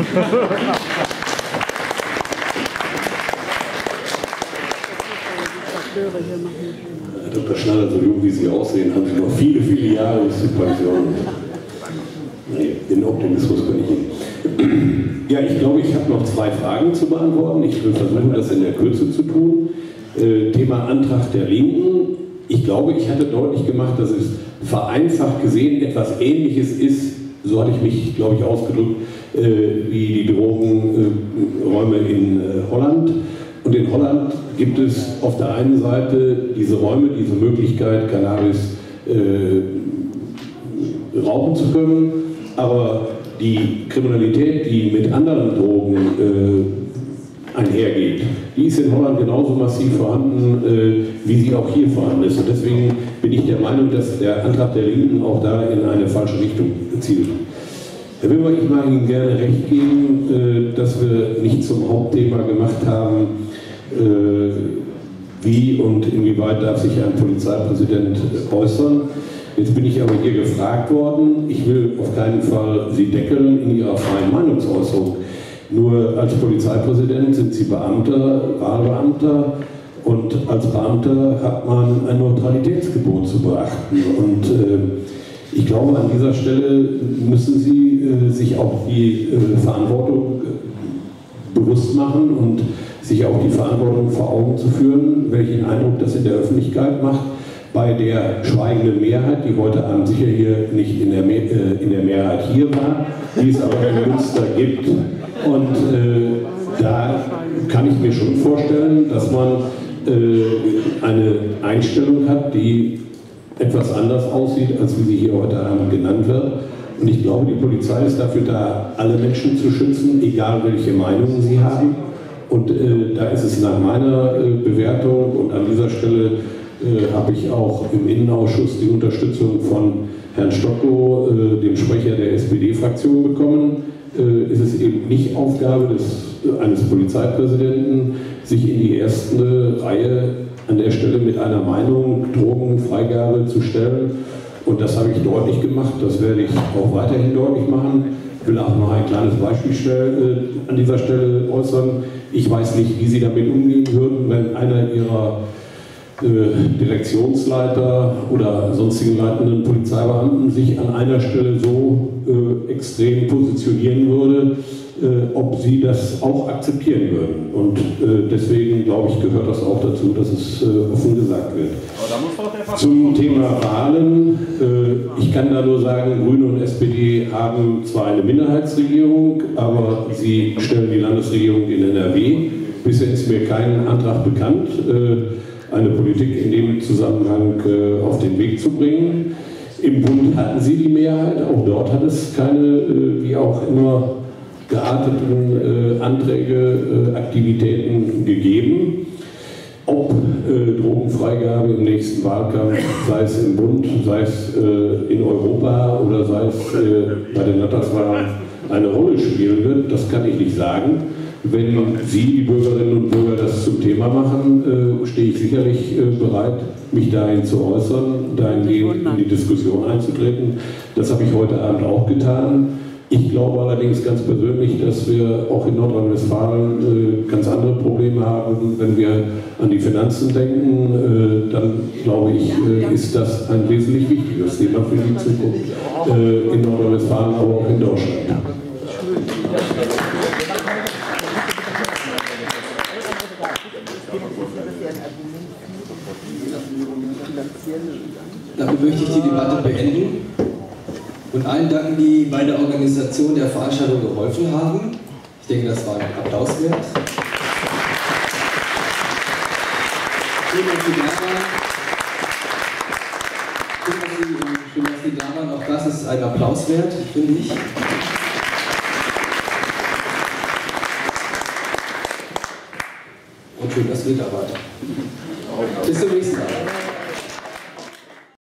Herr Doktor Schneider, so jung wie Sie aussehen, haben Sie noch viele, viele Jahre bis zur Pension. Nee, den Optimismus kann ich Ihnen. Ja, ich glaube, ich habe noch zwei Fragen zu beantworten. Ich will versuchen, das in der Kürze zu tun. Äh, Thema Antrag der Linken. Ich glaube, ich hatte deutlich gemacht, dass es vereinfacht gesehen etwas Ähnliches ist, so hatte ich mich, glaube ich, ausgedrückt, äh, wie die Drogenräume äh, in äh, Holland. Und in Holland gibt es auf der einen Seite diese Räume, diese Möglichkeit, Cannabis äh, rauchen zu können, aber die Kriminalität, die mit anderen Drogen äh, einhergeht, die ist in Holland genauso massiv vorhanden, äh, wie sie auch hier vorhanden ist. Und deswegen bin ich der Meinung, dass der Antrag der Linken auch da in eine falsche Richtung zielt. Herr Wimmer, ich mag Ihnen gerne recht geben, äh, dass wir nicht zum Hauptthema gemacht haben, äh, wie und inwieweit darf sich ein Polizeipräsident äußern. Jetzt bin ich aber hier gefragt worden, ich will auf keinen Fall Sie deckeln in Ihrer freien Meinungsäußerung. Nur als Polizeipräsident sind Sie Beamter, Wahlbeamter, und als Beamter hat man ein Neutralitätsgebot zu beachten. Und äh, ich glaube, an dieser Stelle müssen Sie äh, sich auch die äh, Verantwortung äh, bewusst machen und sich auch die Verantwortung vor Augen zu führen, welchen Eindruck das in der Öffentlichkeit macht. Bei der schweigenden Mehrheit, die heute Abend sicher hier nicht in der, Me äh, in der Mehrheit hier war, die es aber in Münster gibt. Und äh, da kann ich mir schon vorstellen, dass man äh, eine Einstellung hat, die etwas anders aussieht, als wie sie hier heute Abend genannt wird. Und ich glaube, die Polizei ist dafür da, alle Menschen zu schützen, egal welche Meinungen sie haben. Und äh, da ist es nach meiner äh, Bewertung, und an dieser Stelle äh, habe ich auch im Innenausschuss die Unterstützung von Herrn Stockow, äh, dem Sprecher der S P D-Fraktion, bekommen, äh, ist es eben nicht Aufgabe des, eines Polizeipräsidenten, sich in die erste Reihe an der Stelle mit einer Meinung, Drogenfreigabe zu stellen. Und das habe ich deutlich gemacht, das werde ich auch weiterhin deutlich machen. Ich will auch noch ein kleines Beispiel schnell, äh, an dieser Stelle äußern. Ich weiß nicht, wie Sie damit umgehen würden, wenn einer Ihrer Direktionsleiter oder sonstigen leitenden Polizeibeamten sich an einer Stelle so äh, extrem positionieren würde, äh, ob sie das auch akzeptieren würden. Und äh, deswegen, glaube ich, gehört das auch dazu, dass es äh, offen gesagt wird. Zum Thema Wahlen, äh, ich kann da nur sagen, Grüne und S P D haben zwar eine Minderheitsregierung, aber sie stellen die Landesregierung in N R W. Bisher ist mir kein Antrag bekannt, äh, eine Politik in dem Zusammenhang äh, auf den Weg zu bringen. Im Bund hatten sie die Mehrheit, auch dort hat es keine, äh, wie auch immer, gearteten äh, Anträge, äh, Aktivitäten gegeben. Ob äh, Drogenfreigabe im nächsten Wahlkampf, sei es im Bund, sei es äh, in Europa oder sei es äh, bei den Landtagswahlen eine Rolle spielen wird, das kann ich nicht sagen. Wenn Sie, die Bürgerinnen und Bürger, das zum Thema machen, äh, stehe ich sicherlich äh, bereit, mich dahin zu äußern, dahingehend in die Diskussion einzutreten. Das habe ich heute Abend auch getan. Ich glaube allerdings ganz persönlich, dass wir auch in Nordrhein-Westfalen äh, ganz andere Probleme haben. Wenn wir an die Finanzen denken, äh, dann glaube ich, äh, ist das ein wesentlich wichtiges Thema für die Zukunft äh, in Nordrhein-Westfalen, aber auch in Deutschland. Damit möchte ich die Debatte beenden und allen danken, die bei der Organisation der Veranstaltung geholfen haben. Ich denke, das war ein Applaus wert. Schön, dass Sie da waren. Schön, dass Sie, schön, dass Sie da waren. Auch das ist ein Applaus wert, finde ich. Und schön, dass wir da waren. Bis zum nächsten Mal.